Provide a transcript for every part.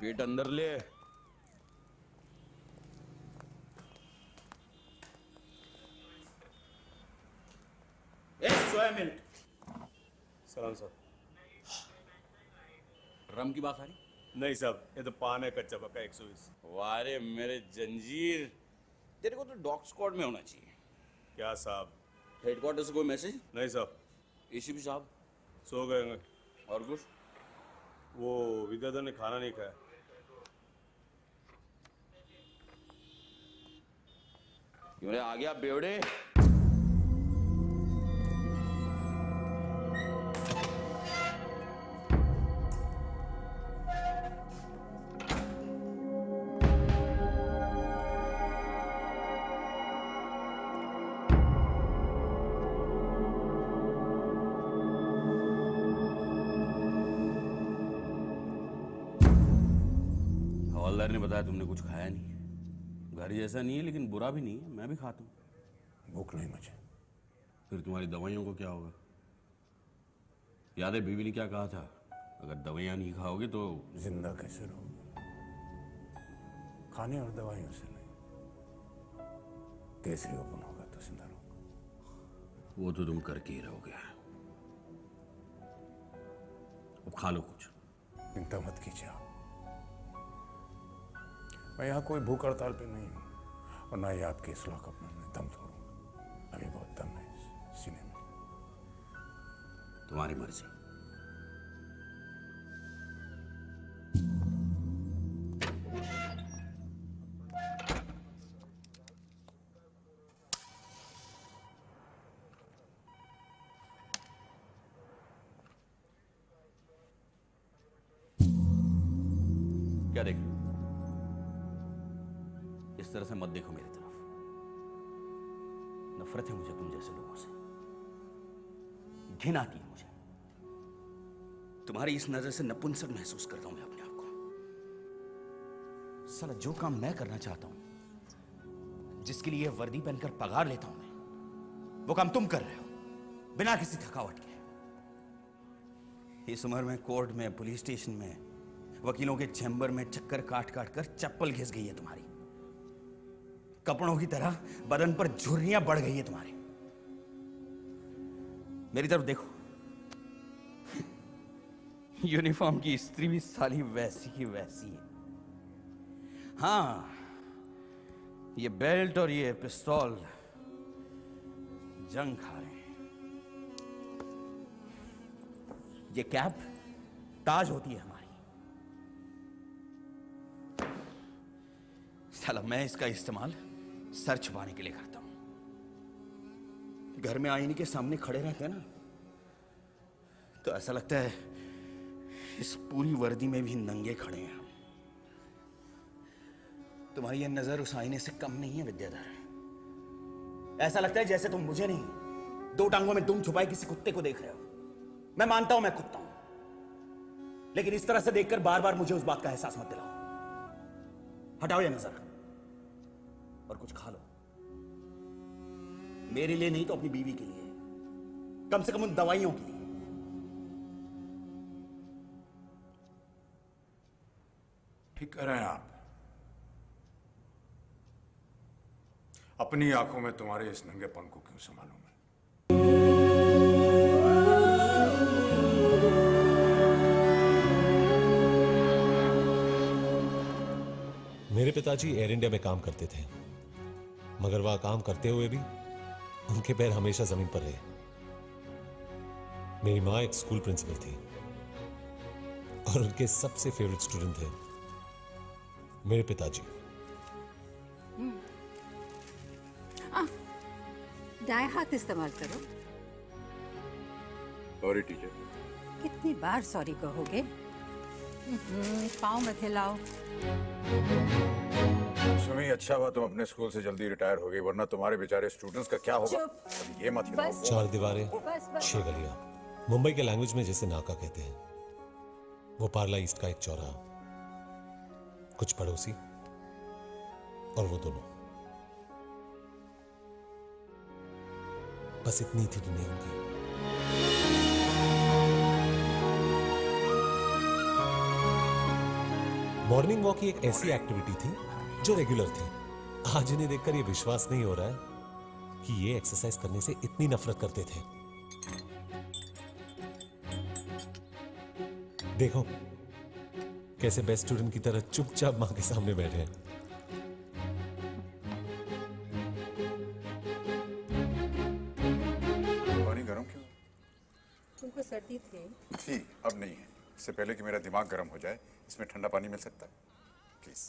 Gate अंदर ले। Minute. सलाम साहब। रम की बात आ रही? नहीं साहब, ये तो पान है कच्चा पक्का 120। वारे मेरे जंजीर, तेरे को तो डॉग स्क्वाड में होना चाहिए। क्या साहब? हेडक्वार्टर से कोई मैसेज? नहीं साहब। एसीपी साहब सो गए होंगे। और कुछ? वो विद्याधर ने खाना नहीं खाया। क्यों रे आ गया बेवड़े? हवलदार ने बताया तुमने कुछ खाया नहीं। घर जैसा नहीं है लेकिन बुरा भी नहीं है, मैं भी खाता हूँ। भूख नहीं मुझे। फिर तुम्हारी दवाइयों को क्या होगा? याद है बीवी ने क्या कहा था? अगर दवाइयाँ नहीं खाओगे तो जिंदा कैसे रहोगे? खाने और दवाइयों से नहीं, कैसे ओपन होगा तो जिंदा रहोगे। वो तो तुम करके ही रहोगे। अब खा लो कुछ। चिंता मत कीजिए आप, मैं यहाँ कोई भूख हड़ताल पे नहीं हूँ और ना ही आपके इस लॉकअप में मैं दम तोड़ूंगा। अभी बहुत दम है इस सीने में। तुम्हारी मर्जी। क्या देख? इस तरह से मत देखो मेरी तरफ। नफरत है मुझे तुम जैसे लोगों से, घिन आती है मुझे। तुम्हारी इस नजर से नपुंसक महसूस करता हूं मैं अपने आप को। साला जो काम मैं करना चाहता हूं, जिसके लिए वर्दी पहनकर पगार लेता हूं मैं, वो काम तुम कर रहे हो बिना किसी थकावट के। इस उम्र में कोर्ट में, पुलिस स्टेशन में, वकीलों के चैम्बर में चक्कर काट काट कर चप्पल घिस गई है तुम्हारी। कपड़ों की तरह बदन पर झुर्रियां बढ़ गई है तुम्हारी। मेरी तरफ देखो, यूनिफॉर्म की स्त्री भी साली वैसी की वैसी है। हाँ, ये बेल्ट और ये पिस्तौल जंग खा रहे हैं। ये कैप ताज होती है हमारी। साला मैं इसका इस्तेमाल सर छुपाने के लिए करता हूं। घर में आईने के सामने खड़े रहते हैं ना, तो ऐसा लगता है इस पूरी वर्दी में भी नंगे खड़े हैं हम। तुम्हारी ये नजर उस आईने से कम नहीं है विद्याधर। ऐसा लगता है जैसे तुम मुझे नहीं, दो टांगों में दुम छुपाए किसी कुत्ते को देख रहे हो। मैं मानता हूं मैं कुत्ता हूं, लेकिन इस तरह से देखकर बार बार मुझे उस बात का एहसास मत दिलाओ। हटाओ ये नजर और कुछ खा लो। मेरे लिए नहीं तो अपनी बीवी के लिए, कम से कम उन दवाइयों के लिए। ठीक कह रहे हैं आप। अपनी आंखों में तुम्हारे इस नंगेपन को क्यों संभालूं मैं? मेरे पिताजी एयर इंडिया में काम करते थे, मगर वह काम करते हुए भी उनके पैर हमेशा जमीन पर रहे। मेरी मां एक स्कूल प्रिंसिपल थी और उनके सबसे फेवरेट स्टूडेंट थे मेरे पिताजी। दाएं हाथ इस्तेमाल करो। Sorry teacher. कितनी बार सॉरी कहोगे? पाँव मत हिलाओ। सुमी, अच्छा हुआ तुम अपने स्कूल से जल्दी रिटायर हो गई, वरना तुम्हारे बेचारे स्टूडेंट्स का क्या होगा? ये मत हिलाओ। 4 दीवारें, 6 गलियां। मुंबई के लैंग्वेज में जिसे नाका कहते हैं, वो पार्ला ईस्ट का एक चौराहा, कुछ पड़ोसी और वो दोनों। बस इतनी थी दुनिया उनकी। मॉर्निंग वॉक ही एक ऐसी एक्टिविटी थी जो रेगुलर थी। आज इन्हें देखकर ये विश्वास नहीं हो रहा है कि ये एक्सरसाइज करने से इतनी नफरत करते थे। देखो कैसे बेस्ट स्टूडेंट की तरह चुपचाप मां के सामने बैठे हैं। पानी गर्म क्यों? तुमको सर्दी थी? अब नहीं है। इससे पहले कि मेरा दिमाग गर्म हो जाए, इसमें ठंडा पानी मिल सकता है प्लीज?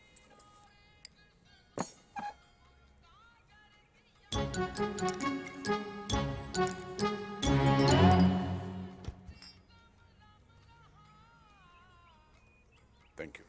Thank you.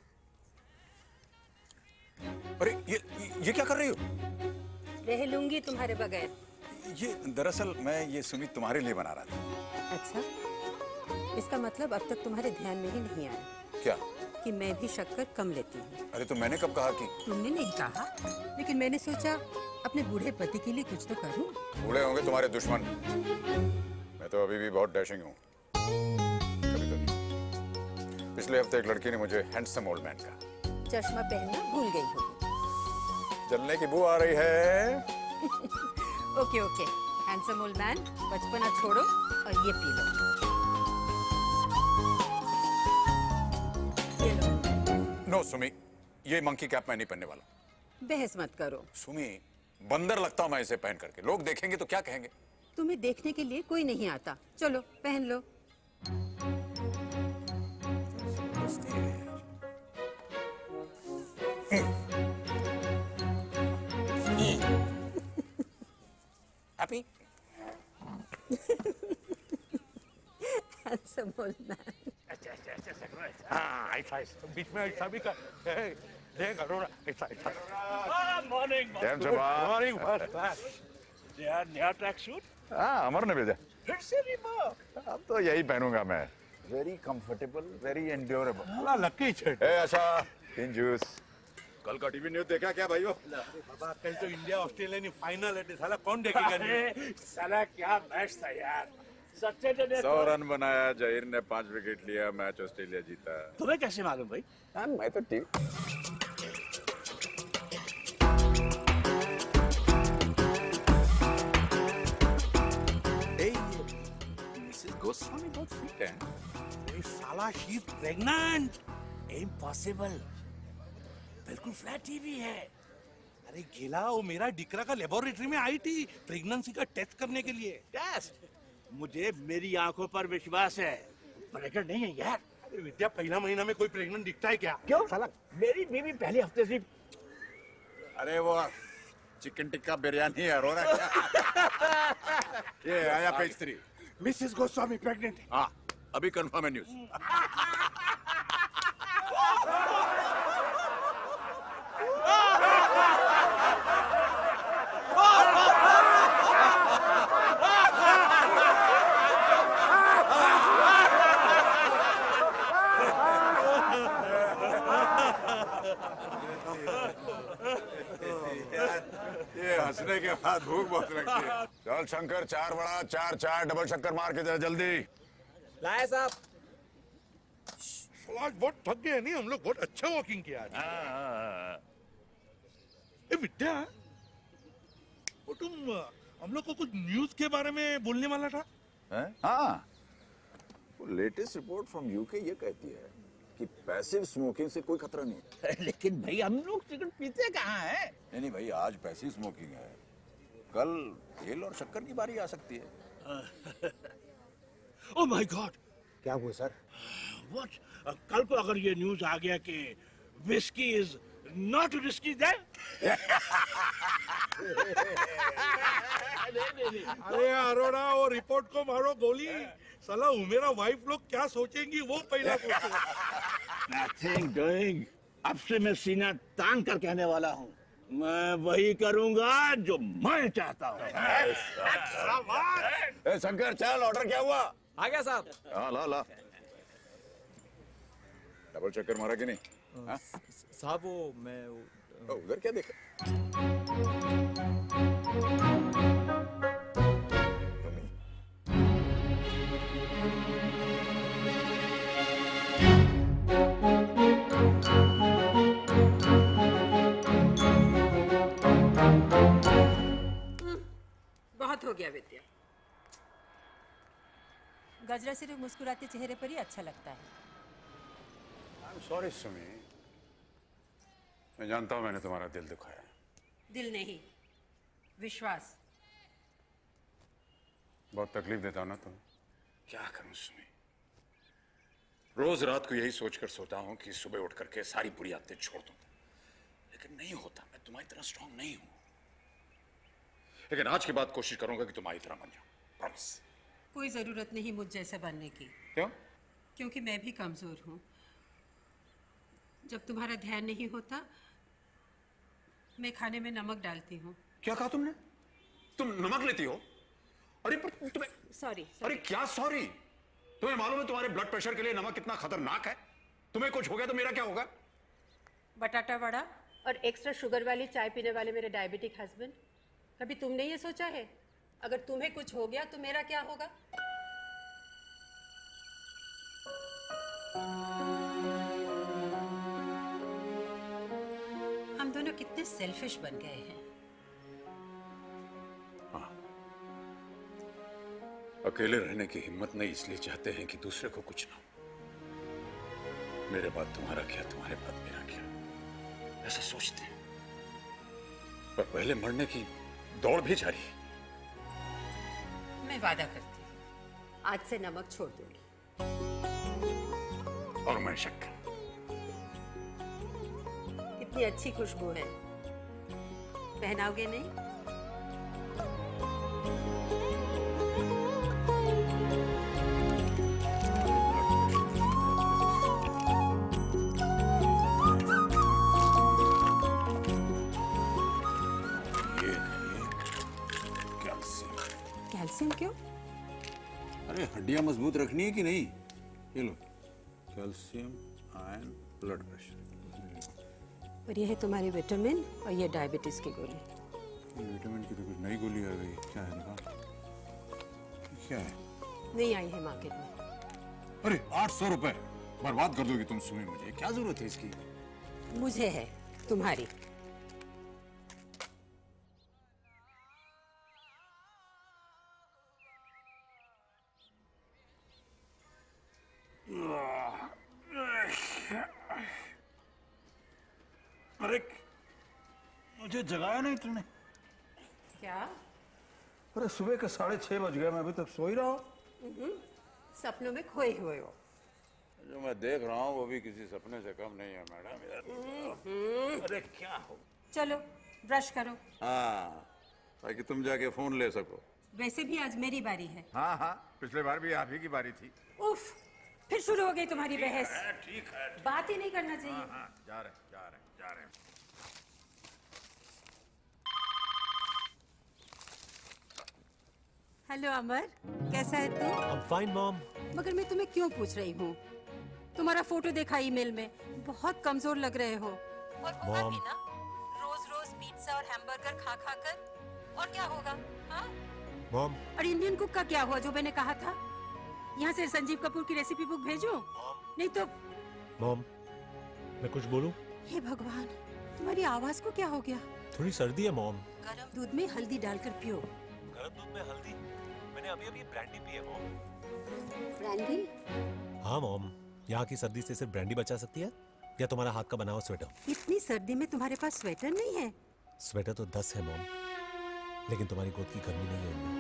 अरे ये क्या कर रही हो? रह लूंगी तुम्हारे बगैर। ये दरअसल मैं ये सुमित तुम्हारे लिए बना रहा था। अच्छा, इसका मतलब अब तक तुम्हारे ध्यान में ही नहीं आया क्या? कि मैं भी शक्कर कम लेती हूँ। अरे तो मैंने कब कहा कि? तुमने नहीं कहा, लेकिन मैंने सोचा अपने बूढ़े पति के लिए कुछ तो करूँ। बूढ़े होंगे तुम्हारे दुश्मन, मैं तो अभी भी बहुत डैशिंग हूँ। कभी कभी पिछले हफ्ते एक लड़की ने मुझे हैंडसम ओल्ड मैन कहा। चश्मा पहनना भूल गई होगी। जलने की बू आ रही है। Okay okay, handsome old man, बचपना छोड़ो और ये पी लो। नो सुमी, ये मंकी कैप मैं नहीं पहनने वाला। बहस मत करो। सुमी, बंदर लगता हूं मैं इसे पहन करके। लोग देखेंगे तो क्या कहेंगे? तुम्हें देखने के लिए कोई नहीं आता। चलो पहन लो। हैप्पी? Handsome old man. हाँ ऐसा बीच में ऐसा भी कर। देख अरोड़ा ऐसा मॉर्निंग मॉर्निंग नया ट्रैक सूट। हाँ, अमर ने भेजा। फिर से रिबॉक। अब तो यही पहनूंगा मैं। Very comfortable, very endurable. लकी छेड़। अच्छा, तीन जूस। कल का टीवी न्यूज़ देखा क्या भाइयों? बाबा कल तो इंडिया ऑस्ट्रेलिया की फाइनल है, साला कौन देखेगा? साला क्या मैच था यार, सच्चे तो 100 रन बनाया, जहीर ने 5 विकेट लिया, मैच ऑस्ट्रेलिया जीता। तुम्हें कैसे मालूम भाई? मैं तो टीवी। मिसेस गोस्वामी बहुत फिट है। साला शी इज प्रेग्नेंट। इम्पॉसिबल, बिल्कुल फ्लैट टीवी है। अरे गेला, वो मेरा डिकरा का लेबोरेटरी में आई थी प्रेगनेंसी का टेस्ट करने के लिए। टेस्ट? मुझे मेरी आंखों पर विश्वास है, प्रेग्नेंट नहीं है यार। अरे विद्या, पहला महीना में कोई प्रेग्नेंट दिखता है क्या? क्यों? साला मेरी बीवी पहले हफ्ते से। अरे वो चिकन टिक्का बिरयानी है, रो रहा है। ये आया पेज 3। मिसेस गोस्वामी प्रेग्नेंट है। हाँ, अभी कंफर्म है न्यूज़। हंसने के बाद भूख बहुत लगती है। चल शंकर, 4 बड़ा 4 डबल शक्कर मार के दे जल्दी। लाए साहब। आज बहुत थक गए नहीं हम लोग, बहुत अच्छा वॉकिंग किया आज। ए विद्या, वो तुम हम लोग को कुछ न्यूज़ के बारे में बोलने वाला था। हाँ, वो लेटेस्ट रिपोर्ट फ्रॉम यूके ये कहती है कि पैसिव स्मोकिंग से कोई खतरा नहीं। लेकिन भाई हम लोग सिगरेट पीते कहाँ हैं? नहीं भाई, आज पैसिव स्मोकिंग है, कल तेल और शक्कर की बारी आ सकती है। ओह माय गॉड, क्या हुआ सर? व्हाट? कल को अगर ये न्यूज़ आ गया कि whisky is not risky then? अरे अरोड़ा, वो रिपोर्ट को मारो गोली। साला मेरा वाइफ लोग क्या सोचेंगी वो पहला सोचो। Nothing doing. अब से मैं सीना तान कर कहने वाला हूँ, मैं वही करूंगा जो मैं चाहता हूँ। शंकर चल, ऑर्डर क्या हुआ? आ गया साहब। हाँ ला। डबल चक्कर मारा कि नहीं? साहब वो मैं उधर क्या देखा? गया विद्या। गजरा सिर्फ मुस्कुराते चेहरे पर ही अच्छा लगता है। I'm sorry सुमी, मैं जानता हूं मैंने तुम्हारा दिल दुखाया। दिल नहीं, विश्वास। बहुत तकलीफ देता हूं ना तुम्हें। क्या करूं सुमी, रोज रात को यही सोचकर सोता हूं कि सुबह उठ करके सारी बुरी आदतें छोड़ दूं, लेकिन नहीं होता। मैं तुम्हारी तरह स्ट्रांग नहीं हूं, लेकिन आज के बाद कोशिश करूंगा कि तुम्हारी तरह बन जाऊं, प्रॉमिस। कोई जरूरत नहीं मुझ जैसा बनने की। क्यों? क्योंकि मैं भी कमजोर हूँ। जब तुम्हारा ध्यान नहीं होता, मैं खाने में नमक डालती हूँ। क्या कहा तुमने? तुम नमक लेती हो? अरे पर तुम्हें सॉरी। अरे क्या सॉरी? तुम्हें मालूम है तुम्हारे ब्लड प्रेशर के लिए नमक कितना खतरनाक है? तुम्हें कुछ हो गया तो मेरा क्या होगा? बटाटा वड़ा और एक्स्ट्रा शुगर वाली चाय पीने वाले मेरे डायबिटिक हस्बैंड। कभी तुमने ये सोचा है अगर तुम्हें कुछ हो गया तो मेरा क्या होगा? हम दोनों कितने सेल्फिश बन गए हैं। हाँ, अकेले रहने की हिम्मत नहीं इसलिए चाहते हैं कि दूसरे को कुछ ना हो। मेरे बाद तुम्हारा क्या, तुम्हारे बाद मेरा क्या, ऐसा सोचते हैं। पर पहले मरने की दौड़ भी जारी है। मैं वादा करती हूँ आज से नमक छोड़ दूंगी। और मैं शक्कर। कितनी अच्छी खुशबू है, पहनाओगे नहीं? कैल्शियम क्यों? अरे हड्डियां मजबूत रखनी है कि नहीं? ये लो, कैल्शियम, आयरन, ब्लड प्रेशर। और ये है तुम्हारी विटामिन और ये डायबिटीज की गोली। ये विटामिन की तो कुछ नई गोली आ गई। क्या है दिखा? क्या है? नहीं आई है मार्केट में। अरे 800 रुपए बर्बाद कर दोगी तुम सुमी, मुझे क्या जरूरत है इसकी? मुझे है, तुम्हारी। अरे मुझे जगाया नहीं तुमने? क्या? अरे सुबह के 6:30 बज गए, मैं अभी तक सो ही रहा हूँ। सपनों में खोए हुए हो। जो मैं देख रहा हूँ वो भी किसी सपने से कम नहीं है मैडम। अरे क्या हो? चलो ब्रश करो। हाँ, ताकि तुम जाके फोन ले सको। वैसे भी आज मेरी बारी है। हाँ हाँ, पिछले बार भी आप ही की बारी थी। उफ, फिर शुरू हो गई तुम्हारी बहस। ठीक है। बात ही नहीं करना चाहिए। हाँ, जा रहे। हेलो अमर, कैसा है तू? I'm fine, Mom. मगर मैं तुम्हें क्यों पूछ रही हूँ? तुम्हारा फोटो देखा ईमेल में, बहुत कमजोर लग रहे हो। और होगा भी ना, रोज पिज्जा और हैमबर्गर खा खा कर। और क्या होगा? हाँ? Mom. और इंडियन कुक का क्या हुआ जो मैंने कहा था? यहाँ से संजीव कपूर की रेसिपी बुक भेजो? नहीं तो Mom, मैं कुछ बोलूं? हे भगवान, तुम्हारी आवाज को क्या हो गया? थोड़ी सर्दी है मॉम। गरम दूध में हल्दी डालकर पियो। गरम दूध में हल्दी? मैंने अभी ब्रांडी पी है मॉम। ब्रांडी? हाँ मॉम, यहाँ की सर्दी से सिर्फ ब्रांडी बचा सकती है या तुम्हारा हाथ का बना हुआ स्वेटर। इतनी सर्दी में तुम्हारे पास स्वेटर नहीं है? स्वेटर तो 10 है मॉम, लेकिन तुम्हारी गोद की गर्मी नहीं है उनमें।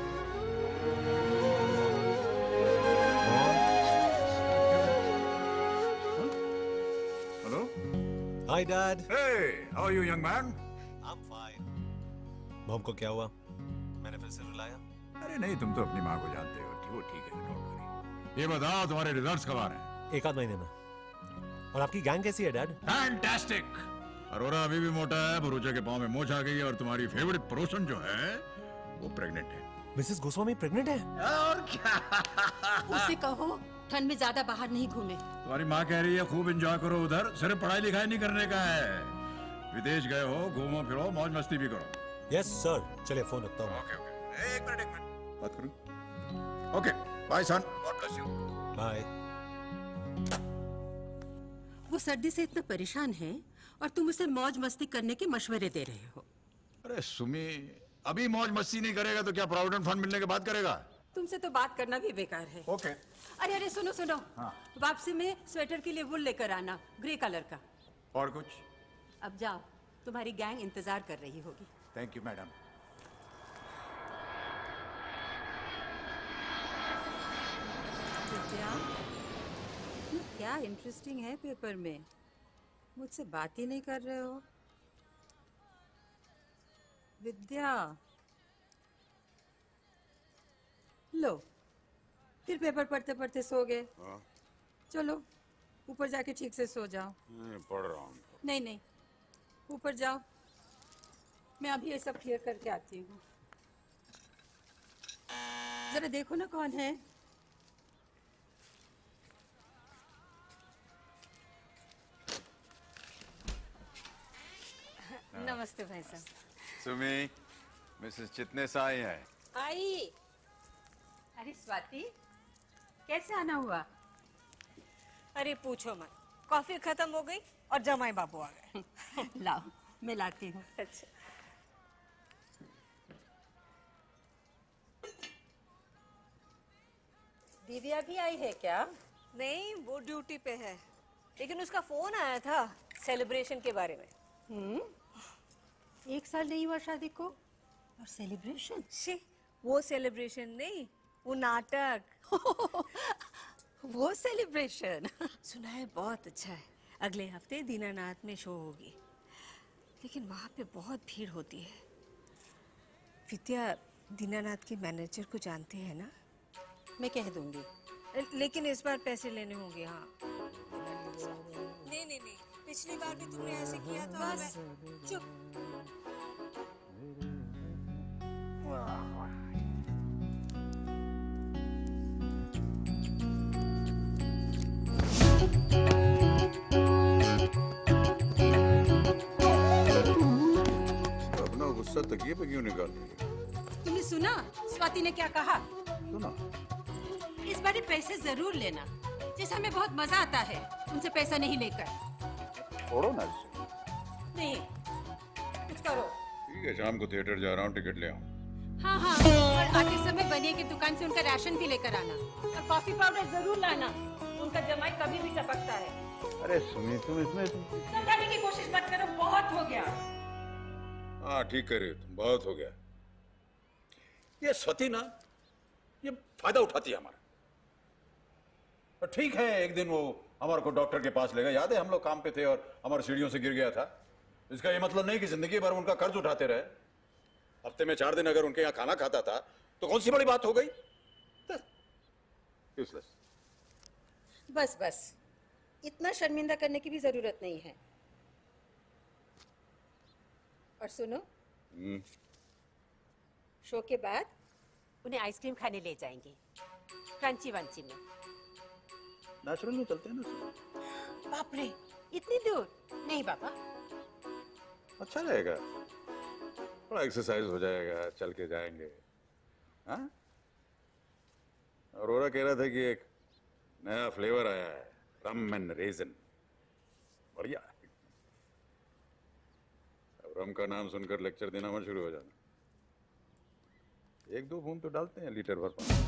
Hello. Hi dad. Hey, how are you, young man? I'm fine. Mom को क्या हुआ? मैंने फिर से रुलाया? अरे नहीं, तुम तो अपनी माँ को जानते हो। वो ठीक है, डोंट वरी। ये बताओ तुम्हारे रिजल्ट्स कब आ रहे हैं? 1 आध महीने में। और आपकी गैंग कैसी है डैड? फैंटास्टिक। अरोरा अभी भी मोटा है, भरूचा के पाँव में मोच आ गई है और तुम्हारी फेवरेट पड़ोसन जो है वो प्रेग्नेंट है। मिसेस गोस्वामी प्रेग्नेंट है? और क्या? उससे कहो ठंड में ज्यादा बाहर नहीं घूमे। तुम्हारी माँ कह रही है खूब एंजॉय करो उधर, सिर्फ पढ़ाई लिखाई नहीं करने का है। विदेश गए हो, घूमो फिरो, मौज मस्ती भी करो। Yes sir. चलिए फोन रखता हूँ। ओके। एक मिनट बात करूं? Okay, bye son, God bless you. Bye. वो सर्दी से इतना परेशान है और तुम उसे मौज मस्ती करने के मशवरे दे रहे हो। अरे सुमी, अभी मौज मस्ती नहीं करेगा तो क्या प्रोविडेंट फंड मिलने के बाद करेगा? तुमसे तो बात करना भी बेकार है। ओके। अरे अरे सुनो सुनो, वापसी में स्वेटर के लिए वुल लेकर आना, ग्रे कलर का। और कुछ? अब जाओ, तुम्हारी गैंग इंतजार कर रही होगी। Thank you madam. क्या इंटरेस्टिंग है पेपर में? मुझसे बात ही नहीं कर रहे हो। विद्या, लो, फिर पेपर पढ़ते पढ़ते सो गए। चलो ऊपर जाके ठीक से सो जाओ। पढ़ रहा हूँ। नहीं नहीं, ऊपर जाओ, मैं अभी ये सब क्लियर करके आती हूँ। जरा देखो ना कौन है। नमस्ते भाई साहब। सुमी, मिसेस चिटनेस आई है। आई। अरे स्वाति, कैसे आना हुआ? अरे पूछो मत, कॉफी खत्म हो गई और जमाई बाबू आ गए। लाओ, मैं लाती हूँ। अच्छा। दिव्या भी आई है क्या? नहीं, वो ड्यूटी पे है, लेकिन उसका फोन आया था सेलिब्रेशन के बारे में। 1 साल नहीं हुआ शादी को और सेलिब्रेशन? शी, वो सेलिब्रेशन नहीं, वो नाटक। वो सेलिब्रेशन सुना है बहुत अच्छा है। अगले हफ्ते दीनानाथ में शो होगी, लेकिन वहाँ पे बहुत भीड़ होती है। विद्या दीनानाथ के मैनेजर को जानते हैं ना? मैं कह दूंगी, लेकिन इस बार पैसे लेने होंगे। हाँ। नहीं नहीं नहीं, पिछली बार भी तुमने ऐसे किया था। बस चुप। अपना गुस्सा तकिए पे क्यों निकाल रही है? तुमने सुना स्वाति ने क्या कहा? सुना? इस बार पैसे जरूर लेना, जैसे हमें बहुत मजा आता है उनसे पैसा नहीं लेकर। छोड़ो ना इसे। नहीं, कुछ करो। ठीक है, शाम को थिएटर जा रहा हूँ, टिकट ले आऊँ। हाँ हाँ, और आते समय बनिए की दुकान से उनका राशन भी लेकर आना और कॉफी पाउडर जरूर लाना। उनका जमाई कभी भी टपकता है। अरे सुनी, तुम इसमें समझाने की कोशिश मत करो, बहुत हो गया। हाँ ठीक कर रही हो तुम, बहुत हो गया। ये सती ना, ये फायदा उठाती है हमारा। तो ठीक है, एक दिन वो अमर को डॉक्टर के पास ले गया, याद है हम लोग काम पे थे और अमर सीढ़ियों से गिर गया था। इसका ये मतलब नहीं कि जिंदगी भर उनका कर्ज उठाते रहे। हफ्ते में 4 दिन अगर उनके यहाँ खाना खाता था तो कौन सी बड़ी बात हो गई? यूजलेस। बस बस, इतना शर्मिंदा करने की भी जरूरत नहीं है। और सुनो, शो के बाद उन्हें आइसक्रीम खाने ले जाएंगे, क्रंची वंची में। नेचुरल में चलते हैं ना। बाप रे, इतनी दूर? नहीं बाबा। अच्छा रहेगा, थोड़ा एक्सरसाइज हो जाएगा, चल के जाएंगे। हाँ? अरोरा कह रहा था कि एक नया फ्लेवर आया है, रम एंड रेजन, बढ़िया है। अब रम का नाम सुनकर लेक्चर देना मत शुरू हो जाना। 1-2 बूंद तो डालते हैं लीटर भर पानी।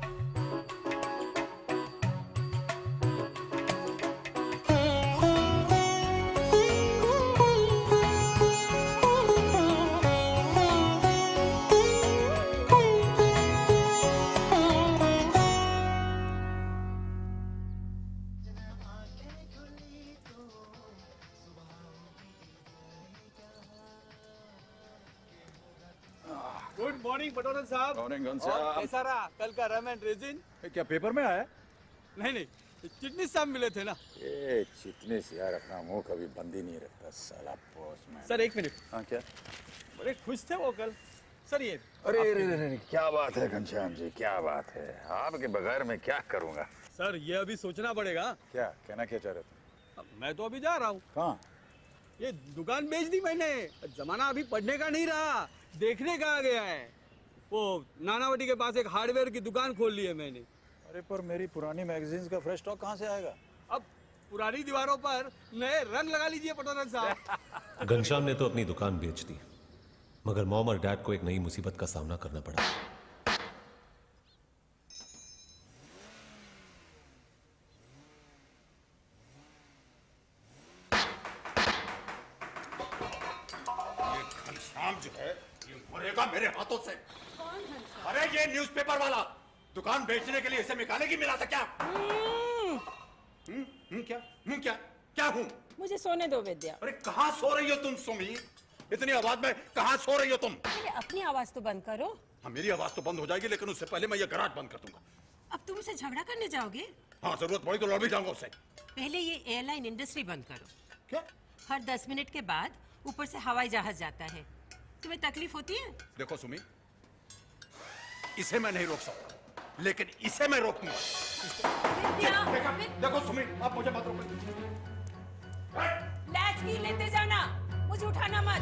गुड मॉर्निंग पटवर्धन साहब। मॉर्निंग और कैसा रहा कल का रम एंड रेजिन? क्या पेपर में आया? नहीं नहीं, चिटनी साहब मिले थे ना। ये चिटनेस यार अपना मुंह कभी बंद ही नहीं रखता साला पोस्टमैन। Sir 1 minute. हाँ क्या? बड़े खुश थे वो कल। सर ये अरे अरे क्या बात है घनश्याम जी, क्या बात है। आपके बगैर मैं क्या करूंगा? सर ये अभी सोचना पड़ेगा। क्या कहना क्या चाह रहे थे? मैं तो अभी जा रहा हूँ। कहाँ? ये दुकान बेच दी मैंने। जमाना अभी पढ़ने का नहीं रहा, देखने का आ गया है। वो नानावटी के पास एक हार्डवेयर की दुकान खोल ली है मैंने। अरे पर मेरी पुरानी मैगजीन्स का फ्रेश स्टॉक कहाँ से आएगा? अब पुरानी दीवारों पर नए रंग लगा लीजिए पटवर्धन साहब। घनश्याम ने तो अपनी दुकान बेच दी, मगर मॉम और डैड को एक नई मुसीबत का सामना करना पड़ा। ये घनश्याम जो है ये मरेगा मेरे हाथों से। अरे ये न्यूज़पेपर वाला दुकान बेचने के लिए इसे मैकेनिक ही मिला था क्या? क्या क्या हूँ? मुझे सोने दो विद्या। अरे कहाँ सो रही हो तुम सुमी? इतनी आवाज में कहाँ सो रही हो तुम? अरे अपनी आवाज तो बंद करो। हाँ मेरी आवाज तो बंद हो जाएगी लेकिन उससे पहले मैं ये गराज बंद कर दूंगा। अब तुम उसे झगड़ा करने जाओगे? हाँ जरूरत पड़ी तो लड़ भी जाऊंगा उससे। पहले ये एयरलाइन इंडस्ट्री बंद करो। क्या? हर 10 मिनट के बाद ऊपर से हवाई जहाज जाता है। तुम्हें तकलीफ होती है? देखो सुमी, इसे मैं नहीं रोक सकता लेकिन इसे मैं रोकूंगा। देखो सुमी, आप मुझे मत रोको। लैच की लेते जाना, मुझे उठाना मत।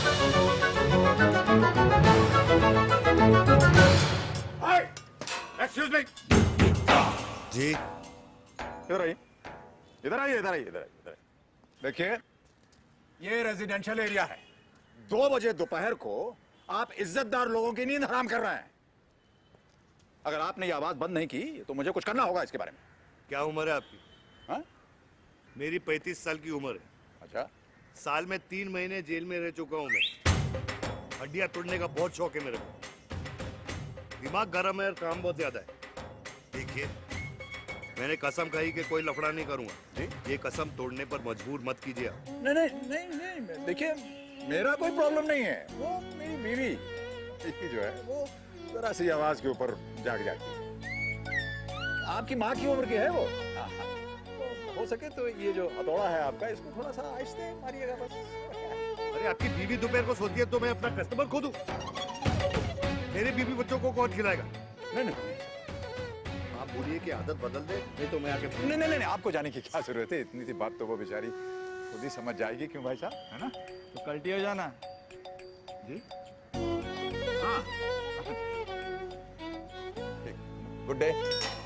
एक्सक्यूज मी जी। इधर आइए, इधर आइए, इधर आइए, इधर आइए। देखिए ये रेजिडेंशियल एरिया है। 2 बजे दोपहर को आप इज्जतदार लोगों की नींद हराम कर रहे हैं। अगर आपने ये आवाज बंद नहीं की तो मुझे कुछ करना होगा इसके बारे में। क्या उम्र है आपकी? हाँ? मेरी 35 साल की उम्र है। अच्छा। साल में 3 महीने जेल में रह चुका हूँ मैं। हड्डियां तोड़ने का बहुत शौक है मेरे को। दिमाग गर्म है और काम बहुत ज्यादा है। देखिए, मैंने कसम खाई कि कोई लफड़ा नहीं करूंगा। ये कसम तोड़ने पर मजबूर मत कीजिए आप। नहीं नहीं नहीं नहीं, देखिए मेरा कोई प्रॉब्लम नहीं है। वो मेरी बीवी जो है वो जरा सी आवाज के ऊपर जाग जाती है। आपकी माँ की उम्र की है वो। तो हो सके तो ये जो हथौड़ा है आपका, इसको थोड़ा सा आहिस्ते मारिएगा बस। अरे आपकी बीवी दोपहर को सोती है तो मैं अपना कस्टमर खो दूं? मेरे बीवी बच्चों को कौन खिलाएगा? नहीं नहीं, आप बोलिए कि आदत बदल दे, नहीं तो मैं आके। नहीं नहीं नहीं, आपको जाने की क्या जरूरत है? इतनी सी बात तो वो बेचारी खुद ही समझ जाएगी। क्यों भाई साहब, है ना? तो कल्टी हो जाना जी। हाँ, गुड डे।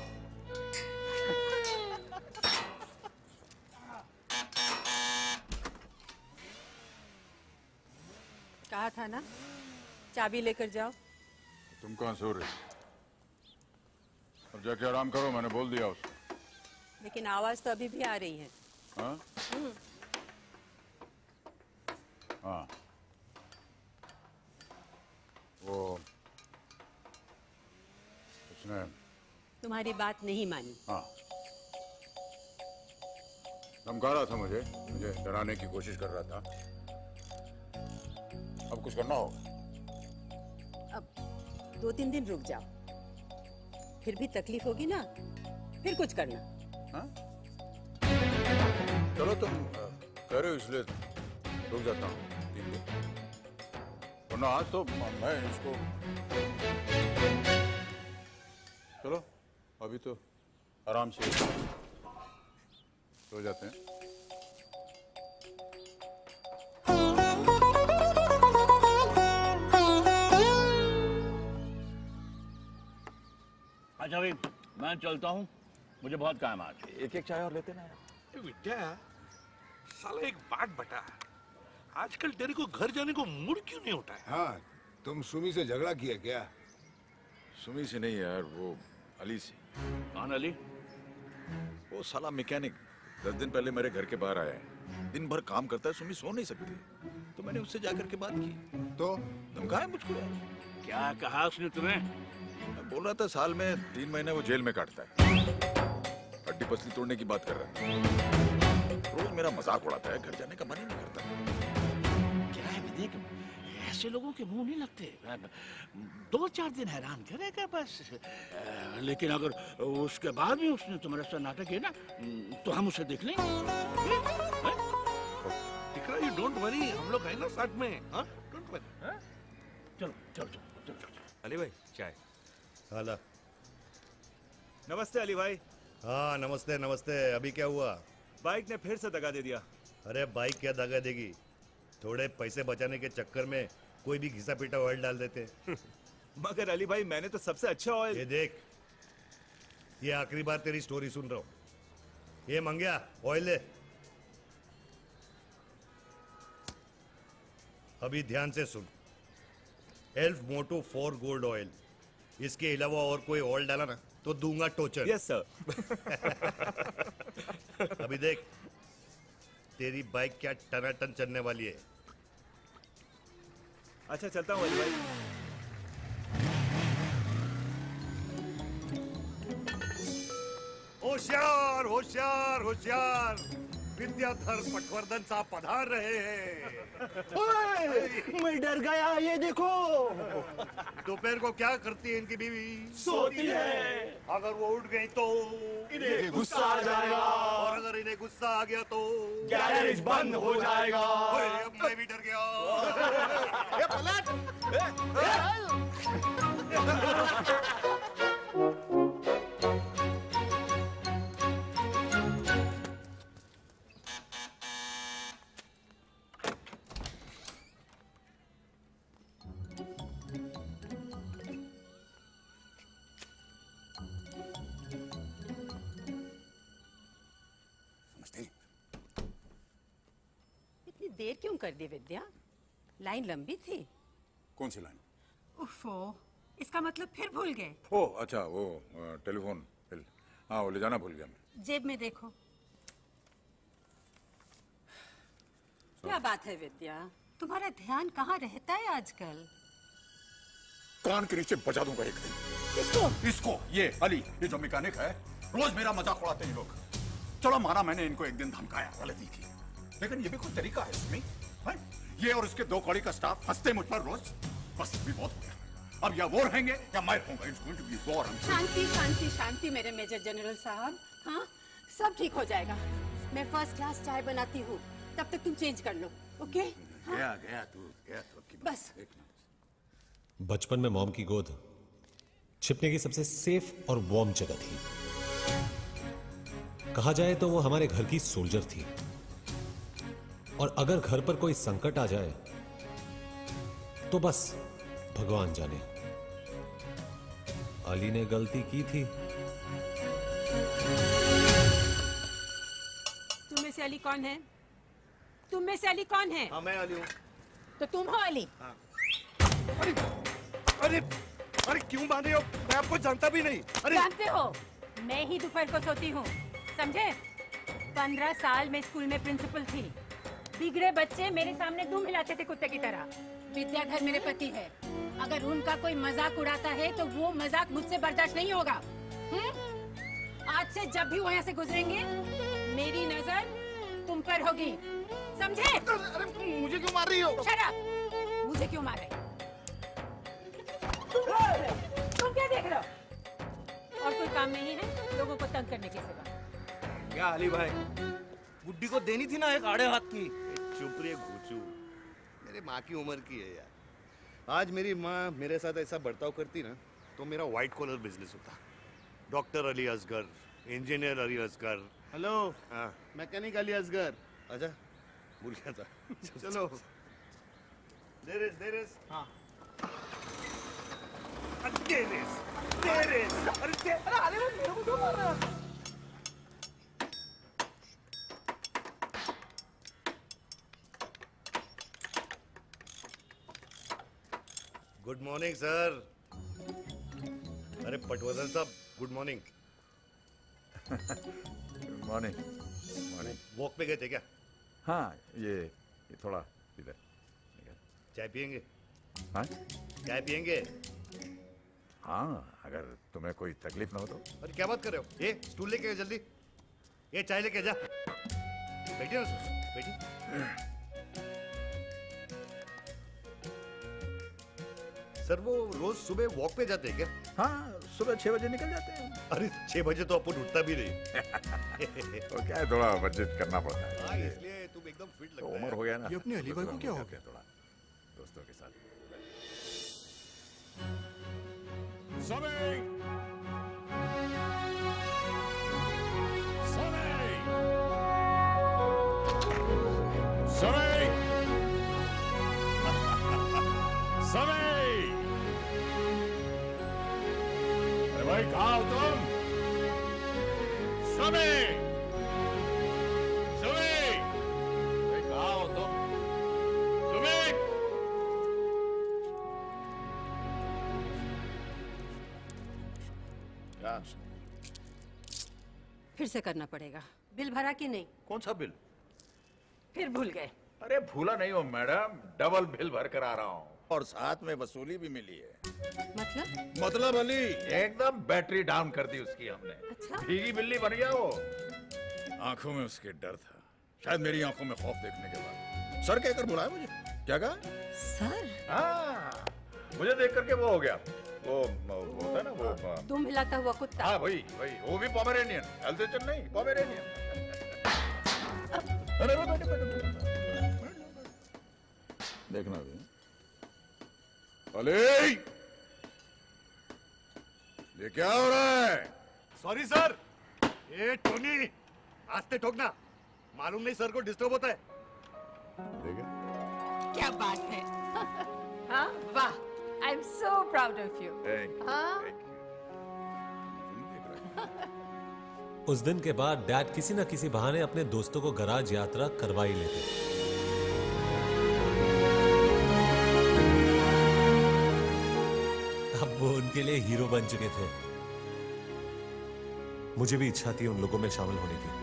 कहा था ना, चाबी लेकर जाओ। तुम कहाँ सो रही? अब जाके आराम करो, मैंने बोल दिया उसको। लेकिन आवाज तो अभी भी आ रही है। हाँ? हाँ, वो उसने तुम्हारी बात नहीं मानी। हाँ, धमका रहा था मुझे डराने की कोशिश कर रहा था। अब कुछ करना होगा। अब 2-3 दिन रुक जाओ, फिर भी तकलीफ होगी ना, फिर कुछ करना। हाँ? चलो तुम कह रहे हो इसलिए रुक जाता हूँ 3 दिन, वरना आज तो मैं इसको। चलो अभी तो आराम से सो जाते हैं। अच्छा भाई, मैं चलता हूँ, मुझे बहुत काम है आज। एक चाय और लेते ना यार। विद्या, साला एक बात बता, आजकल तेरे को घर जाने को मूड क्यों नहीं होता है? हाँ, तुम सुमी से झगड़ा किया क्या? सुमी से नहीं यार, वो अली से। कौन अली? वो साला मैकेनिक 10 दिन पहले मेरे घर के बाहर आया है। दिन भर काम करता है, सुमी सो नहीं सकती, तो मैंने उससे जाकर के बात की तो धमकाया मुझको यार। क्या कहा उसने तुम्हें? बोल रहा था साल में 3 महीने वो जेल में काटता है। हड्डी पसली तोड़ने की बात कर रहा था। रोज मेरा मजाक उड़ाता है, घर जाने का मन ही नहीं करता। क्या है विवेक, ऐसे लोगों के मुंह नहीं लगते। 2-4 दिन हैरान करेगा बस, लेकिन अगर उसके बाद भी उसने तुम्हारे साथ नाटक किया ना, तो हम उसे देख लेंगे। यू डोंट वरी, हम लोग हैं ना साथ में। हाँ, डोंट वरी। चलो चलो चलो चलो। अली भाई चाय। हाला। नमस्ते अली भाई। हाँ नमस्ते नमस्ते। अभी क्या हुआ? बाइक ने फिर से दगा दे दिया। अरे बाइक क्या दगा देगी, थोड़े पैसे बचाने के चक्कर में कोई भी घिसा पीटा ऑयल डाल देते। मगर अली भाई मैंने तो सबसे अच्छा ऑयल। ये देख, ये आखिरी बार तेरी स्टोरी सुन रहा हूँ। ये मंगया ऑयल ले। अभी ध्यान से सुन, एल्फ मोटो 4 गोल्ड ऑयल। इसके अलावा और कोई ऑयल डाला ना तो दूंगा टोचर। Yes sir. अभी देख तेरी बाइक क्या टनाटन चलने वाली है। अच्छा चलता हूँ अली भाई। होशियार होशियार होशियार, विद्याधर पटवर्धन साहब पधार रहे हैं। मैं डर गया, ये देखो। दोपहर को क्या करती है इनकी बीवी? सोती है। अगर वो उठ गई तो इन्हें गुस्सा आ जाएगा, और अगर इन्हें गुस्सा आ गया तो गैरेज बंद हो जाएगा। अब मैं भी डर गया। ये पलट। देर क्यों कर दी विद्या? लाइन लंबी थी। कौन सी लाइन? उफ़ो, इसका मतलब फिर भूल गए। ओह अच्छा, वो टेलीफोन बिल। हाँ, वो ले जाना भूल गया मैं। जेब में देखो। क्या बात है विद्या, तुम्हारा ध्यान कहाँ रहता है आजकल? कान के नीचे बजा दूंगा एक दिन। इसको ये अली, ये जो मैकेनिक है, रोज मेरा मजाक उड़ाते हैं लोग। चलो माना मैंने इनको एक दिन धमकाया, गलती की, लेकिन ये भी कोई तरीका है इसमें? ये और उसके 2 कौड़ी का स्टाफ हंसते मुझ पर रोज। बस भी बहुत हो गया। अब या वो रहेंगे या मैं रहूंगा। It's going to be war. शांति शांति शांति मेरे मेजर जनरल साहब। हाँ, सब ठीक हो जाएगा। मैं फर्स्ट क्लास चाय बनाती हूँ, तब तक तुम चेंज कर लो। ओके? हाँ? गया तू बस। बचपन में मॉम की गोद छिपने की सबसे सेफ और वार्म जगह थी। कहा जाए तो वो हमारे घर की सोल्जर थी, और अगर घर पर कोई संकट आ जाए तो बस भगवान जाने। अली ने गलती की थी। तुम में से अली कौन है? तुम में से अली कौन है? हाँ, मैं अली हूँ। तो तुम हो अली? हाँ। अरे अरे क्यों बांधे हो? मैं आपको जानता भी नहीं। अरे जानते हो, मैं ही दोपहर को सोती हूँ, समझे? 15 साल में स्कूल में प्रिंसिपल थी। बिगड़े बच्चे मेरे सामने दुम हिलाते थे कुत्ते की तरह। विद्याधर मेरे पति है, अगर उनका कोई मजाक उड़ाता है तो वो मजाक मुझसे बर्दाश्त नहीं होगा। आज से जब भी वो यहाँ से गुजरेंगे, मेरी नजर तुम पर होगी, समझे? अरे मुझे क्यों मार रही हो? Shut up! मुझे क्यों मार रहे? तुम क्या देख रहे हो? और कोई काम नहीं है लोगों को तंग करने के सिवा? क्या अली भाई, गुड्डी को देनी थी ना एक आड़े हाथ की। चुप रहिए घूचू, मेरे माँ की उम्र की है यार। आज मेरी माँ मेरे साथ ऐसा बर्ताव करती ना तो मेरा व्हाइट कॉलर बिजनेस होता। Doctor Ali Asgar, engineer Ali Asgar. Hello. हाँ, मैकेनिक अली असगर। अच्छा, भूल गया था। चलो। There is. हाँ। There is. अरे मेरे को क्यों मार रहा है? Good morning sir. अरे पटवर्धन साहब, गुड मॉर्निंग। मॉर्निंग। वॉक पे गए थे क्या? हाँ, ये थोड़ा इधर। चाय पियेंगे? हाँ? चाय पियेंगे? हाँ, अगर तुम्हें कोई तकलीफ ना हो तो। अरे क्या बात कर रहे हो? ये स्टूल लेके आ जल्दी। ये चाय लेके जा। बैठिए ना सर, बैठिए। सर वो रोज सुबह वॉक पे जाते हैं क्या? हाँ, सुबह 6 बजे निकल जाते हैं। अरे 6 बजे तो अपन उठता भी नहीं। तो क्या है, थोड़ा बजट करना पड़ता है। हाँ, इसलिए तुम एकदम फिट लगता है। उम्र हो गया ना। ये अपनी अली भाई को क्या हो गया? थोड़ा दोस्तों के साथ। अरे भाई कहाँ हो तुम? समय कहाँ हो तुम? रिलैक्स। फिर से करना पड़ेगा। बिल भरा कि नहीं? कौन सा बिल? फिर भूल गए। अरे भूला नहीं हो मैडम, डबल बिल भर कर आ रहा हूँ और साथ में वसूली भी मिली है। मतलब अली एकदम बैटरी डाउन कर दी उसकी हमने। अच्छा? भीगी बिल्ली बन गया वो। आंखों में उसके डर था, शायद मेरी आंखों में खौफ देखने के बाद। सर कहकर बुलाया मुझे। क्या कहा? सर? हाँ, मुझे देख करके वो हो गया। वो होता है ना वो दुम हिलाता हुआ कुत्ता। हाँ वही वही, वो भी पोमेरेनियन, अल्सेचन नहीं, पोमेरेनियन। अरे देखना अभी। अले ये क्या हो रहा है? Sorry sir. ए टोनी, आस्ते ठोकना, मालूम नहीं सर को डिस्टर्ब होता है। क्या बात है। हाँ वाह, I am so proud of you. उस दिन के बाद डैड किसी न किसी बहाने अपने दोस्तों को गराज यात्रा करवा ही लेते। अब वो उनके लिए हीरो बन चुके थे। मुझे भी इच्छा थी उन लोगों में शामिल होने की।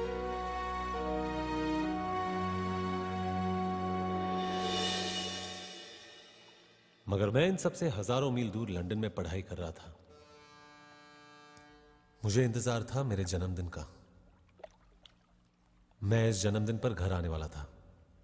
मगर मैं इन सबसे हजारों मील दूर लंदन में पढ़ाई कर रहा था। मुझे इंतजार था मेरे जन्मदिन का। मैं इस जन्मदिन पर घर आने वाला था।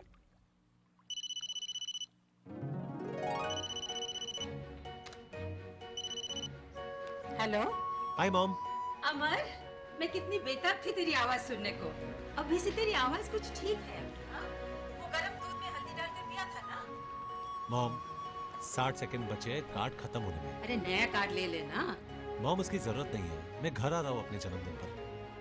हेलो। Hi mom. अमर, मैं कितनी बेताब थी तेरी आवाज सुनने को। अभी से तेरी आवाज कुछ ठीक है। हाँ? वो गरम दूध में हल्दी डालकर पिया था ना? मॉम 60 सेकंड बचे कार्ड खत्म होने में। अरे नया कार्ड ले लेना। मॉम उसकी जरूरत नहीं है, मैं घर आ रहा हूँ अपने जन्मदिन पर।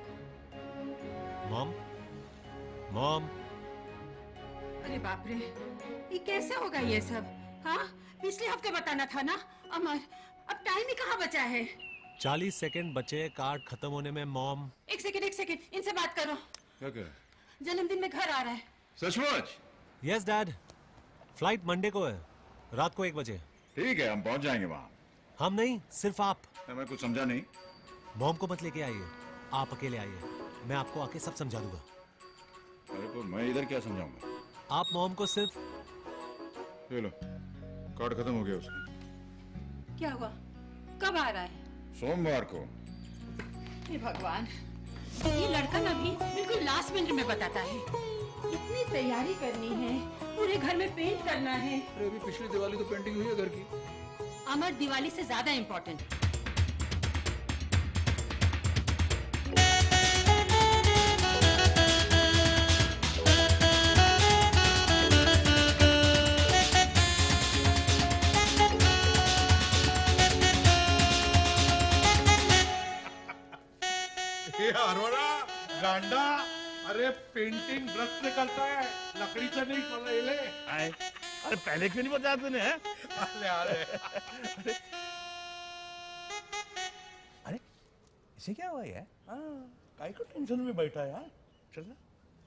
Mom mom. अरे बाप रे, ये कैसे होगा ये सब? हाँ, पिछले हफ्ते बताना था ना। अमर, अब टाइम ही कहाँ बचा है? 40 सेकंड बचे कार्ड खत्म होने में मॉम। एक सेकंड, इनसे बात करो। क्या कह? जन्मदिन में घर आ रहा है। सचमुच? यस डैड, फ्लाइट मंडे को है, रात को 1 बजे। ठीक है, हम पहुंच जाएंगे वहाँ। हम नहीं, सिर्फ आप। मैं कुछ समझा नहीं। मॉम को मत लेके आइए, आप अकेले आइए, मैं आपको आके सब समझा दूंगा। अरे तो मैं इधर क्या समझाऊंगा? आप मॉम को सिर्फ। ले लो, कार्ड खत्म हो गया उसका। क्या हुआ? कब आ रहा है? सोमवार को। हे भगवान, ये लड़का ना भी बिल्कुल लास्ट मिनट में बताता है। इतनी तैयारी करनी है, पूरे घर में पेंट करना है। अरे अभी पिछली दिवाली तो पेंटिंग हुई है घर की। अमर, दिवाली से ज्यादा इम्पोर्टेंट। अरोरा गांडा, अरे पेंटिंग ब्रश से करता है, लकड़ी से नहीं। ले अरे पहले क्यों नहीं बताया तूने? अरे अरे इसे क्या हुआ यार? काय को टेंशन में बैठा है यार? चल ना।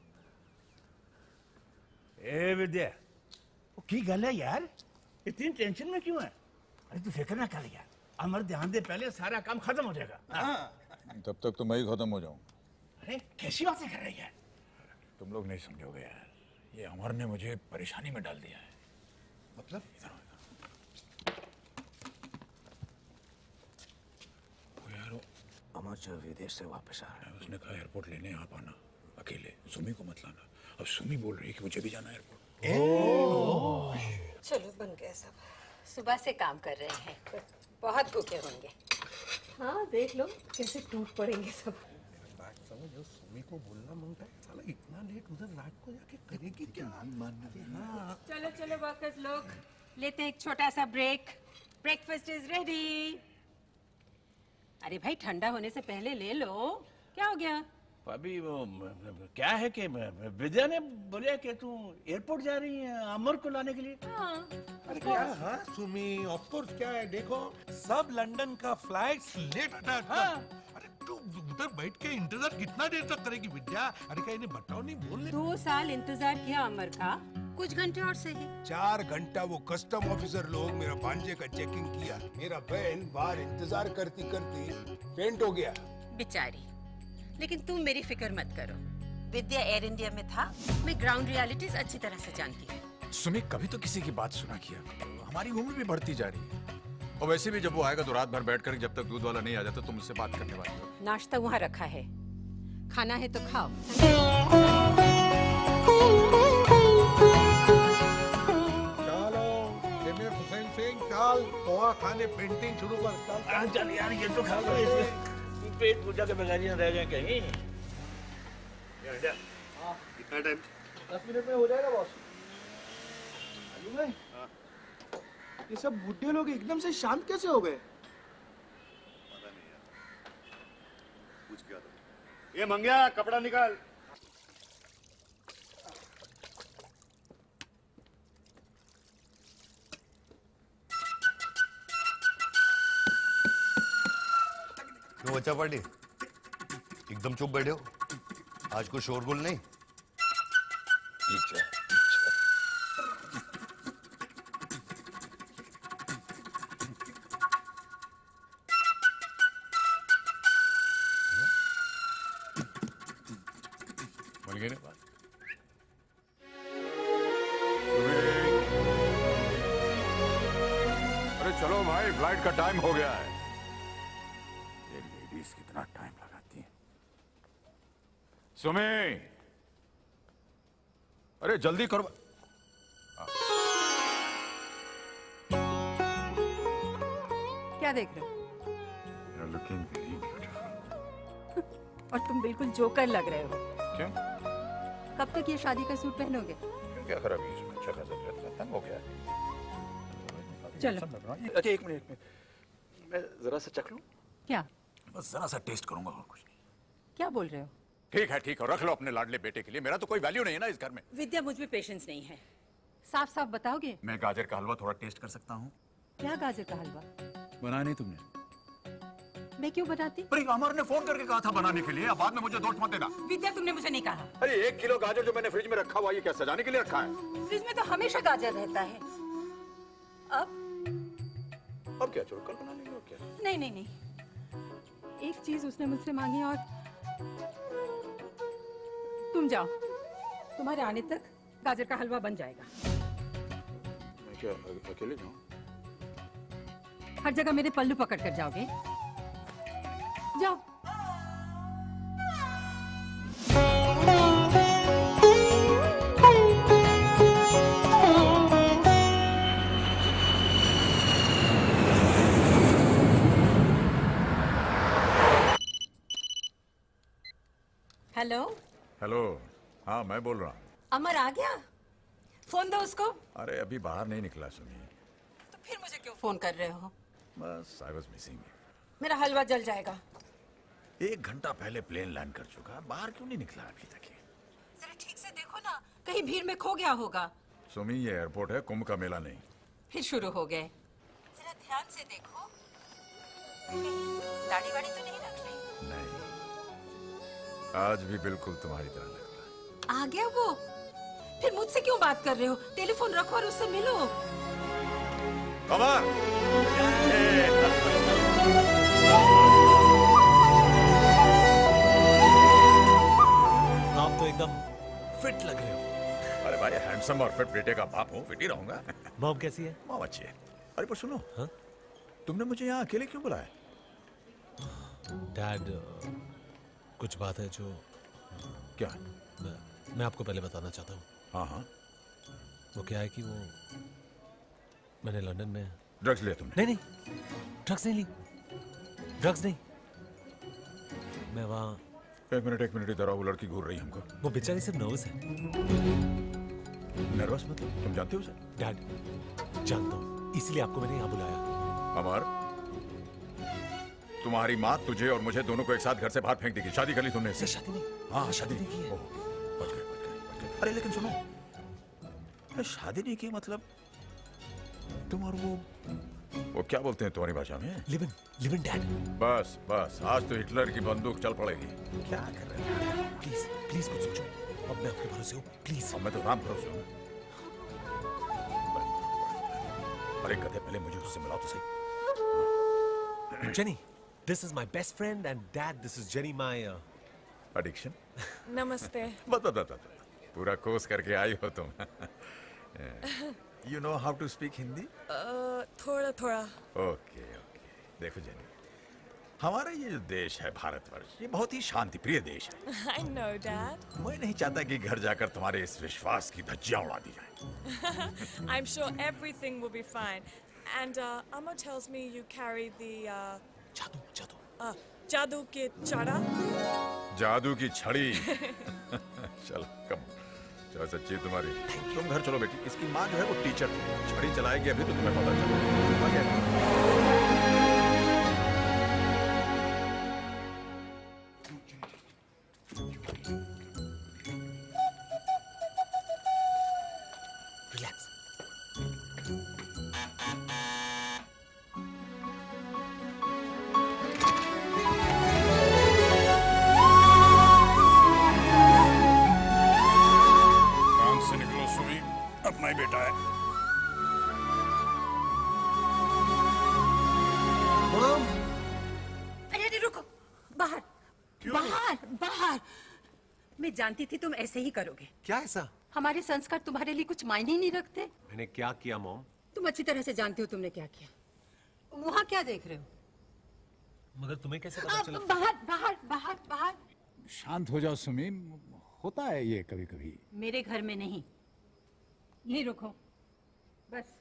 ए विद्या, वो की गल है यार? इतनी टेंशन में क्यों है? अरे तू फिक्र ना कर यार, अमर ध्यान दे, पहले सारा काम खत्म हो जाएगा। तब तक तो मैं ही खत्म हो जाऊं। अरे कैसी बातें कर रही है? तुम लोग नहीं समझोगे यार, ये अमर ने मुझे परेशानी में डाल दिया है। मतलब? यार अमर जब विदेश से वापस आ रहा है, उसने कहा एयरपोर्ट लेने आप आना अकेले, सुमी को मत लाना। अब सुमी बोल रही है कि मुझे भी जाना एयरपोर्ट। चलो बन गया सब। सुबह से काम कर रहे हैं, बहुत भूखे होंगे। हाँ देख लो कैसे टूट पड़ेंगे सब। बात समझो, सुमी को बोलना मांगता है, साला इतना लेट उधर रात को जाके करेगी क्या? हाँ। चलो चलो वर्कर्स लोग, लेते हैं एक छोटा सा ब्रेक। Breakfast is ready. अरे भाई ठंडा होने से पहले ले लो। क्या हो गया? अभी वो क्या है कि विद्या ने बोला कि तू एयरपोर्ट जा रही है अमर को लाने के लिए। हाँ, अरे क्या? हाँ सुमी, ऑफ कोर्स। क्या है देखो, सब लंदन का फ्लाइट्स लेट आता है। अरे तू उधर बैठ के इंतजार कितना देर तक करेगी विद्या? अरे क्या इन्हें बताओ नहीं, बोल ले। 2 साल इंतजार किया अमर का, कुछ घंटे और सही। 4 घंटा वो कस्टम ऑफिसर लोग मेरा भांजे का चेकिंग किया। मेरा बहन बाहर इंतजार करती करती फेंट हो गया बेचारी। लेकिन तुम मेरी फिक्र मत करो, विद्या एयर इंडिया में था, मैं ग्राउंड रियलिटीज अच्छी तरह से जानती हूँ। सुमी, कभी तो किसी की बात सुना किया। हमारी उम्र भी बढ़ती जा रही है, और वैसे भी जब वो आएगा तो रात भर बैठ कर जब तक दूध वाला नहीं आ जाता तुम उससे बात करने वाली हो। नाश्ता वहाँ रखा है, खाना है तो खाओ। चलो दिनेश हुसैन सिंह, चल पोहा खाने पेंटिंग शुरू कर। चल यार, ये तो खा लो, इसमें पेट पूजा के बगैर ही रह गए कहीं। कितना टाइम? 10 मिनट में हो जाएगा बॉस। ये सब बुड्ढे लोग एकदम से शांत कैसे हो गए? पता नहीं यार, पूछ के आता हूं। ये मंग्या, कपड़ा निकाल। क्यों बच्चा पार्टी एकदम चुप बैठे हो? आज कोई शोरगुल नहीं? बन गई ना बात? अरे चलो भाई, फ्लाइट का टाइम हो गया है। ये लेडीज कितना टाइम लगाती हैं। सुमी, अरे जल्दी करो। क्या देख रहे हो? You're looking very beautiful. और तुम बिल्कुल जोकर लग रहे हो। क्यों? कब तक ये शादी का सूट पहनोगे? क्या खराबी है इसमें? अच्छा खासा तंग हो गया है। चलो। अच्छा एक मिनट, मैं जरा सा चख लूं? क्या? बस जरा सा टेस्ट करूंगा और कुछ नहीं। क्या बोल रहे हो? ठीक है ठीक है, रख लो अपने लाडले बेटे के लिए। मेरा तो कोई वैल्यू नहीं है ना इस घर में। विद्या, मुझ में पेशेंस नहीं है। साफ साफ बताओगे? मैं गाजर का हलवा थोड़ा टेस्ट कर सकता हूँ? क्या गाजर का हलवा? बनाया नहीं तुमने? मैं क्यों बनाती? अरे अमर ने फोन करके कहा था बनाने के लिए, अब बाद में मुझे दोष मत देना। विद्या, तुमने मुझे नहीं कहा। अरे 1 किलो गाजर जो मैंने फ्रिज में रखा हुआ, ये क्या सजाने के लिए रखा है? फ्रिज में तो हमेशा गाजर रहता है। अब क्या, चलो कल बना लेंगे। और क्या? नहीं नहीं नहीं, एक चीज उसने मुझसे मांगी और तुम जाओ, तुम्हारे आने तक गाजर का हलवा बन जाएगा। मैं क्या अकेले जाऊं? हर जगह मेरे पल्लू पकड़ कर जाओगे? जाओ। हेलो। हेलो, हाँ मैं बोल रहा हूँ। अमर आ गया? फोन दो उसको। अरे अभी बाहर नहीं निकला सुनी। तो फिर मुझे क्यों फोन कर रहे हो? बस आई वाज मिसिंग। मेरा हलवा जल जाएगा। 1 घंटा पहले प्लेन लैंड कर चुका, बाहर क्यों नहीं निकला अभी तक? जरा ठीक से देखो ना, कहीं भीड़ में खो गया होगा। सुमी, ये एयरपोर्ट है, कुंभ का मेला नहीं। फिर शुरू हो गए। जरा ध्यान से देखो, दाढ़ी वाड़ी तो नहीं रख ली? नहीं, आज भी बिल्कुल तुम्हारी तरह लग रहा है। आ गया वो? फिर मुझसे क्यों बात कर रहे हो? टेलीफोन रखो और उससे मिलो। अमर! आप तो एकदम फिट लग रहे हो। अरे भाई, हैंडसम और फिट बेटे का बाप हूँ, फिट ही रहूंगा। मॉम कैसी है? मॉम अच्छी है। अरे पर सुनो, हाँ? तुमने मुझे यहाँ अकेले क्यों बुलाया? डैड, कुछ बात है जो... क्या? मैं आपको पहले बताना चाहता हूँ। हाँ हाँ। वो क्या है कि वो मैंने लंदन में... ड्रग्स लिया तुमने? नहीं, ड्रग्स नहीं ली। ड्रग्स नहीं। मैं वहाँ... एक मिनट इधर आओ, वो लड़की घूर रही है हमको। वो बेचारी सिर्फ नर्वस है। नर्वस मतलब? तुम जानते हो उसे? डैड, जानता हूँ, इसलिए आपको मैंने यहाँ बुलाया। अमर, तुम्हारी माँ तुझे और मुझे दोनों को एक साथ घर से बाहर फेंक देगी। शादी कर ली तुमने इससे? शादी नहीं। हाँ, शादी नहीं की है। बच गए। अरे लेकिन सुनो, शादी नहीं की मतलब तुम और वो क्या बोलते हैं तुम्हारी भाषा में? Live in dad. बस बस, आज तो हिटलर की बंदूक चल पड़ेगी। क्या कर रहे हैं? प्लीज प्लीज कुछ सोचो। अब मैं आपके भरोसे हूँ, प्लीज। अब मैं तो राम भरोसे हूँ। अरे गधे, पहले मुझे उससे मिलाओ तो सही। Jenny, this is my best friend, and Dad, this is Jenny, my addiction. नमस्ते। बस पूरा कोर्स करके आई हो तुम। You know how to speak Hindi? थोड़ा थोड़ा। Okay okay. देखो जेनी, हमारा ये जो देश है भारतवर्ष, ये बहुत ही शांति प्रिय देश है। I know, Dad. मैं नहीं चाहता कि घर जाकर तुम्हारे इस विश्वास की धज्जियां उड़ा दी जाए। I'm sure everything will be fine. And Amar tells me you carry the जादू के छड़ा। जादू की छड़ी। चलो कम, चलो सच्ची तुम्हारी। तुम घर चलो बेटी, इसकी माँ जो है वो टीचर थी, छड़ी चलाएगी अभी तो तुम्हें पता चलेगा। जानती थी तुम ऐसे ही करोगे। क्या ऐसा? हमारे संस्कार तुम्हारे लिए कुछ मायने ही नहीं रखते। मैंने क्या किया मॉम? तुम अच्छी तरह से जानती हो तुमने क्या किया। वहाँ क्या देख रहे हो? मगर तुम्हें कैसे पता चला? बाहर बाहर बाहर बाहर। शांत हो जाओ सुमी, होता है ये कभी कभी। मेरे घर में नहीं, यहीं रुको बस।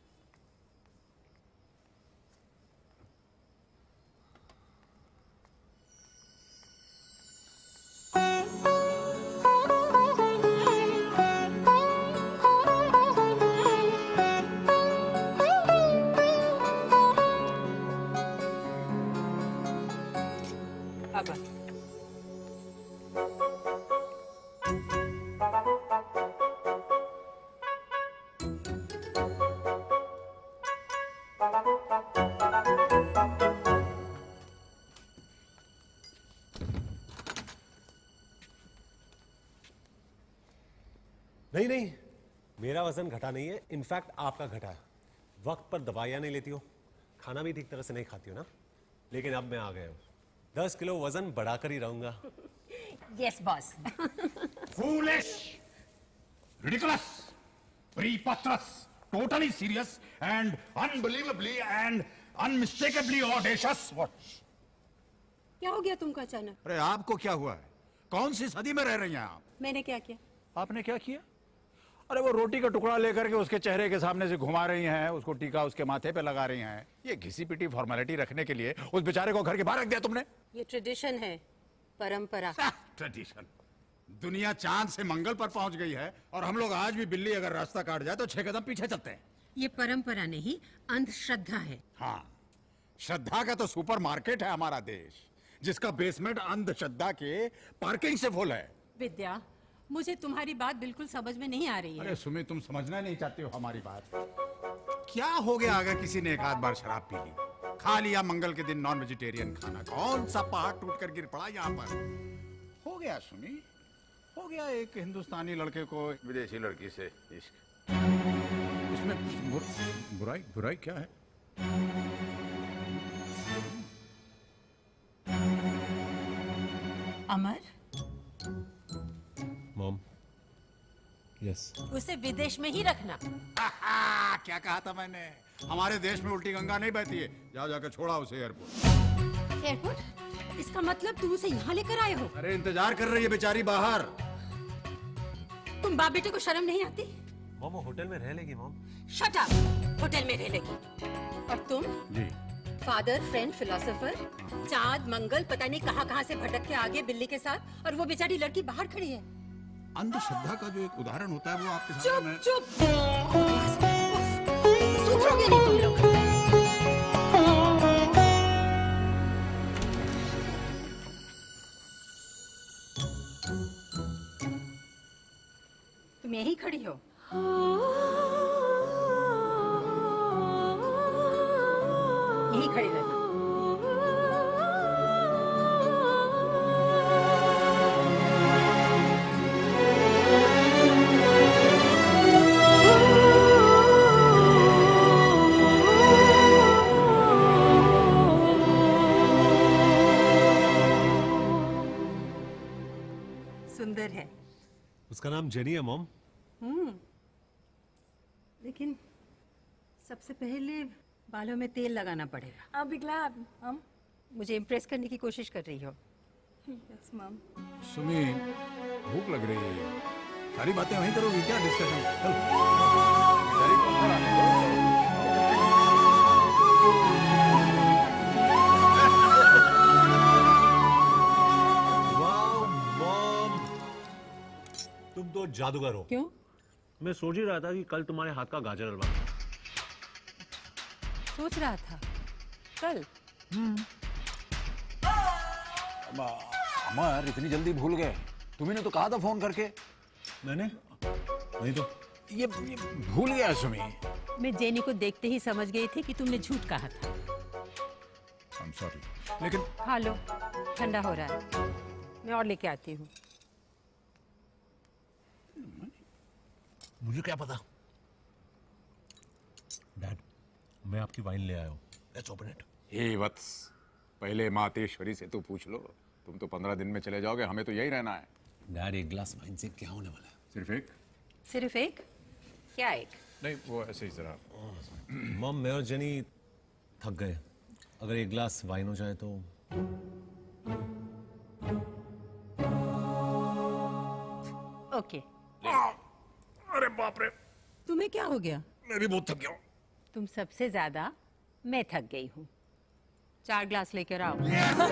नहीं नहीं, मेरा वजन घटा नहीं है, इनफैक्ट आपका घटा है। वक्त पर दवाइयां नहीं लेती हो, खाना भी ठीक तरह से नहीं खाती हो ना, लेकिन अब मैं आ गया हूँ। 10 किलो वजन बढ़ाकर ही रहूंगा। Yes boss. Foolish, ridiculous, preposterous, totally serious and unbelievably and unmistakably audacious. What? क्या हो गया तुमको अचानक? अरे आपको क्या हुआ है? कौन सी सदी में रह रही हैं आप? मैंने क्या किया? आपने क्या किया? अरे वो रोटी का टुकड़ा लेकर के उसके चेहरे के सामने से घुमा रही हैं, उसको टीका उसके माथे पे लगा रही हैं। ये घिसी पिटी फॉर्मेलिटी रखने के लिए उस बेचारे को घर के बाहर रख दिया तुमने? ये ट्रेडिशन है, परंपरा। ट्रेडिशन? दुनिया चांद से मंगल पर पहुंच गई है और हम लोग आज भी बिल्ली अगर रास्ता काट जाए तो 6 कदम पीछे चलते हैं। ये परंपरा नहीं, अंधश्रद्धा है। हाँ, श्रद्धा का तो सुपर मार्केट है हमारा देश, जिसका बेसमेंट अंधश्रद्धा के पार्किंग से फुल है। विद्या, मुझे तुम्हारी बात बिल्कुल समझ में नहीं आ रही है। अरे सुमी, तुम समझना नहीं चाहते हो हमारी बात। क्या हो गया अगर किसी ने एक आध बार शराब पी ली, खा लिया मंगल के दिन नॉन वेजिटेरियन खाना, कौन सा पहाड़ टूट कर गिर पड़ा यहाँ पर? हो गया सुमी, हो गया एक हिंदुस्तानी लड़के को विदेशी लड़की से इश्क। इसमें बुराई बुराई क्या है? Amar, mom, yes. उसे विदेश में ही रखना। क्या कहा था मैंने? हमारे देश में उल्टी गंगा नहीं बहती है। जाओ जाकर छोड़ा उसे एयरपोर्ट। एयरपोर्ट? इसका मतलब तुम उसे यहाँ लेकर आए हो? अरे इंतजार कर रही है बेचारी बाहर। तुम बाप बेटे को शर्म नहीं आती? मॉम, वो होटल में रह लेगी मॉम। शट अप, होटल में रह लेगी। और तुम? जी। फादर, फ्रेंड, फिलोसोफर, चांद मंगल पता नहीं कहाँ से भटक के आगे बिल्ली के साथ, और वो बेचारी लड़की बाहर खड़ी है। अंधश्रद्धा का जो एक उदाहरण होता है वो आपके सामने चुप सुधरोगे नहीं तुम लोग। तुम यहीं खड़ी हो? यही खड़े रहना। सुंदर है। उसका नाम जेनी है मॉम। लेकिन सबसे पहले बालों में तेल लगाना पड़ेगा। I'll be glad, Mom. मुझे इम्प्रेस करने की कोशिश कर रही हो। Yes, Mom. सुमी, भूख लग रही है। सारी बातें वहीं करोगी क्या डिस्कशन? चल। वाह मॉम, तुम तो जादूगर हो। क्यों? मैं सोच ही रहा था कि कल तुम्हारे हाथ का गाजर हलवा। सोच रहा था कल। अमर इतनी जल्दी भूल गए? तुम्ही ने तो कहा था फोन करके। मैंने नहीं तो ये भूल गया सुमी। मैं जेनी को देखते ही समझ गई थी कि तुमने झूठ कहा था। I'm sorry. लेकिन खा लो, ठंडा हो रहा है। मैं और लेके आती हूँ। मुझे क्या पता। डैड, मैं आपकी वाइन ले आया हूँ। Let's open it. हे वत्स, पहले मातेश्वरी से तो पूछ लो। तुम तो 15 दिन में चले जाओगे, हमें तो यही रहना है। डैड, एक ग्लास वाइन से क्या होने वाला है? सिर्फ एक? सिर्फ एक? क्या एक? नहीं, वो ऐसे ही जरा। मॉम, मैं और जेनी थक गए। अगर एक ग्लास वाइन हो जाए तो। ओके। अरे बाप रे, तुम्हें क्या हो गया? मैं भी बहुत थक गया हूँ। तुम सबसे ज्यादा मैं थक गई हूँ। 4 ग्लास लेकर आओ।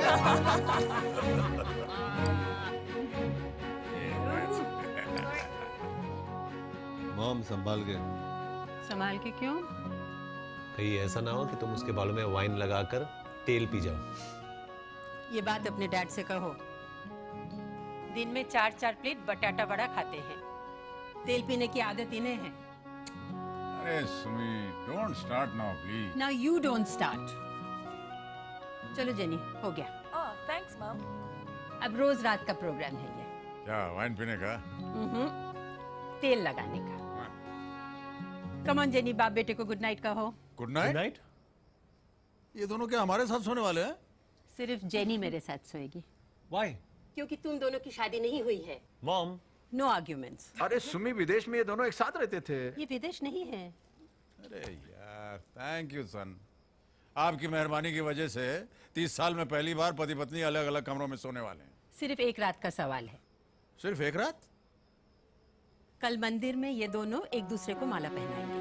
मॉम, संभाल के। संभाल के क्यों? कहीं ऐसा ना हो कि तुम उसके बालों में वाइन लगाकर तेल पी जाओ। ये बात अपने डैड से कहो। दिन में 4-4 प्लेट बटाटा वड़ा खाते हैं। तेल पीने की आदत इन्हें है। अरे Sumi, don't start now please. Now you don't start. चलो जेनी, हो गया। Oh, thanks, Mom. अब रोज रात का प्रोग्राम है ये। क्या वाइन पीने का? तेल लगाने का। कम ऑन जेनी, बाप बेटे को गुड नाइट कहो। Good night. ये दोनों क्या हमारे साथ सोने वाले हैं? सिर्फ जेनी मेरे साथ सोएगी। Why? क्योंकि तुम दोनों की शादी नहीं हुई है। Mom, no arguments. अरे सुमी, विदेश में ये दोनों एक साथ रहते थे। ये विदेश नहीं है। अरे यार, थैंक यू सन। आपकी मेहरबानी की वजह से 30 साल में पहली बार पति पत्नी अलग अलग कमरों में सोने वाले हैं। सिर्फ एक रात का सवाल है। सिर्फ एक रात? कल मंदिर में ये दोनों एक दूसरे को माला पहनाएंगे।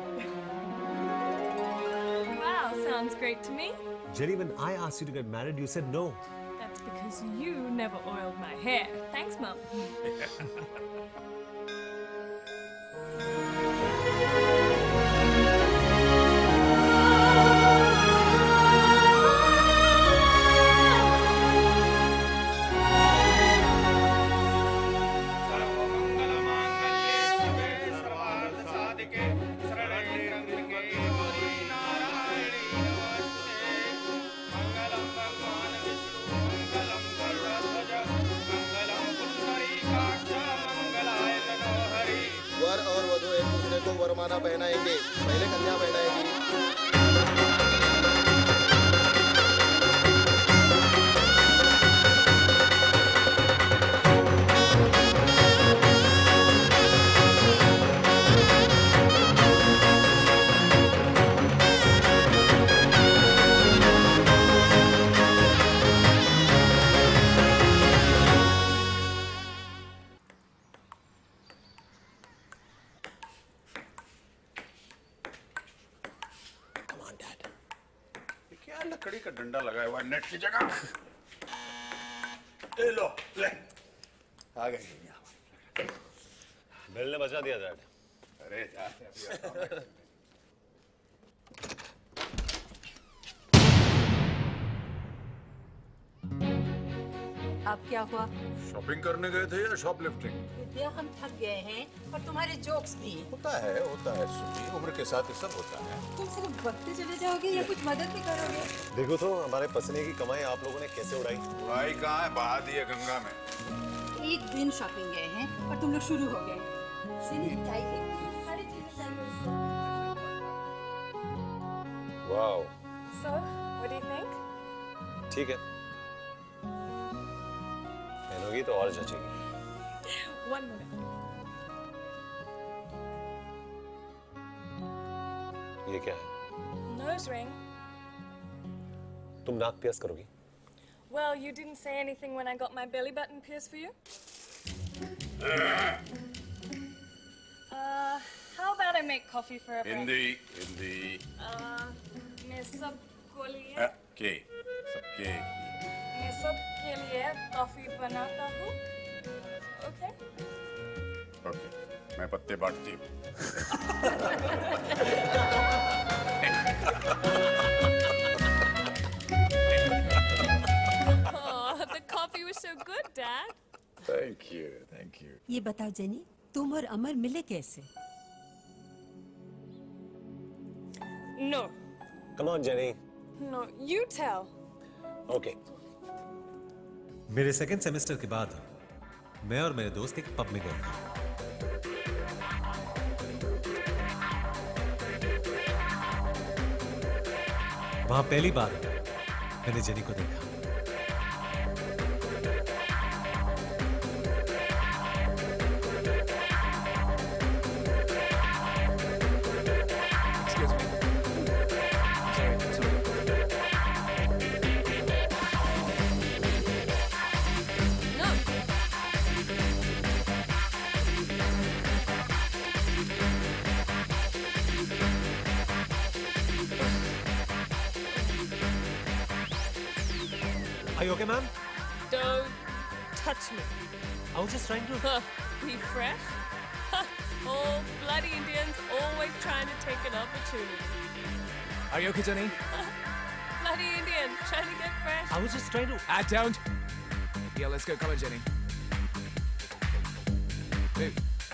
Wow, sounds great to me. Jenny, when I asked you to get married, you said no. That's because you never oiled my hair. Thanks, Mom. वरमाला पहनाएंगे। पहले कन्या पहनाएगी। लकड़ी का डंडा लगाया हुआ नेट की जगह। ए लो, ले आ गए। बेल ने बचा दिया डैड। अरे जा। अब क्या हुआ? शॉपिंग करने गए थे या शॉपलिफ्टिंग? विद्या, हम थक गए हैं और तुम्हारे जोक्स भी। होता है सुजी, उम्र के साथ ये सब होता है। तुम सिर्फ बकते चले जाओगे या कुछ मदद भी करोगे? देखो तो हमारे पसीने की कमाई आप लोगों ने कैसे उड़ाई। उड़ाई कहाँ है, बहा दी है गंगा में। एक दिन शॉपिंग गए हैं और तुम लोग शुरू हो गए। टाई है, सारी चीजें चाहिए। Wow, So, what do you think? ठीक है, पहनोगी तो और जचेगी। 1 minute. ये क्या है? Nose ring. तुम नाक पियर्स करोगी? Well, you didn't say anything when I got my belly button pierced for you. How about I make coffee for a break? Hindi मैं सबके लिए सबके मैं सबके लिए कॉफी बनाता हूँ. Okay? ओके, मैं पत्ते बांटती हूँ। Oh, the coffee was so good, Dad. Thank you. ये बताओ जेनी, तुम और अमर मिले कैसे? No. Come on, Jenny. No, you tell. Okay. मेरे सेकंड सेमेस्टर के बाद मैं और मेरे दोस्त एक पब में गए थे। वहां पहली बार मैंने जेनी को देखा। Are you okay, ma'am? Don't touch me. I was just trying to. Be fresh? Oh, bloody Indians always trying to take an opportunity. Are you okay, Jenny? Bloody Indian trying to get fresh. I was just trying to. Don't. Yeah, let's go. Come on, Jenny. Move.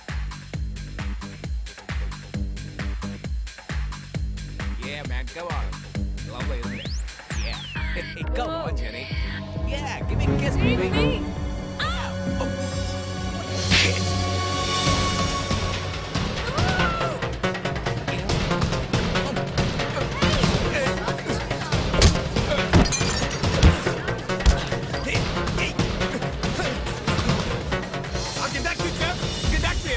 Yeah, man, go on. Lovely, isn't it? Yeah. Go on, Jenny. Yeah, give me a kiss, baby. Oh. Shit. I'll get back to you, Jeff. Get back to you.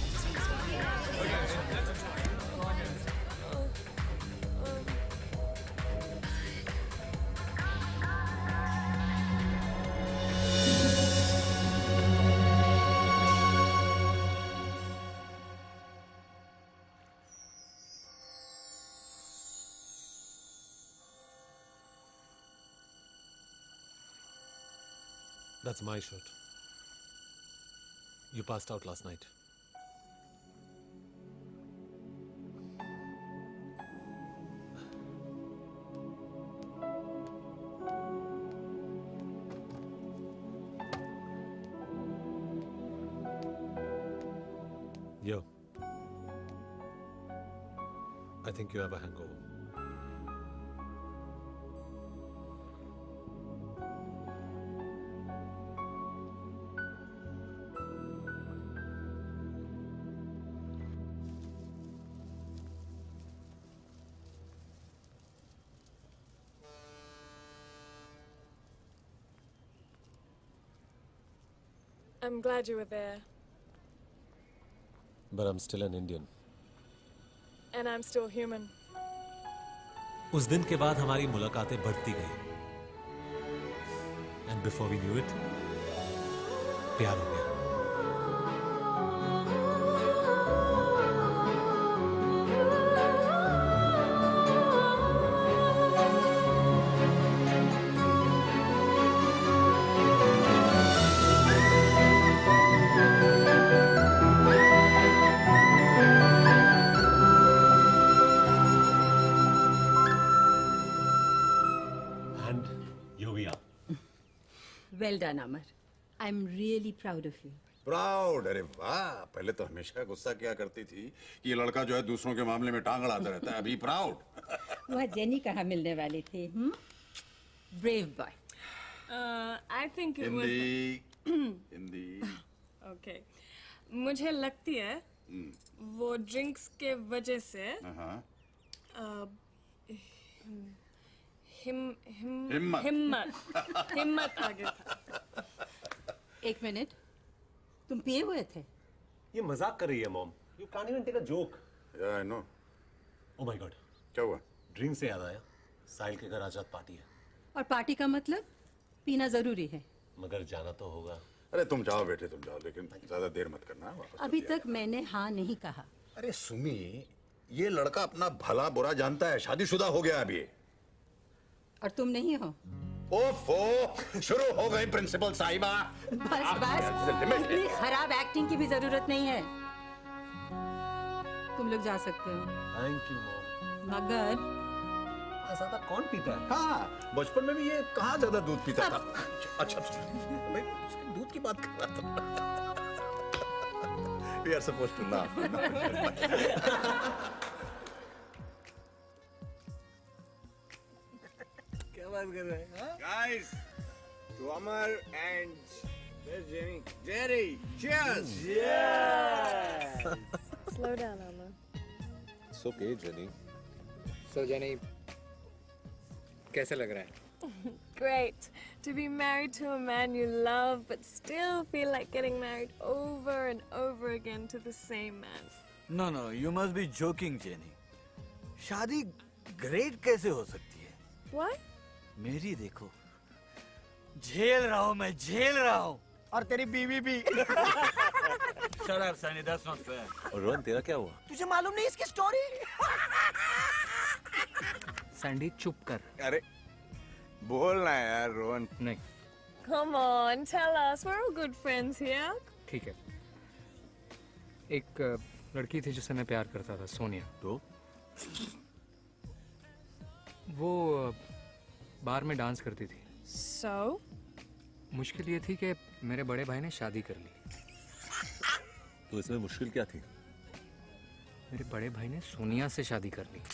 That's my shirt. You passed out last night. Yo. I think you have a hangover. I'm glad you were there. But I'm still an Indian. And I'm still human. उस दिन के बाद हमारी मुलाकातें बढ़ती गई। And before we knew it, प्यार हो गया। Well done, Amar. I'm really proud of you. Proud? अरे वाह, पहले तो हमेशा गुस्सा किया करती थी कि ये लड़का जो है दूसरों के मामले में टांग अड़ाता रहता है, अभी प्राउड। वह जेनी कहाँ मिलने वाली थी? Brave boy. I think it was. Hindi. Okay. मुझे लगती है वो ड्रिंक्स के वजह से हिम्मत आ गया था। एक मिनट, तुम पिए हुए थे? ये मजाक कर रही है mom. You can't even take a joke. Yeah, I know. Oh my God. क्या हुआ? ड्रिंक से याद आया, साहिल के घर आज रात पार्टी है। और पार्टी का मतलब पीना जरूरी है। मगर जाना तो होगा। अरे तुम जाओ बेटे, तुम जाओ, लेकिन ज्यादा देर मत करना। वापस अभी तक मैंने हाँ नहीं कहा। अरे सुमी, ये लड़का अपना भला बुरा जानता है, शादीशुदा हो गया अभी। और तुम नहीं हो? ओफो, शुरू हो गई प्रिंसिपल साहिबा। बस इतनी खराब एक्टिंग की भी जरूरत नहीं है। तुम लोग जा सकते हो। Thank you mom. मगर ज्यादा कौन पीता है? हाँ, बचपन में भी ये कहाँ ज्यादा दूध पीता था। अच्छा, मैं उसके दूध की बात कर रहा था। We are supposed to laugh. क्या बात कर रहे हैं? Guys, to Amar and where's Jerry? Jerry, cheers! Yeah! Slow down, Amar. It's okay, Jenny. So Jenny, कैसे लग रहा है? Great. To be married to a man you love, but still feel like getting married over and over again to the same man. No, you must be joking, Jenny. शादी great कैसे हो सकती है? What? मेरी देखो, झेल रहा हूँ मैं, झेल रहा हूँ, और तेरी बीवी भी। Shut up, Sunny, that's not fair. और रोहन, तेरा क्या हुआ? तुझे मालूम नहीं इसकी स्टोरी? सैंडी चुप कर। अरे बोलना यार रोहन। नहीं। Come on, tell us. We're all good friends here. ठीक है। एक लड़की थी जिससे मैं प्यार करता था, सोनिया। तो? वो बार में डांस करती थी। So? मुश्किल ये थी कि मेरे बड़े भाई ने शादी कर ली। तो इसमें मुश्किल क्या थी? मेरे बड़े भाई ने सोनिया से शादी कर ली।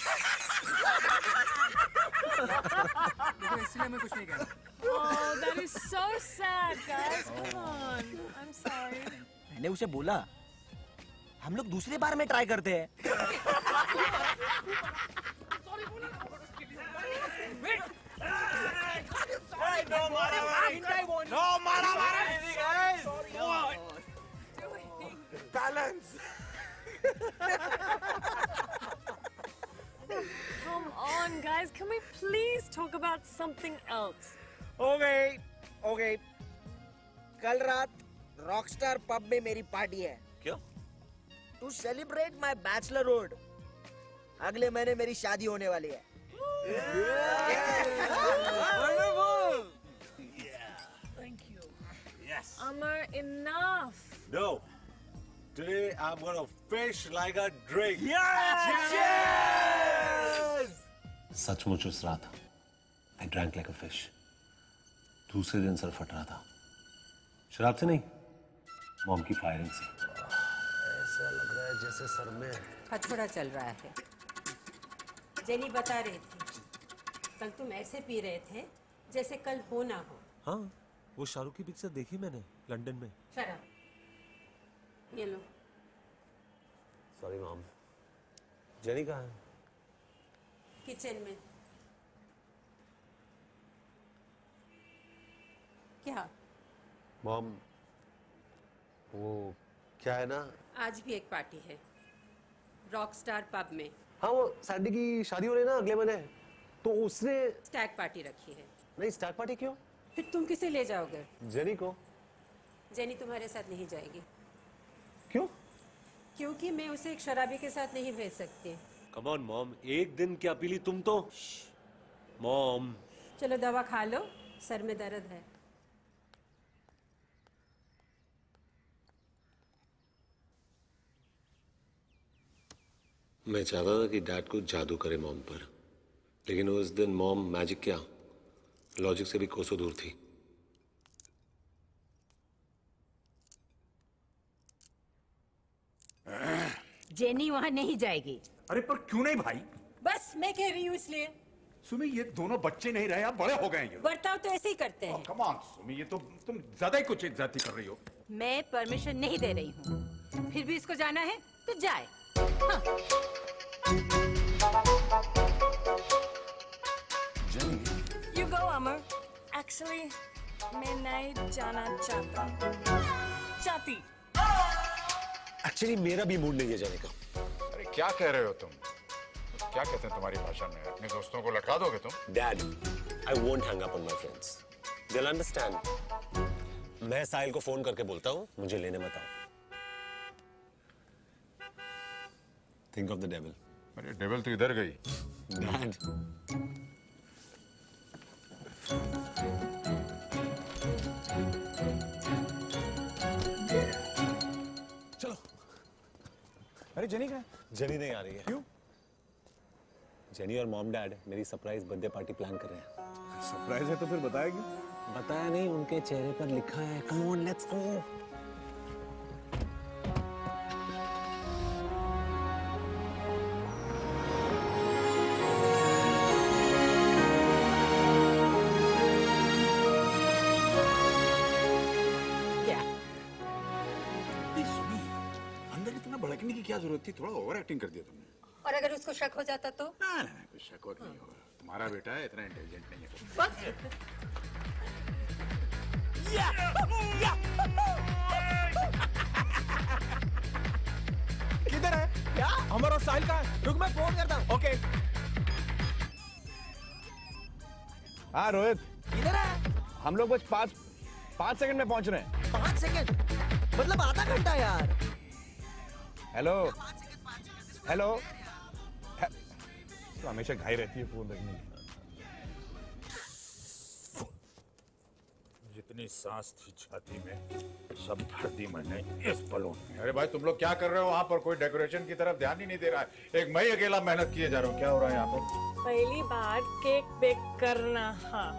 इसलिए मैं कुछ नहीं कह रहा। Oh, that is so sad, guys. Come on. I'm sorry. मैंने उसे बोला, हम लोग दूसरे बार में ट्राई करते हैं। No मारा guys. Balance. Come on, guys. Can we please talk about something else? Okay. कल रात रॉकस्टार पब में मेरी पार्टी है। क्यों? To celebrate my bachelorhood. अगले महीने मेरी शादी होने वाली है। Wonderful. Thank you. Yes. Amar, enough. No. Today I'm gonna fish like a drink. Cheers! सचमुच उस रात I drank like a fish. दूसरे दिन सर फट रहा था, शराब से नहीं, मॉम की फायरिंग से। ऐसा लग रहा है जैसे सर में हथौड़ा चल रहा है। जेनी बता रही थी, कल तुम ऐसे पी रहे थे जैसे कल हो ना हो। हाँ, वो शाहरुख की पिक्चर देखी मैंने लंदन में। शराब ये लो। Sorry mom. जेनी कहाँ है? किचन में। क्या? मॉम, वो क्या है ना, आज भी एक पार्टी है रॉकस्टार पब में। हाँ वो सैंडी की शादी हो रही है ना अगले महीने, तो उसने स्टैग पार्टी रखी है। नहीं, स्टैग पार्टी क्यों? फिर तुम किसे ले जाओगे? जेनी को। जेनी तुम्हारे साथ नहीं जाएगी। क्यों? क्योंकि मैं उसे एक शराबी के साथ नहीं भेज सकती। कम ऑन मॉम, एक दिन क्या पी ली तुम तो। मॉम चलो दवा खा लो, सर में दर्द है। मैं चाहता था कि डैड को जादू करे मॉम पर, लेकिन उस दिन मॉम मैजिक क्या, लॉजिक से भी कोसों दूर थी। जेनी वहाँ नहीं जाएगी। अरे पर क्यों नहीं भाई? बस मैं कह रही हूँ इसलिए। सुमी ये दोनों बच्चे नहीं रहे, आप बड़े हो गए हैं। बर्ताव तो ऐसे ही करते हैं। कम ऑन सुमी, ये तो तुम ज्यादा ही कुछ ज्यादती कर रही हो। मैं परमिशन नहीं दे रही हूँ, फिर भी इसको जाना है तो जाए। हाँ। You go, Amar. Actually, मैं नहीं जाना चाहती। एक्चुअली मेरा भी मूड नहीं है जाने का। अरे क्या कह रहे हो तुम? क्या कहते हैं तुम्हारी भाषा में? अपने दोस्तों को लटका दोगे तुम? Dad, I won't hang up on my friends. They'll understand. मैं साहिल को फोन करके बोलता हूँ, मुझे लेने मत आओ। Think of the devil. अरे डेविल तो इधर गई। Dad. चलो। अरे जेनी कहाँ है? जेनी नहीं आ रही है। क्यों? जेनी और मॉम डैड मेरी सरप्राइज बर्थडे पार्टी प्लान कर रहे हैं। सरप्राइज है तो फिर बताया क्यों? बताया नहीं, उनके चेहरे पर लिखा है। Come on let's go. अंदर इतना भड़कने की क्या जरूरत थी? थोड़ा ओवर एक्टिंग कर दिया तुमने। और अगर उसको शक हो जाता तो? ना कुछ शक वक नहीं होगा। तुम्हारा बेटा है, इतना इंटेलिजेंट नहीं है। किधर है? क्या? अमर और साहिल कहाँ है? रुक मैं फोन करता हूँ। ओके। हाँ रोहित, किधर है? हम लोग बस 5 सेकंड में पहुंच रहे हैं। 5 सेकंड? मतलब आधा घंटा यार। Hello hello. तो हमेशा घाई रहती है फोन रखने की। जितनी सांस थी छाती में सब भर दी मैंने इस बलून में। अरे भाई तुम लोग क्या कर रहे हो वहाँ पर? कोई डेकोरेशन की तरफ ध्यान ही नहीं दे रहा है। एक मैं ही अकेला मेहनत किए जा रहा हूँ। क्या हो रहा है यहाँ पर? पहली बार केक बेक करना। हाँ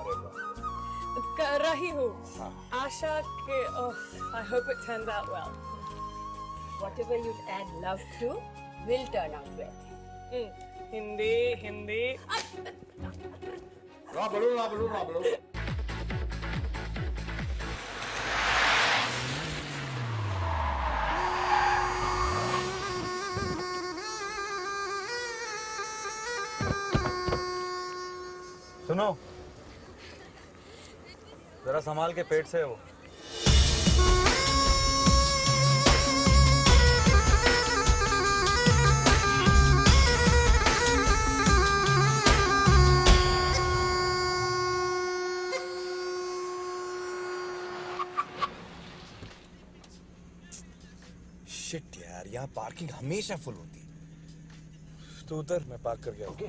कर रही हूँ। आशा के I hope it turns out well. Whatever you add love to will turn out well. Hindi. ला बलून। सुनो, जरा संभाल के पेट से है वो। शिट यार, यहाँ पार्किंग हमेशा फुल होती है। तो उधर मैं पार्क करके ओके।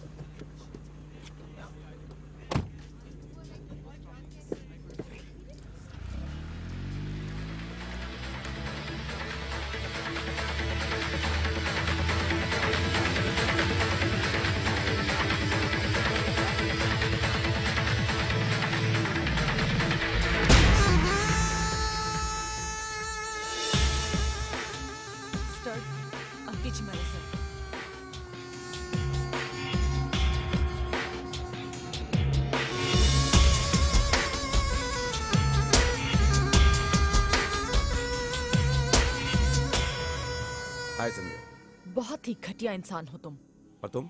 हाय संजय। बहुत ही घटिया इंसान हो तुम। और तुम?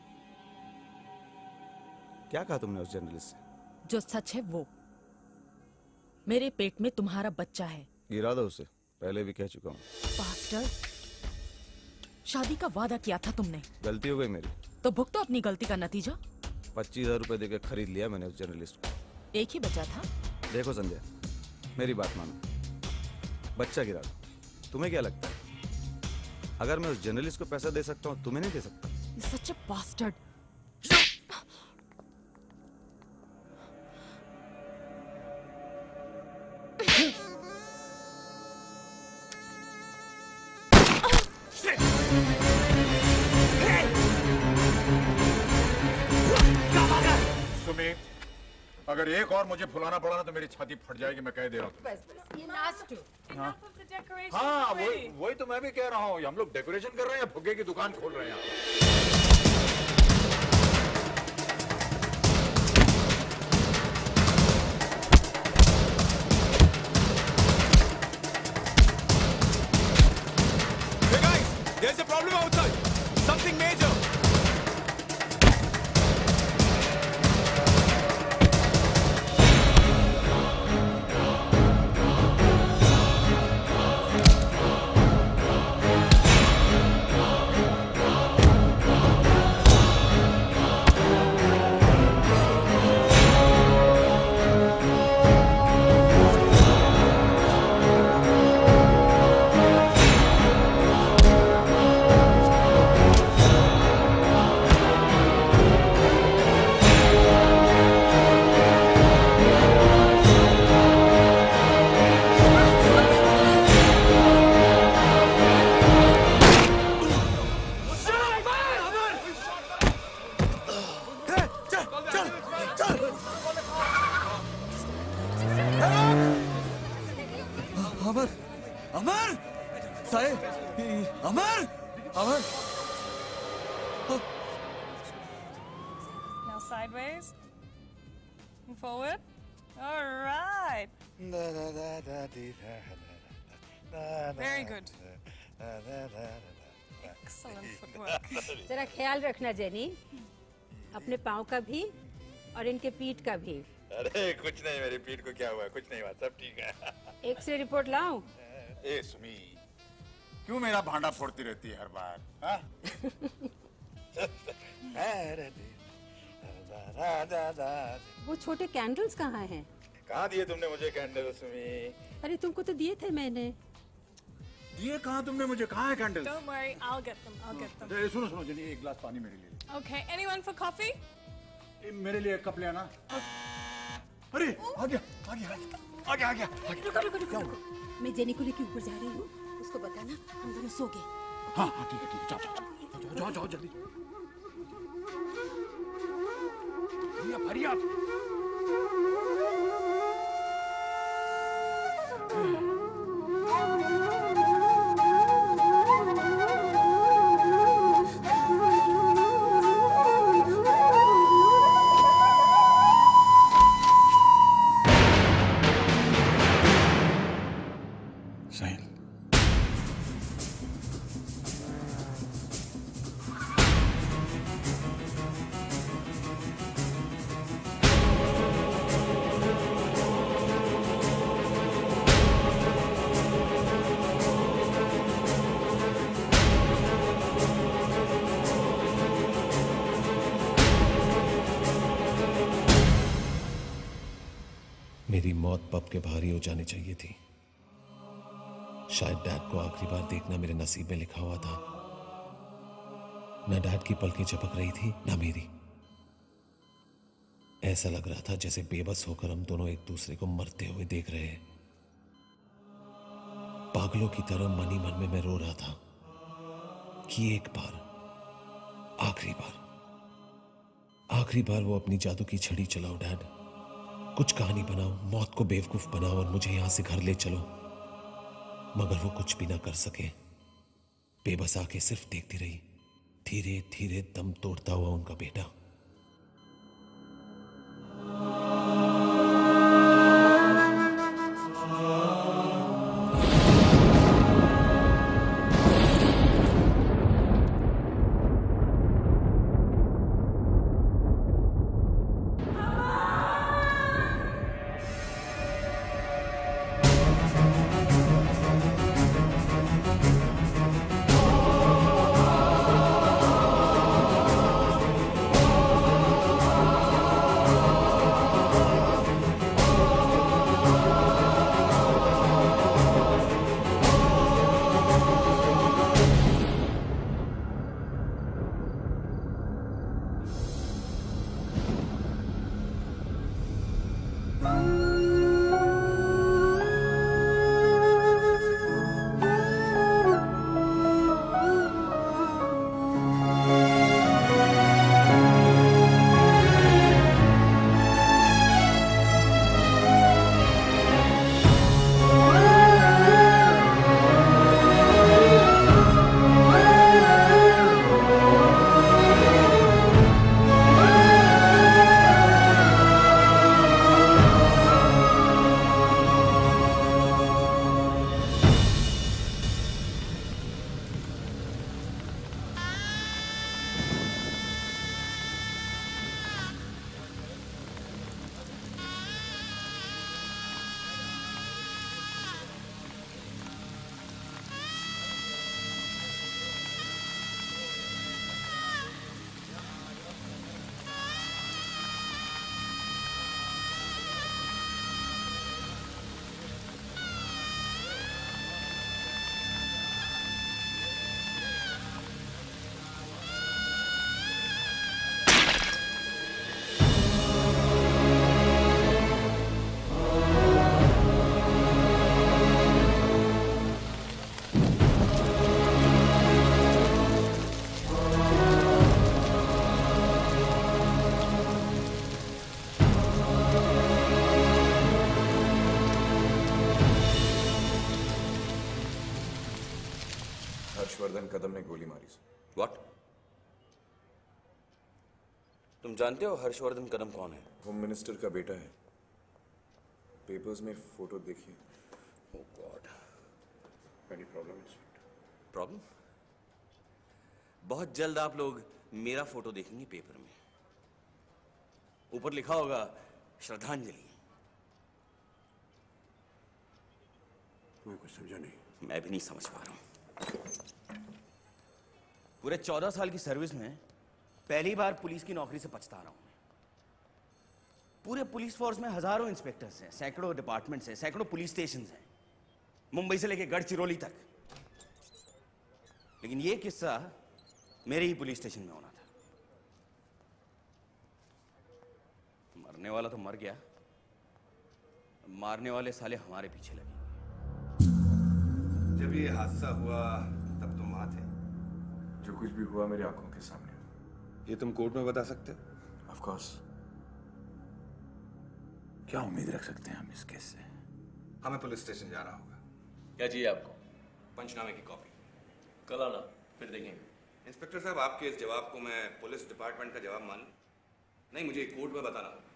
क्या कहा तुमने उस जर्नलिस्ट से? जो सच है वो, मेरे पेट में तुम्हारा बच्चा है। गिरा दो उसे, पहले भी कह चुका हूँ। पास्टर, शादी का वादा किया था तुमने। गलती हो गई मेरी। तो भुगतो अपनी गलती का नतीजा। 25,000 रुपए देकर खरीद लिया मैंने उस जर्नलिस्ट को। एक ही बचा था। देखो संजय, मेरी बात मानो, बच्चा गिरा दो। तुम्हें क्या लगता है अगर मैं उस जर्नलिस्ट को पैसा दे सकता हूँ, तुम्हें नहीं दे सकता? सच बास्टर्ड। सुमी, अगर एक और मुझे फुलाना पड़ा ना तो मेरी छाती फट जाएगी, मैं कह दे रहा हूँ। बस ये लास्ट हाँ हाँ, वही तो मैं भी कह रहा हूँ। हम लोग डेकोरेशन कर रहे हैं या फुग्गे की दुकान खोल रहे हैं? There's a problem outside. Something major. Amar, Amar, Saheb, Amar, Amar. Now sideways. And forward. All right. Very good. Excellent footwork. जरा ख्याल रखना जेनी, अपने पाँव का भी और इनके पीठ का भी। अरे कुछ नहीं, मेरी पीठ को क्या हुआ? कुछ नहीं हुआ, सब ठीक है। एक्सरे रिपोर्ट लाऊं? ए सुमी, क्यों मेरा भांडा फोड़ती रहती है हर बार? हाँ? वो छोटे कैंडल्स कहाँ हैं? कहाँ दिए तुमने मुझे कैंडल सुमी? अरे तुमको तो दिए थे मैंने। दिए कहाँ तुमने मुझे? कहाँ है candle? Don't worry, I'll get them. I'll get them. सुनो सुनो जनी, एक गिलास पानी मेरे लिए। Okay, anyone for coffee? मेरे लिए एक कप ले आना। अरे आ गया आ गया आ गया आ गया। रुको रुको रुको रुको, मैं जेनी को लेके ऊपर जा रही हूँ, उसको बताना हम दोनों सो गए। हाँ हाँ ठीक है जाओ जाओ जाओ जाओ जल्दी। हरी आप। मेरी मौत पब के बाहर ही हो जानी चाहिए थी। शायद डैड को आखिरी बार देखना मेरे नसीब में लिखा हुआ था। न डैड की पलकें झपक रही थी न मेरी। ऐसा लग रहा था जैसे बेबस होकर हम दोनों एक दूसरे को मरते हुए देख रहे हैं। पागलों की तरह मन ही मन में मैं रो रहा था कि एक बार, आखिरी बार वो अपनी जादू की छड़ी चलाओ डैड। कुछ कहानी बनाओ, मौत को बेवकूफ बनाओ और मुझे यहां से घर ले चलो। मगर वो कुछ भी ना कर सके। बेबस आके सिर्फ देखती रही, धीरे धीरे दम तोड़ता हुआ उनका बेटा। हर्षवर्धन कदम ने गोली मारी। व्हाट? तुम जानते हो हर्षवर्धन कदम कौन है? होम मिनिस्टर का बेटा है। पेपर्स में फोटो देखिए। Oh God. Any problem? Problem? बहुत जल्द आप लोग मेरा फोटो देखेंगे पेपर में। ऊपर लिखा होगा श्रद्धांजलि। मैं कुछ समझा नहीं। मैं भी नहीं समझ पा रहा हूं। पूरे 14 साल की सर्विस में पहली बार पुलिस की नौकरी से पछता रहा हूं। पूरे पुलिस फोर्स में हजारों इंस्पेक्टर्स हैं, सैकड़ों डिपार्टमेंट्स हैं, सैकड़ों पुलिस स्टेशन हैं, मुंबई से लेकर गढ़चिरौली तक। लेकिन यह किस्सा मेरे ही पुलिस स्टेशन में होना था। मरने वाला तो मर गया, मारने वाले साले हमारे पीछे लगे। जब ये हादसा हुआ तब तुम वहां थे? जो कुछ भी हुआ मेरी आंखों के सामने। ये तुम कोर्ट में बता सकते हो? Of course. क्या उम्मीद रख सकते हैं हम इस केस से? हमें पुलिस स्टेशन जाना होगा। क्या चाहिए आपको? पंचनामे की कॉपी। कल आना, फिर देखेंगे। इंस्पेक्टर साहब, आपके इस जवाब को मैं पुलिस डिपार्टमेंट का जवाब मान लूं? नहीं, मुझे कोर्ट में बताना होगा।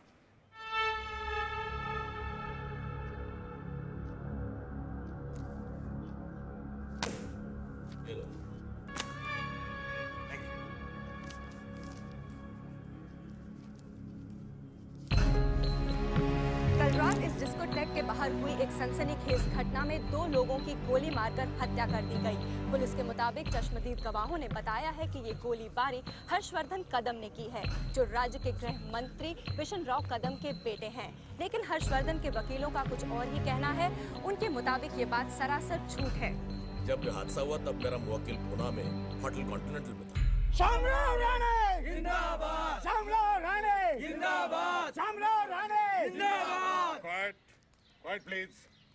के बाहर हुई एक सनसनीखेज घटना में 2 लोगों की गोली मारकर हत्या कर दी गई। पुलिस के मुताबिक चश्मदीद गवाहों ने बताया है कि ये गोलीबारी हर्षवर्धन कदम ने की है, जो राज्य के गृह मंत्री बिशन राव कदम के बेटे हैं। लेकिन हर्षवर्धन के वकीलों का कुछ और ही कहना है। उनके मुताबिक ये बात सरासर झूठ है। जब हादसा हुआ तब मेरा मुवक्किल पुणे में होटल कॉन्टिनेंटल में था। शामराव राणे जिंदाबाद, शामराव राणे जिंदाबाद, शामराव राणे जिंदाबाद। Quiet, quiet please.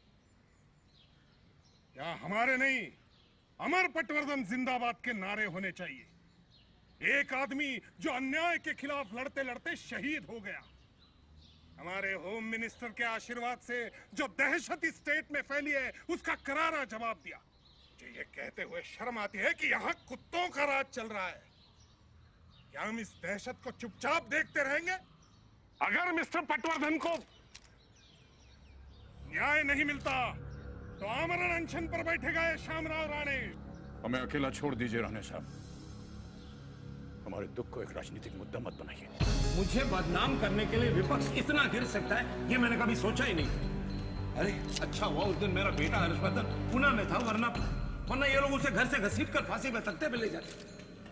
यहाँ हमारे नहीं, अमर पटवर्धन जिंदाबाद के नारे होने चाहिए। एक आदमी जो अन्याय के खिलाफ लड़ते लड़ते शहीद हो गया। हमारे होम मिनिस्टर के आशीर्वाद से जो दहशत इस स्टेट में फैली है, उसका करारा जवाब दिया। मुझे ये कहते हुए शर्म आती है कि यहाँ कुत्तों का राज चल रहा है। क्या हम इस दहशत को चुपचाप देखते रहेंगे? अगर मिस्टर पटवर्धन को न्याय नहीं मिलता तो आमरण अनशन पर बैठेगा ये शामराव राणे। हमें अकेला छोड़ दीजिए राणे साहब। हमारे दुख को एक राजनीतिक मुद्दा मत बनाइए। मुझे बदनाम करने के लिए विपक्ष इतना गिर सकता है, ये मैंने कभी सोचा ही नहीं। अरे अच्छा हुआ उस दिन मेरा बेटा हर्षवर्धन पुणे में था, वरना ये लोग उसे घर से घसीट कर फांसी पे तख्ते पे ले जाते।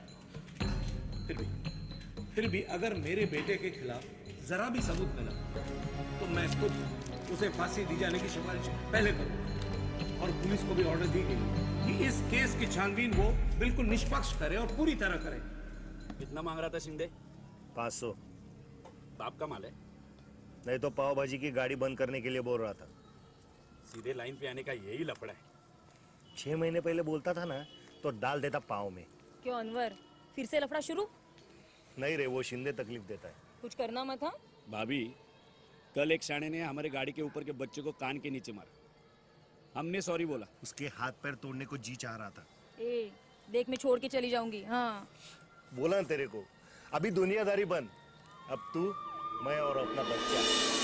फिर भी अगर मेरे बेटे के खिलाफ जरा भी सबूत मिला तो मैं खुद उसे फांसी दी जाने की सिफारिश पहले करूं। और पुलिस को भी ऑर्डर दी गई कि इस केस की छानबीन वो बिल्कुल निष्पक्ष करे और पूरी तरह करे। कितना मांग रहा था शिंदे? 500। बाप का माल है। नहीं तो पाव भाजी की गाड़ी बंद करने के लिए बोल रहा था। सीधे लाइन पे आने का यही लफड़ा है। 6 महीने पहले बोलता था ना तो डाल देता पाव में। क्यों अनवर, फिर से लफड़ा शुरू? नहीं रे, वो शिंदे तकलीफ देता है। कुछ करना मत। हाँ भाभी, कल एक शाणे ने हमारे गाड़ी के ऊपर के बच्चे को कान के नीचे मारा। हमने सॉरी बोला। उसके हाथ पैर तोड़ने को जी चाह रहा था। ए, देख मैं छोड़ के चली जाऊंगी। हाँ बोला ना तेरे को, अभी दुनियादारी बंद। अब तू, मैं और अपना बच्चा।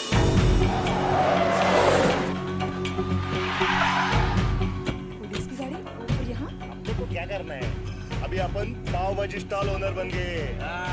पुलिस की गाड़ी और यहाँ? अब देखो क्या करना है। अभी अपन पाव भाजी स्टॉल ओनर बन गए।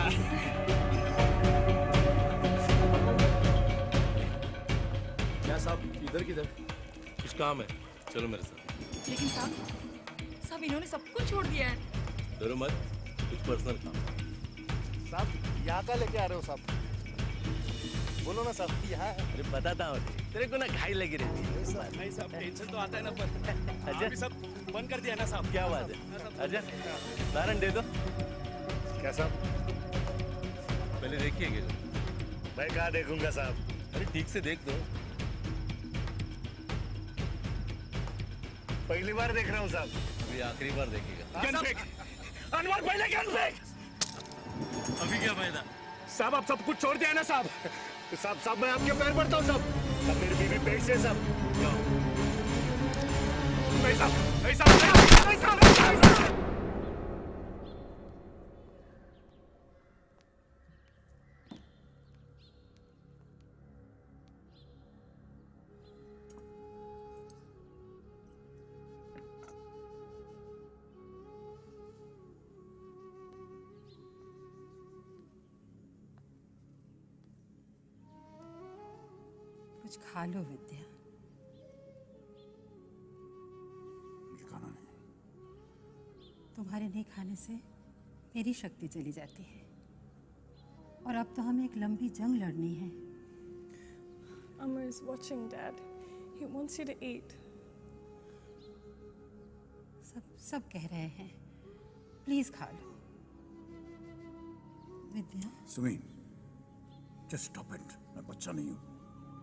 क्या साहब, इधर किधर? कुछ काम है, चलो मेरे साथ। लेकिन साहब इन्होंने सब कुछ छोड़ दिया है। डरो मत, कुछ पर्सनल काम। साहब यहाँ का लेके आ रहे हो साहब? बोलो ना साहब। यहाँ अरे बताता हूँ, तेरे को ना घाई लगी रहती है। नहीं साहब, टेंशन तो आता है ना, पर अभी सब बंद कर दिया ना साहब। क्या बात है? अच्छा उदाहरण दे दो। क्या साहब? पहले देखिएगा। मैं कहाँ देखूंगा साहब? अरे ठीक से देख दो। पहली बार देख रहा हूँ साहब। ये आखिरी बार देखेगा। अनवर, पहले गन फेंक। अभी क्या फायदा? साहब आप सब कुछ छोड़ दिया ना साहब? साहब मैं आपके पैर पड़ता हूँ साहब। सब मेरी बीवी पेट से साहब। नहीं साहब, नहीं साहब, नहीं साहब, नहीं साहब। कुछ खा लो विद्या। मुझे खाना नहीं। तुम्हारे नहीं खाने से मेरी शक्ति चली जाती है, और अब तो हमें एक लंबी जंग लड़नी है। Amar is watching, Dad. He wants you to eat. सब कह रहे हैं, प्लीज खा लो। Vidya, Sumi, just stop it. मैं बच्चा नहीं हूं।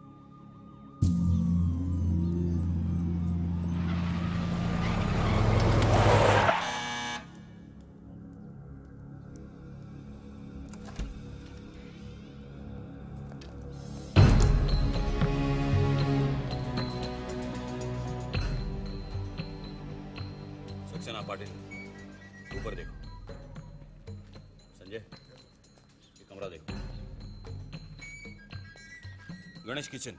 पाटिल, ऊपर देखो। संजय, ये कमरा देखो। Ganesh kitchen.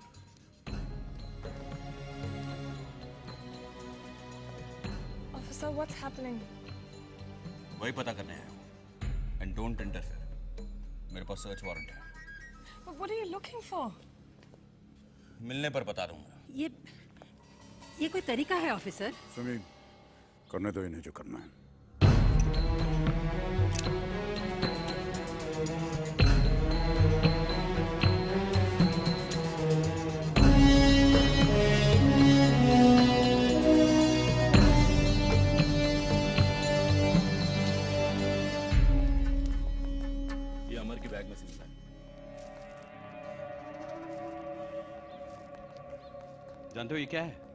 Officer, what's happening? वही पता करने आया हूँ। And don't interfere. मेरे पास सर्च वारंट है। But what are you looking for? मिलने पर बता दूंगा। ये कोई तरीका है ऑफिसर? सुमी, करने दो इन्हें जो करना है। ये अमर की बैग में से मिला है। जानते हो ये क्या है?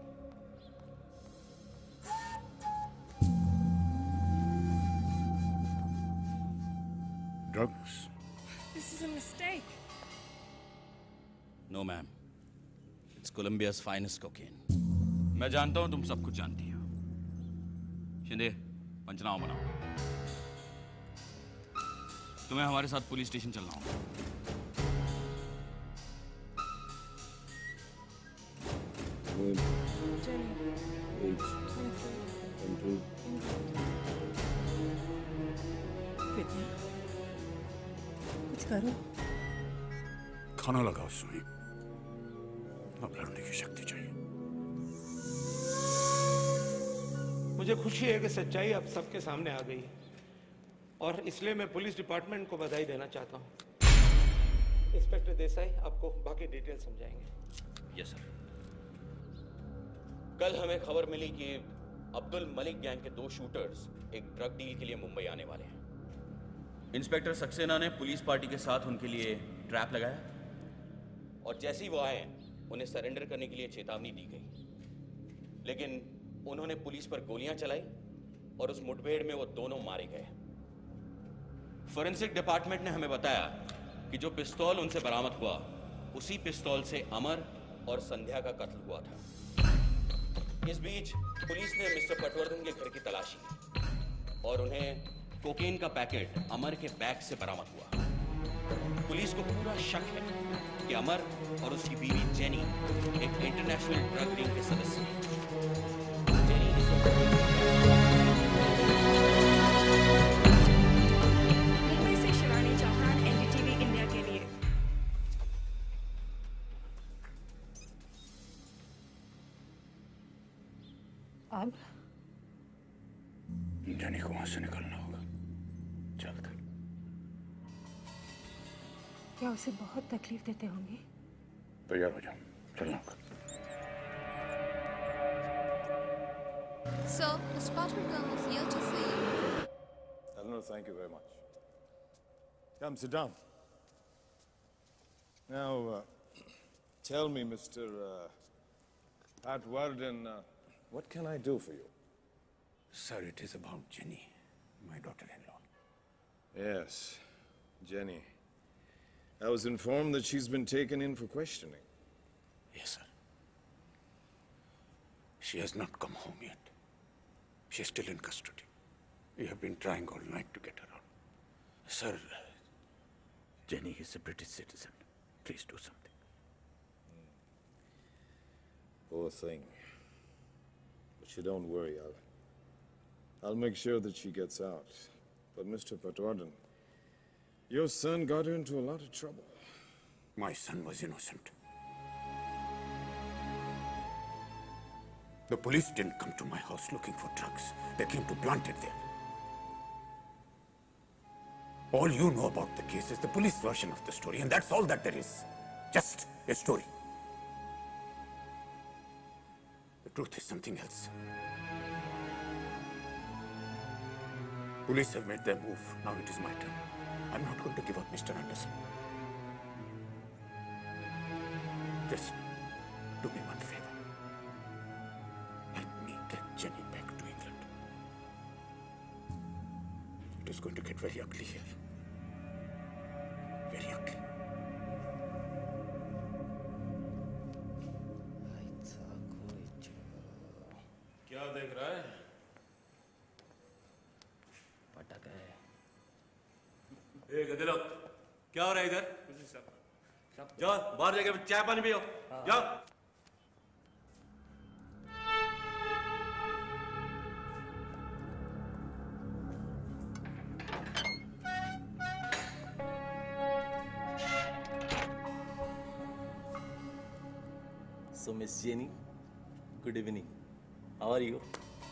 Drugs. This is a mistake. No, ma'am. It's Colombia's finest cocaine. मैं जानता हूं तुम सब कुछ जानती हो। शिंदे, पंचनामा बनाओ। तुम्हें हमारे साथ पुलिस स्टेशन चलना होगा। विद्या, कुछ करो। खाना लगाओ सुमी। अब लड़ने की शक्ति चाहिए। मुझे खुशी है कि सच्चाई अब सबके सामने आ गई है, और इसलिए मैं पुलिस डिपार्टमेंट को बधाई देना चाहता हूं। इंस्पेक्टर देसाई आपको बाकी डिटेल समझाएंगे। Yes sir. कल हमें खबर मिली कि अब्दुल मलिक गैंग के 2 शूटर्स एक ड्रग डील के लिए मुंबई आने वाले हैं। इंस्पेक्टर सक्सेना ने पुलिस पार्टी के साथ उनके लिए ट्रैप लगाया, और जैसे ही वो आए उन्हें सरेंडर करने के लिए चेतावनी दी गई, लेकिन उन्होंने पुलिस पर गोलियां चलाई और उस मुठभेड़ में वो दोनों मारे गए। फोरेंसिक डिपार्टमेंट ने हमें बताया कि जो पिस्तौल उनसे बरामद हुआ, उसी पिस्तौल से अमर और संध्या का कत्ल हुआ था। इस बीच पुलिस ने मिस्टर पटवर्धन के घर की तलाशी ली और उन्हें कोकेन का पैकेट अमर के बैग से बरामद हुआ। पुलिस को पूरा शक है कि अमर और उसकी बीवी जेनी एक इंटरनेशनल ड्रग रिंग के सदस्य हैं। मुंबई से शिवानी चौहान, एनडीटीवी इंडिया के लिए। अब जेनी को वहां से निकलना होगा, जल्द। क्या उसे बहुत तकलीफ देते होंगे? तैयार हो जाओ, चलना होगा। Sir, Mr. Patwardhan is here to see you. No, thank you very much. Come, sit down. Now, tell me, Mr. Patwardhan, what can I do for you? Sir, it is about Jenny, my daughter-in-law. Yes, Jenny. I was informed that she's been taken in for questioning. Yes, sir. She has not come home yet. She's still in custody. We have been trying all night to get her out. Sir, Jenny is a British citizen. Please do something. Poor thing. But you don't worry, I'll make sure that she gets out. But Mr. Patwardhan, your son got her into a lot of trouble. My son was innocent. The police didn't come to my house looking for drugs. They came to plant it there. All you know about the case is the police version of the story, and that's all that there is. Just a story. The truth is something else. Police have made their move. Now it is my turn. I'm not going to give up, Mr. Anderson. Just do me one favor. Help me get Jenny back to England. It is going to get very ugly here. Very ugly. क्या देख रहा है? पटक है। ए गधेलो, क्या हो रहा है इधर? जाओ बाहर जाके चाय पानी पियो। जाओ। So Miss Jenny, good evening. How are you?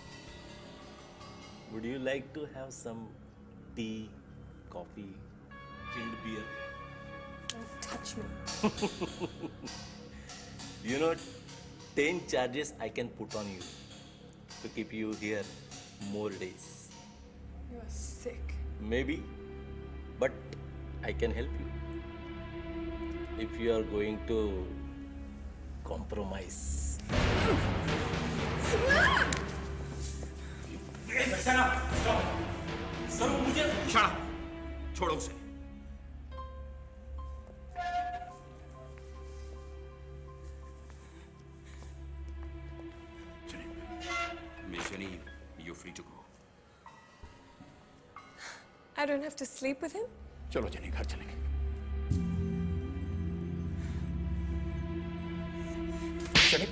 Would you like to have some tea, coffee, chilled beer? Don't touch me. You know, 10 charges I can put on you to keep you here more days. You are sick. Maybe, but I can help you. If you are going to compromise. Sir मुझे इशारा छोड़ो उसे। Miss Jenny, you're free to go. I don't have to sleep with him? चलो Jenny घर चलेंगे। Jenny,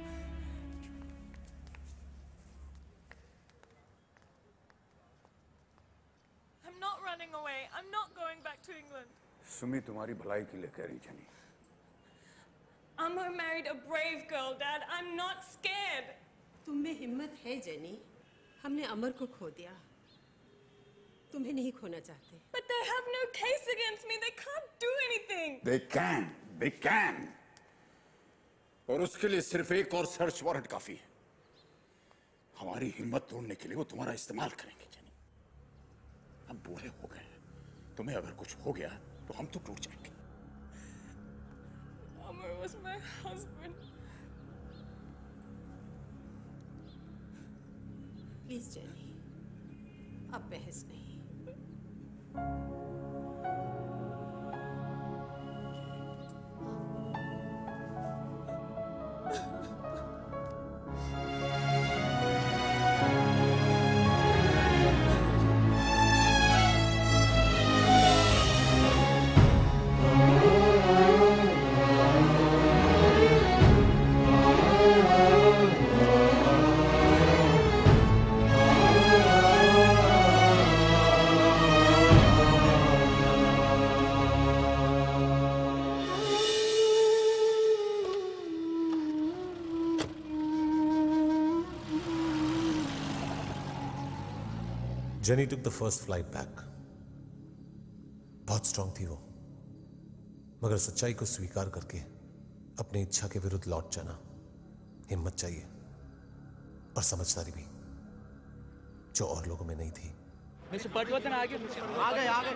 I'm not running away. I'm not going back to England. Sumi तुम्हारी भलाई के लिए कह रही Jenny. Amar married a brave girl, Dad. I'm not scared. तुम में हिम्मत है जेनी। हमने अमर को खो दिया। तुम्हें नहीं खोना चाहते। But they have no case against me. They can't do anything. They can. और उसके लिए सिर्फ एक और सर्च वारंट काफी है। हमारी हिम्मत तोड़ने के लिए वो तुम्हारा इस्तेमाल करेंगे जेनी। हम बूढ़े हो गए हैं। तुम्हें अगर कुछ हो गया तो हम तो टूट जाएंगे। Amar was my husband. Please Jenny, अब बहस नहीं। Jenny took the first flight back. बहुत स्ट्रांग थी वो, मगर सच्चाई को स्वीकार करके अपनी इच्छा के विरुद्ध लौट जाना हिम्मत चाहिए और समझदारी भी, जो और लोगों में नहीं थी। मिस्टर पटवर्धन आ गए।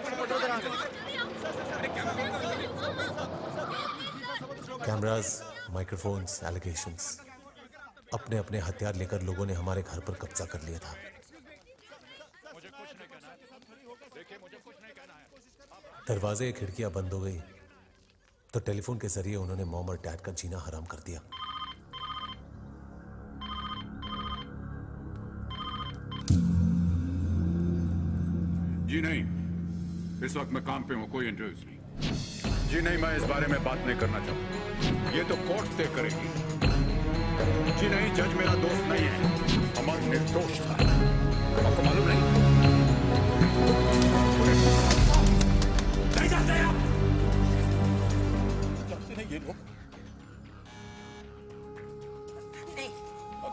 कैमरास, माइक्रोफोन्स, एलिगेशंस, अपने अपने हथियार लेकर लोगों ने हमारे घर पर कब्जा कर लिया था। दरवाजे खिड़कियां बंद हो गई तो टेलीफोन के जरिए उन्होंने मॉम और डैड का जीना हराम कर दिया। जी नहीं, इस वक्त मैं काम पे हूँ, कोई इंटरव्यूज नहीं। जी नहीं, मैं इस बारे में बात नहीं करना चाहता। ये तो कोर्ट तय करेगी। जी नहीं, जज मेरा दोस्त नहीं है, अमर निर्दोष था। आपको मालूम नहीं? नहीं जानते आप? जानते नहीं ये लोग? नहीं,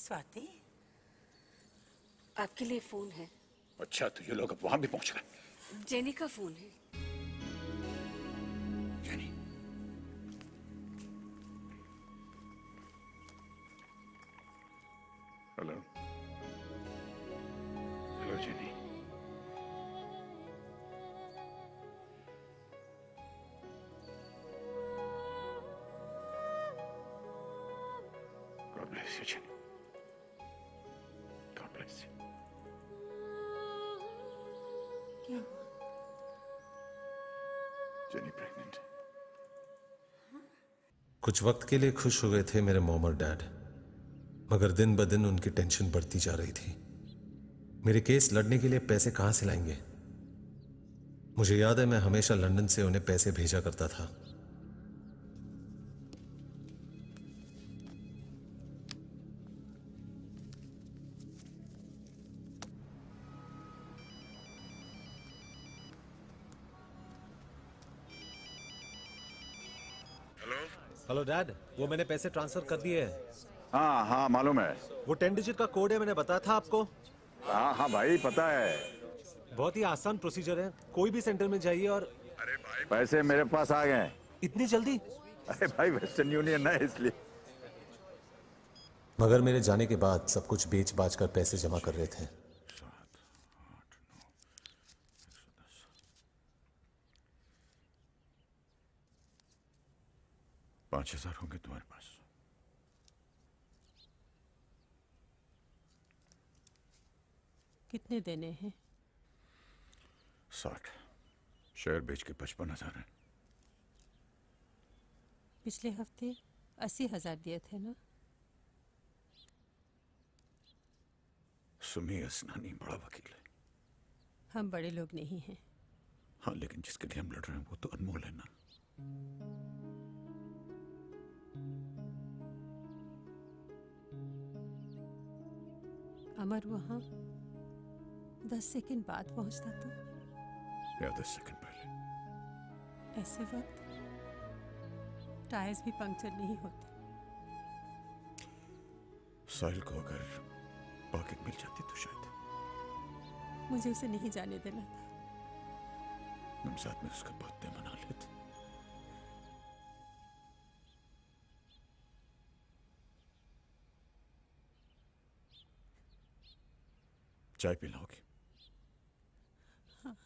स्वाति, आपके लिए फोन है। अच्छा, तो ये लोग अब वहां भी पहुंच गए। जेनी का फोन है। Jenny? Hello. Hello Jenny. God bless you, Jenny. God bless you. क्या? Jenny pregnant. कुछ वक्त के लिए खुश हो गए थे मेरे मॉम और डैड, मगर दिन ब दिन उनकी टेंशन बढ़ती जा रही थी। मेरे केस लड़ने के लिए पैसे कहां से लाएंगे? मुझे याद है मैं हमेशा लंदन से उन्हें पैसे भेजा करता था। हेलो डैड, वो मैंने पैसे ट्रांसफर कर दिए हैं। हाँ हाँ मालूम है। वो 10 डिजिट का कोड है, मैंने बताया था आपको। हाँ हाँ भाई पता है। बहुत ही आसान प्रोसीजर है, कोई भी सेंटर में जाइए और अरे भाई पैसे मेरे पास आ गए। इतनी जल्दी? अरे भाई वेस्टर्न यूनियन है इसलिए। मगर मेरे जाने के बाद सब कुछ बेच बाच कर पैसे जमा कर रहे थे। 5,000 होंगे तुम्हारे पास। कितने देने हैं? 60। शेयर बेच के 55,000 है। पिछले हफ्ते 80,000 दिए थे ना? सुमी असनानी बड़ा वकील है। हम बड़े लोग नहीं हैं। हाँ लेकिन जिसके लिए हम लड़ रहे हैं वो तो अनमोल है ना। अमर वहां 10 सेकंड बाद पहुंचता तो? या 10 सेकंड पहले। ऐसे वक्त टायर्स भी पंक्चर नहीं होते। साहिल को अगर पार्किंग मिल जाती तो शायद। मुझे उसे नहीं जाने देना था। हम साथ में उसका बर्थडे मना लेते। चाय पिलाओगी? हाँ।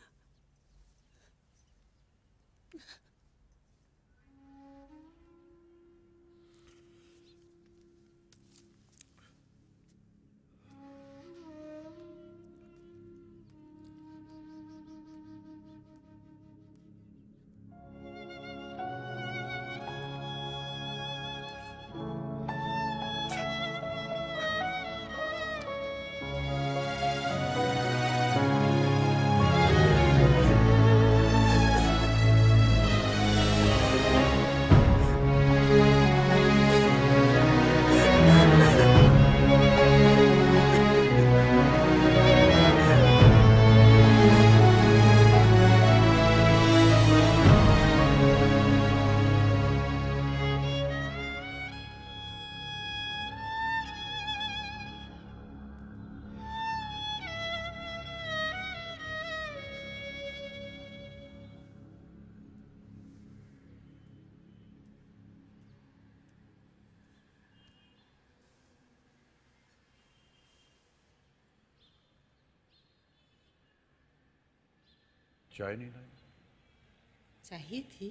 चाय नहीं लाई? चाहिए थी।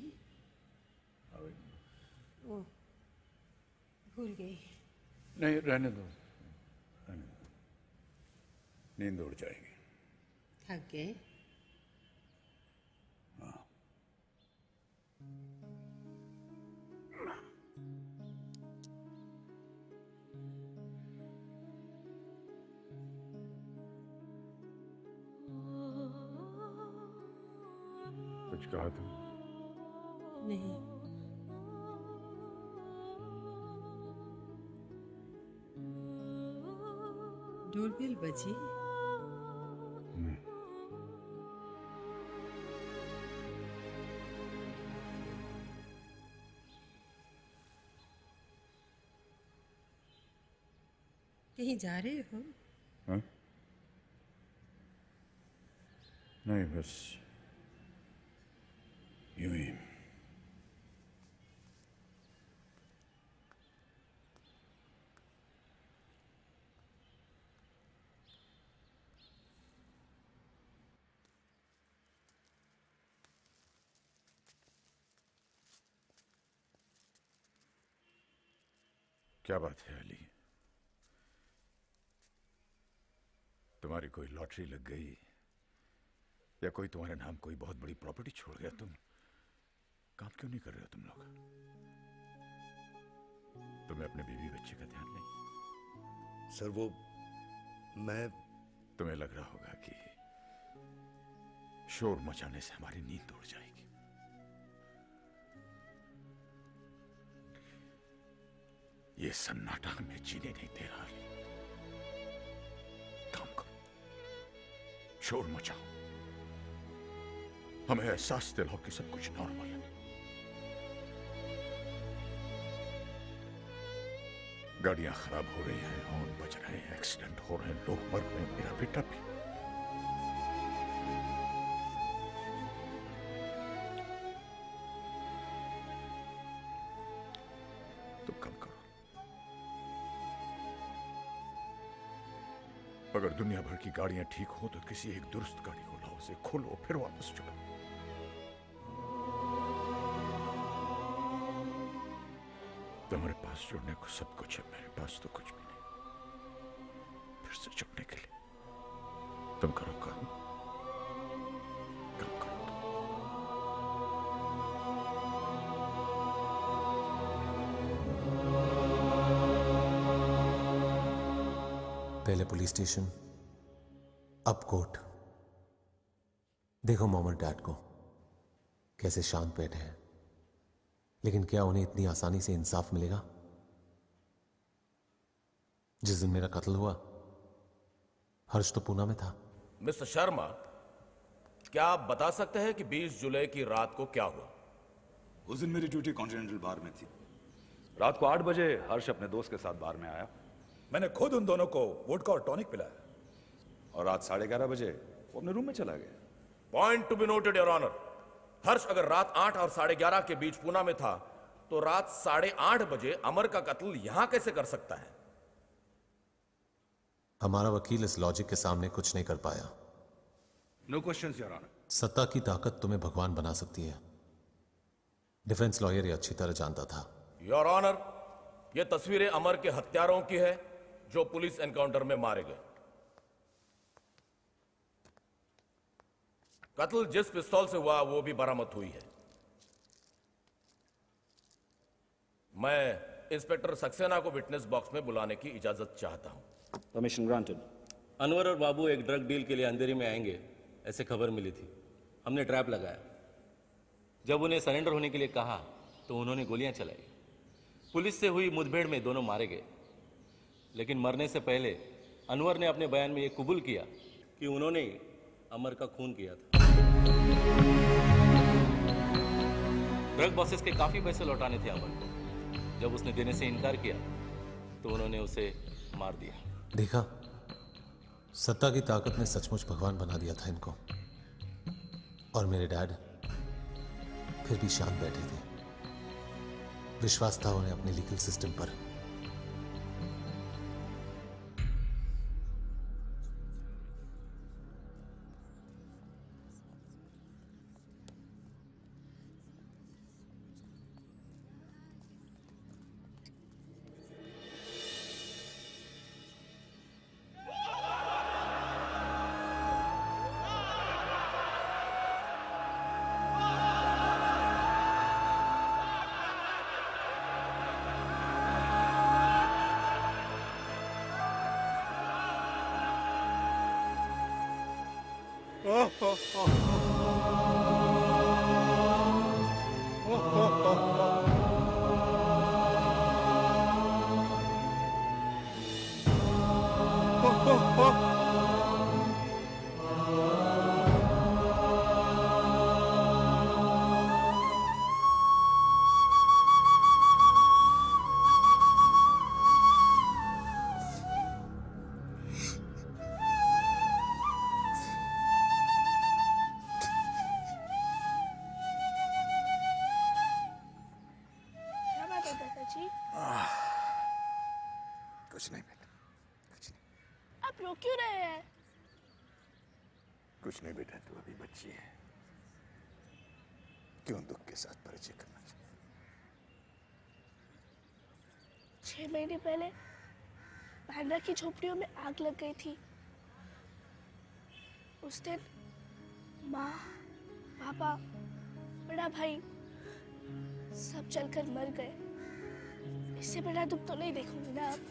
ओ, भूल गई। नहीं रहने दो, नींद उड़ जाएगी। थक गए? हाँ। कुछ कहा तुम? नहीं। डोरबेल बजी? कहीं जा रहे हो? हाँ? नहीं, बस यूं ही। क्या बात है अली? तुम्हारी कोई लॉटरी लग गई या कोई तुम्हारे नाम कोई बहुत बड़ी प्रॉपर्टी छोड़ गया? तुम काम क्यों नहीं कर रहे हो तुम लोग? तुम्हें अपने बीवी बच्चे का ध्यान नहीं? सर वो मैं तुम्हें लग रहा होगा कि शोर मचाने से हमारी नींद उड़ जाएगी। ये सन्नाटा हमें जीने नहीं दे रहा। काम करो, शोर मचाओ, हमें एहसास दिलाओ कि सब कुछ नॉर्मल है। गाड़ियां खराब हो रही हैं, हॉर्न बज रहे हैं, एक्सीडेंट हो रहे हैं, लोग मर रहे हैं, मेरा बेटा भी। तुम कम करो। अगर दुनिया भर की गाड़ियां ठीक हो तो किसी एक दुरुस्त गाड़ी को लाओ, उसे खोलो, फिर वापस चलो। तुम्हारे पास जुड़ने को सब कुछ है, मेरे पास तो कुछ भी नहीं। फिर से जुड़ने के लिए तुम करो काम, काम करो। पहले पुलिस स्टेशन, अब कोर्ट। देखो मॉम और डैड को कैसे शांत बैठे हैं, लेकिन क्या उन्हें इतनी आसानी से इंसाफ मिलेगा? जिस दिन मेरा कत्ल हुआ, हर्ष तो पूना में था। मिस्टर शर्मा, क्या आप बता सकते हैं कि 20 जुलाई की रात को क्या हुआ? उस दिन मेरी ड्यूटी कॉन्टिनेंटल बार में थी। रात को 8 बजे हर्ष अपने दोस्त के साथ बार में आया। मैंने खुद उन दोनों को वोडका और टॉनिक पिलाया और रात 11:30 बजे वो अपने रूम में चला गया। Point to be noted your honour. हर्ष अगर रात 8 और 11:30 के बीच पूना में था तो रात 8:30 बजे अमर का कत्ल यहां कैसे कर सकता है? हमारा वकील इस लॉजिक के सामने कुछ नहीं कर पाया। No questions your honour. सत्ता की ताकत तुम्हें भगवान बना सकती है। डिफेंस लॉयर ये अच्छी तरह जानता था। योर ऑनर, ये तस्वीरें अमर के हत्यारों की है जो पुलिस एनकाउंटर में मारे गए। कत्ल जिस पिस्तौल से हुआ वो भी बरामद हुई है। मैं इंस्पेक्टर सक्सेना को विटनेस बॉक्स में बुलाने की इजाजत चाहता हूं। Permission granted. अनवर और बाबू एक ड्रग डील के लिए अंधेरी में आएंगे ऐसे खबर मिली थी। हमने ट्रैप लगाया। जब उन्हें सरेंडर होने के लिए कहा तो उन्होंने गोलियां चलाई। पुलिस से हुई मुठभेड़ में दोनों मारे गए, लेकिन मरने से पहले अनवर ने अपने बयान में यह कबूल किया कि उन्होंने अमर का खून किया था। ड्रग बॉसेस के काफी पैसे लौटाने थे अमर को। जब उसने देने से इनकार किया तो उन्होंने उसे मार दिया। देखा, सत्ता की ताकत ने सचमुच भगवान बना दिया था इनको। और मेरे डैड फिर भी शांत बैठे थे। विश्वास था उन्हें अपने लीगल सिस्टम पर। कुछ नहीं बेटा, आप रो क्यों रहे हैं? कुछ नहीं बेटा, तू अभी बच्ची है, क्यों दुख के साथ परिचय करना चाहिए। 6 महीने पहले बांद्रा की झोपड़ियों में आग लग गई थी। उस दिन माँ, पापा, बड़ा भाई सब जलकर मर गए। इससे बड़ा दुख तो नहीं देखूंगी ना अब।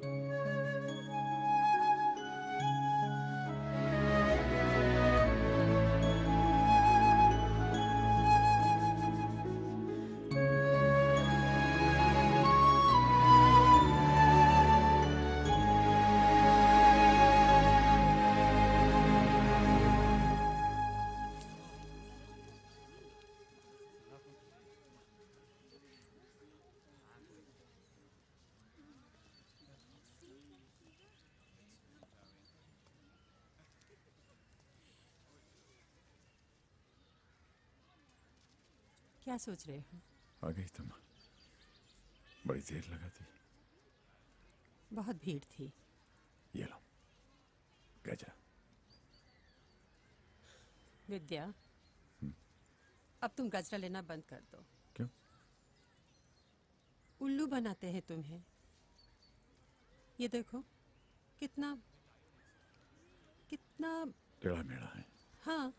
क्या सोच रहे हो? आ गई तुम, बड़ी देर लगा थी। बहुत भीड़ थी। ये लो गजरा। विद्या, अब तुम गजरा लेना बंद कर दो। क्यों? उल्लू बनाते हैं तुम्हें। ये देखो कितना कितना टेढ़ा मेढ़ा है। हाँ,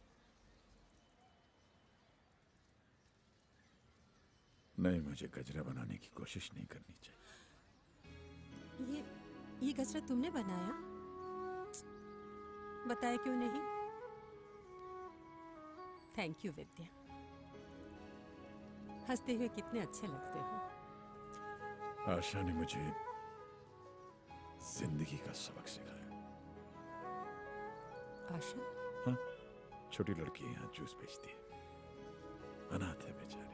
नहीं, मुझे गजरा बनाने की कोशिश नहीं करनी चाहिए। ये गजरा तुमने बनाया? बताया क्यों नहीं? थैंक यू विद्या, हंसते हुए कितने अच्छे लगते हो। आशा ने मुझे जिंदगी का सबक सिखाया। आशा? हाँ, छोटी लड़की यहाँ जूस बेचती है, अनाथ है बेचारी।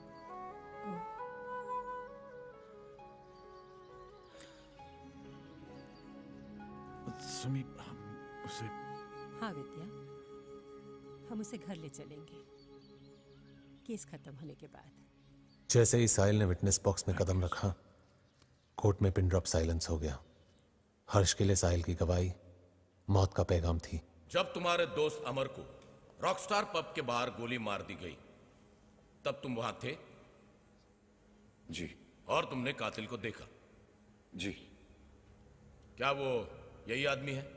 सुमी, हम उसे... हाँ विद्या, हम उसे घर ले चलेंगे केस खत्म होने के बाद। जैसे ही साहिल ने विटनेस बॉक्स में कदम रखा, कोर्ट में पिन ड्रॉप साइलेंस हो गया। हर्ष के लिए साहिल की गवाही मौत का पैगाम थी। जब तुम्हारे दोस्त अमर को रॉकस्टार पब के बाहर गोली मार दी गई, तब तुम वहां थे? जी। और तुमने कातिल को देखा? जी। क्या वो यही आदमी है?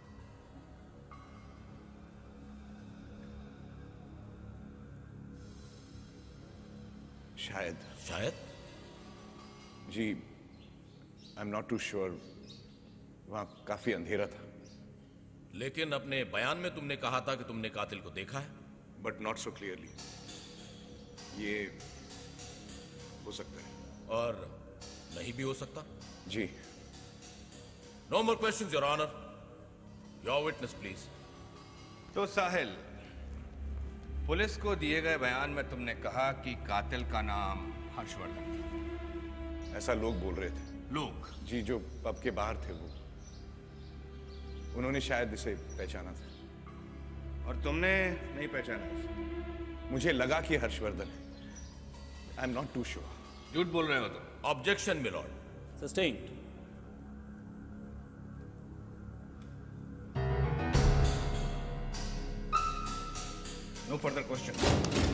शायद। शायद? जी, I am not too sure, वहां काफी अंधेरा था। लेकिन अपने बयान में तुमने कहा था कि तुमने कातिल को देखा है। But not so clearly. ये हो सकता है और नहीं भी हो सकता। जी। No more questions your honour. Your witness please. तो साहिल, पुलिस को दिए गए बयान में तुमने कहा कि कातिल का नाम हर्षवर्धन था। ऐसा लोग बोल रहे थे। लोग? जी, जो पब के बाहर थे वो, उन्होंने शायद इसे पहचाना था। और तुमने नहीं पहचाना इसे? मुझे लगा कि हर्षवर्धन है। I am not too sure. झूठ बोल रहे हो तुम। Objection milord. Sustained. No further question.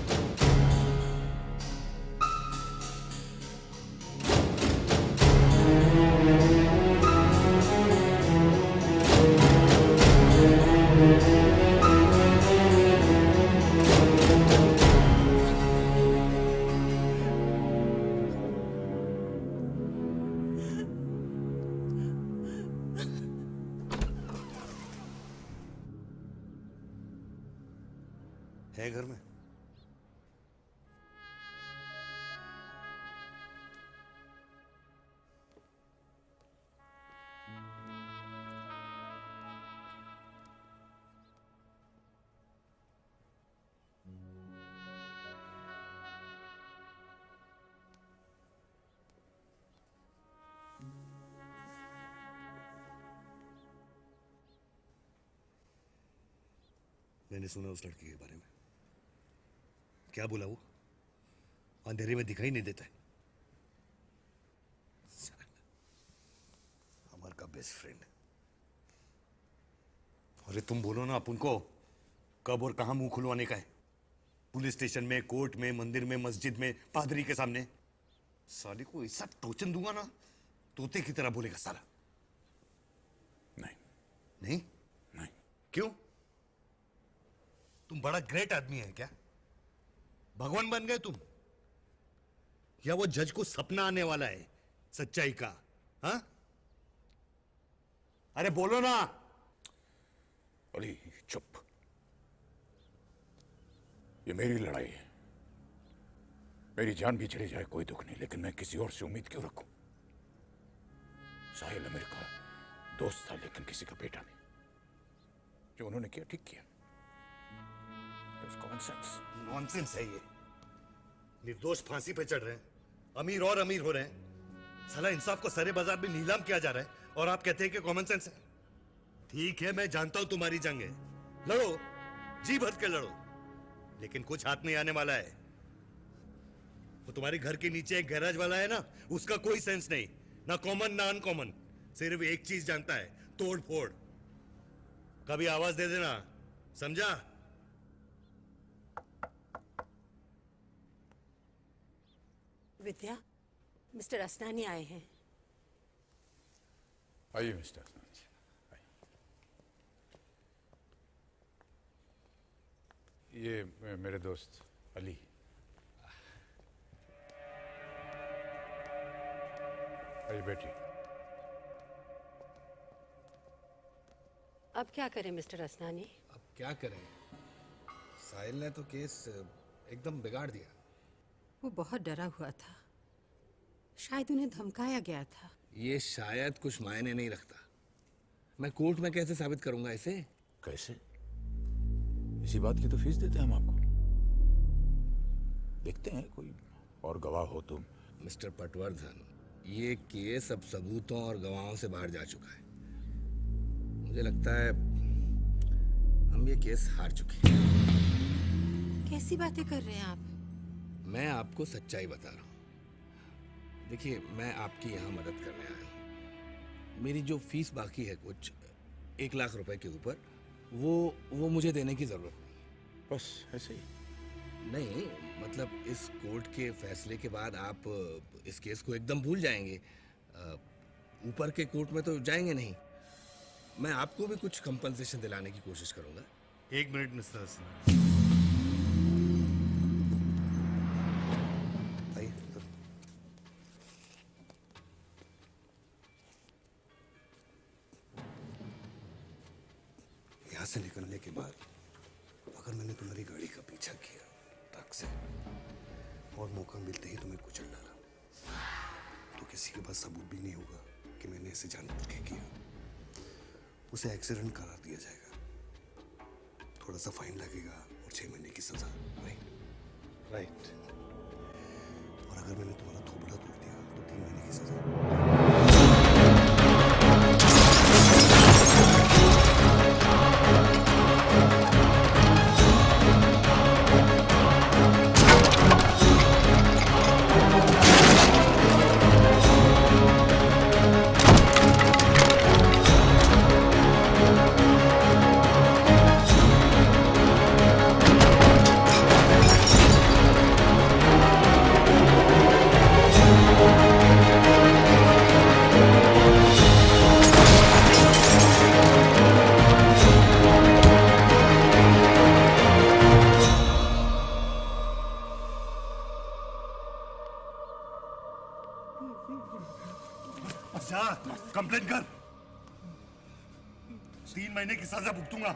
है घर में? मैंने सुना उस लड़की के बारे में। क्या बोला वो? अंधेरे में दिखाई नहीं देता है। Best friend. अरे तुम बोलो ना अपन को कब और कहां मुंह खुलवाने का है? पुलिस स्टेशन में, कोर्ट में, मंदिर में, मस्जिद में, पादरी के सामने? साले को ऐसा टोचन दूंगा ना तोते की तरह बोलेगा साला। नहीं नहीं नहीं। क्यों? तुम बड़ा ग्रेट आदमी है क्या? भगवान बन गए तुम? या वो जज को सपना आने वाला है सच्चाई का? हाँ, अरे बोलो ना। अली चुप। ये मेरी लड़ाई है। मेरी जान भी चली जाए कोई दुख नहीं, लेकिन मैं किसी और से उम्मीद क्यों रखूं? साहिल अमीर का दोस्त था, लेकिन किसी का बेटा नहीं। जो उन्होंने किया ठीक किया। Common sense. नॉनसेंस है ये। निर्दोष फांसी पे चढ़ रहे हैं, अमीर और अमीर हो रहे हैं। साला इंसाफ को सरे बाजार में नीलाम किया जा रहा है और आप कहते हैं कि कॉमन सेंस है। ठीक है, मैं जानता हूं तुम्हारी जंग है, लड़ो, जी भर के लड़ो, लेकिन कुछ हाथ नहीं आने वाला है। वो तुम्हारे घर के नीचे एक गैराज वाला है ना, उसका कोई सेंस नहीं, ना कॉमन ना अनकॉमन। सिर्फ एक चीज जानता है, तोड़ फोड़। कभी आवाज दे देना, समझा? विद्या, मिस्टर असनानी आए हैं। आइए मिस्टर असनानी। ये मेरे दोस्त अली। आइए बैठिए। अब क्या करें मिस्टर असनानी? अब क्या करें? साहिल ने तो केस एकदम बिगाड़ दिया। वो बहुत डरा हुआ था, शायद उन्हें धमकाया गया था। ये शायद कुछ मायने नहीं रखता। मैं कोर्ट में कैसे साबित करूंगा इसे? कैसे? इसी बात की तो फीस देते हैं हम आपको। देखते हैं कोई और गवाह हो तुम। मिस्टर पटवर्धन, ये केस अब सबूतों और गवाहों से बाहर जा चुका है। मुझे लगता है हम ये केस हार चुके हैं। कैसी बातें कर रहे हैं आप? मैं आपको सच्चाई बता रहा हूँ। देखिए, मैं आपकी यहाँ मदद करने आया हूँ। मेरी जो फीस बाकी है कुछ 1 लाख रुपए के ऊपर, वो मुझे देने की जरूरत नहीं। बस ऐसे ही? नहीं, मतलब इस कोर्ट के फैसले के बाद आप इस केस को एकदम भूल जाएंगे। ऊपर के कोर्ट में तो जाएंगे नहीं। मैं आपको भी कुछ कंपनसेशन दिलाने की कोशिश करूंगा। 1 मिनट मिस्टर असनानी। यहाँ से निकलने के बाद अगर मैंने तुम्हारी गाड़ी का पीछा किया ट्रक से और मौका मिलते ही तुम्हें कुचल डाला, तो किसी के पास सबूत भी नहीं होगा कि मैंने इसे जानबूझ के किया। उसे एक्सीडेंट करार दिया जाएगा, थोड़ा सा फाइन लगेगा और 6 महीने की सजा। राइट। और अगर मैंने तुम्हारा थोबड़ा तोड़ दिया तो 3 महीने की सजा। कंप्लेंट कर, 3 महीने की सजा भुगतूंगा।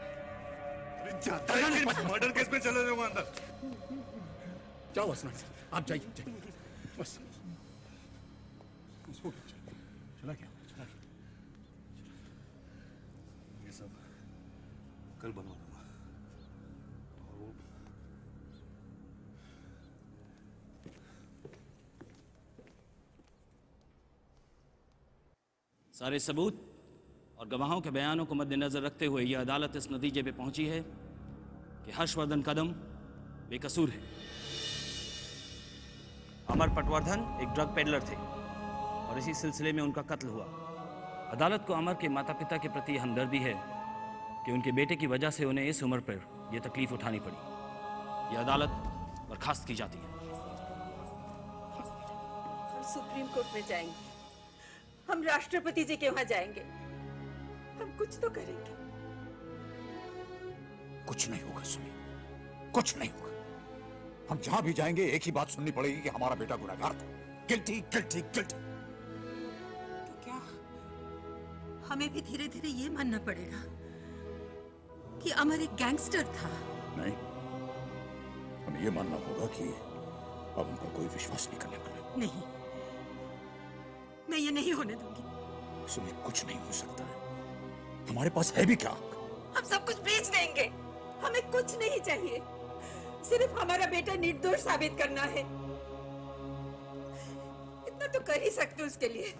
मर्डर केस में चले जाऊंगा अंदर। जाओ असनानी साहब, आप जाइए बस। चला क्या? ये सब कल बनवा दूंगा। और वो सारे सबूत और गवाहों के बयानों को मद्देनजर रखते हुए यह अदालत इस नतीजे पे पहुंची है कि हर्षवर्धन कदम बेकसूर है। अमर पटवर्धन एक ड्रग पेडलर थे और इसी सिलसिले में उनका कत्ल हुआ। अदालत को अमर के माता पिता के प्रति हमदर्दी है कि उनके बेटे की वजह से उन्हें इस उम्र पर यह तकलीफ उठानी पड़ी। यह अदालत बर्खास्त की जाती है। हम सुप्रीम कोर्ट में जाएंगे, हम राष्ट्रपति जी के वहां जाएंगे, हम कुछ तो करेंगे। कुछ नहीं होगा सुमी, कुछ नहीं होगा। हम जहां भी जाएंगे एक ही बात सुननी पड़ेगी कि हमारा बेटा गुनहगार था। Guilty guilty guilty. तो क्या हमें भी धीरे धीरे ये मानना पड़ेगा कि अमर एक गैंगस्टर था? नहीं, हमें ये मानना होगा कि अब हम पर कोई विश्वास नहीं करने वाला। नहीं, मैं ये नहीं होने दूंगी। सुमी, कुछ नहीं हो सकता है। हमारे पास है भी क्या? हम सब कुछ बेच देंगे, हमें कुछ नहीं चाहिए, सिर्फ हमारा बेटा निर्दोष साबित करना है। इतना तो कर ही सकते हो उसके लिए।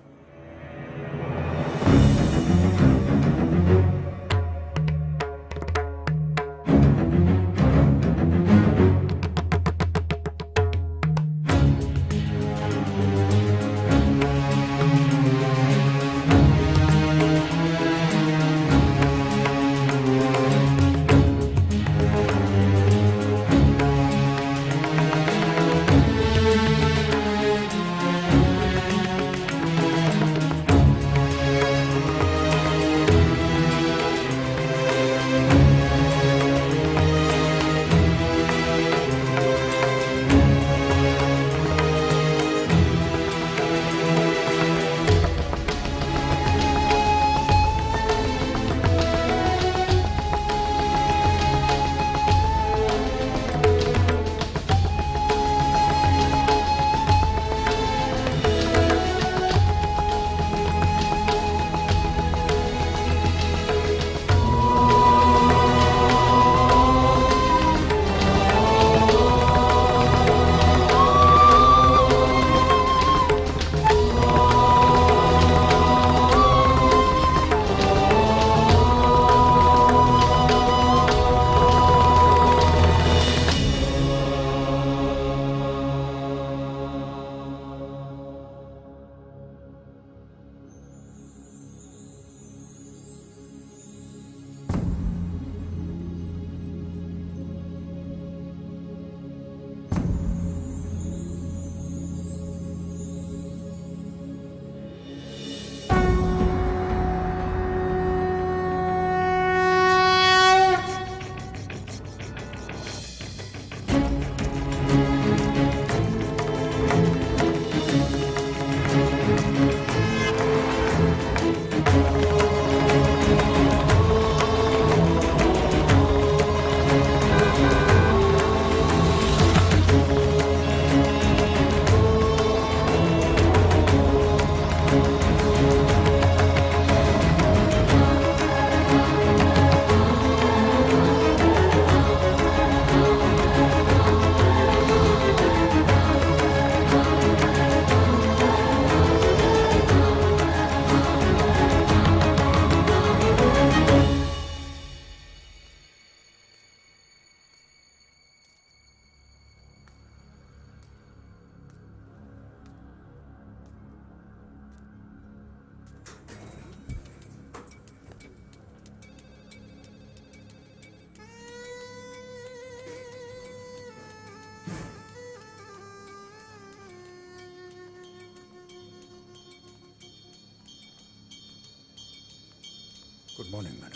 Good morning madam.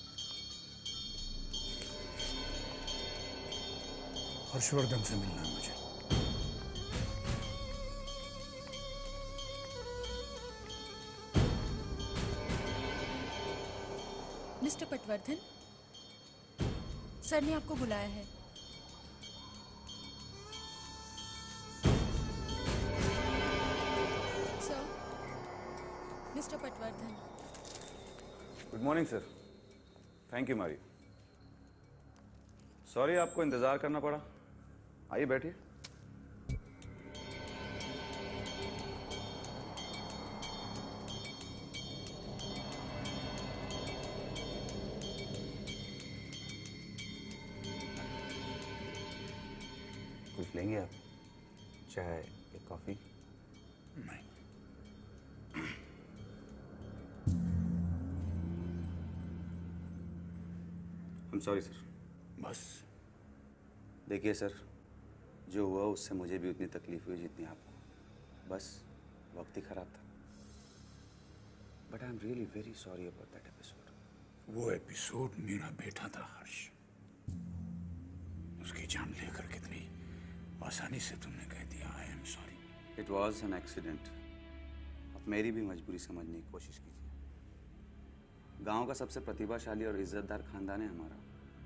हर्षवर्धन से मिलना है मुझे। मिस्टर पटवर्धन, सर ने आपको बुलाया है। Sir, mister Patwardhan. Good morning sir. Thank you मारी। सॉरी आपको इंतजार करना पड़ा। आइए बैठिए। कुछ लेंगे आप? चाय या कॉफी? नहीं। I'm sorry, sir. बस देखिए सर, जो हुआ उससे मुझे भी उतनी तकलीफ हुई जितनी आपको। बस वक्त ही खराब था। But I'm really very sorry about that episode. वो एपिसोड मेरा बेटा था हर्ष। उसकी जान लेकर कितनी आसानी से तुमने कह दिया I am sorry. It was an accident. अब मेरी भी मजबूरी समझने की कोशिश कीजिए। गांव का सबसे प्रतिभाशाली और इज्जतदार खानदान है हमारा।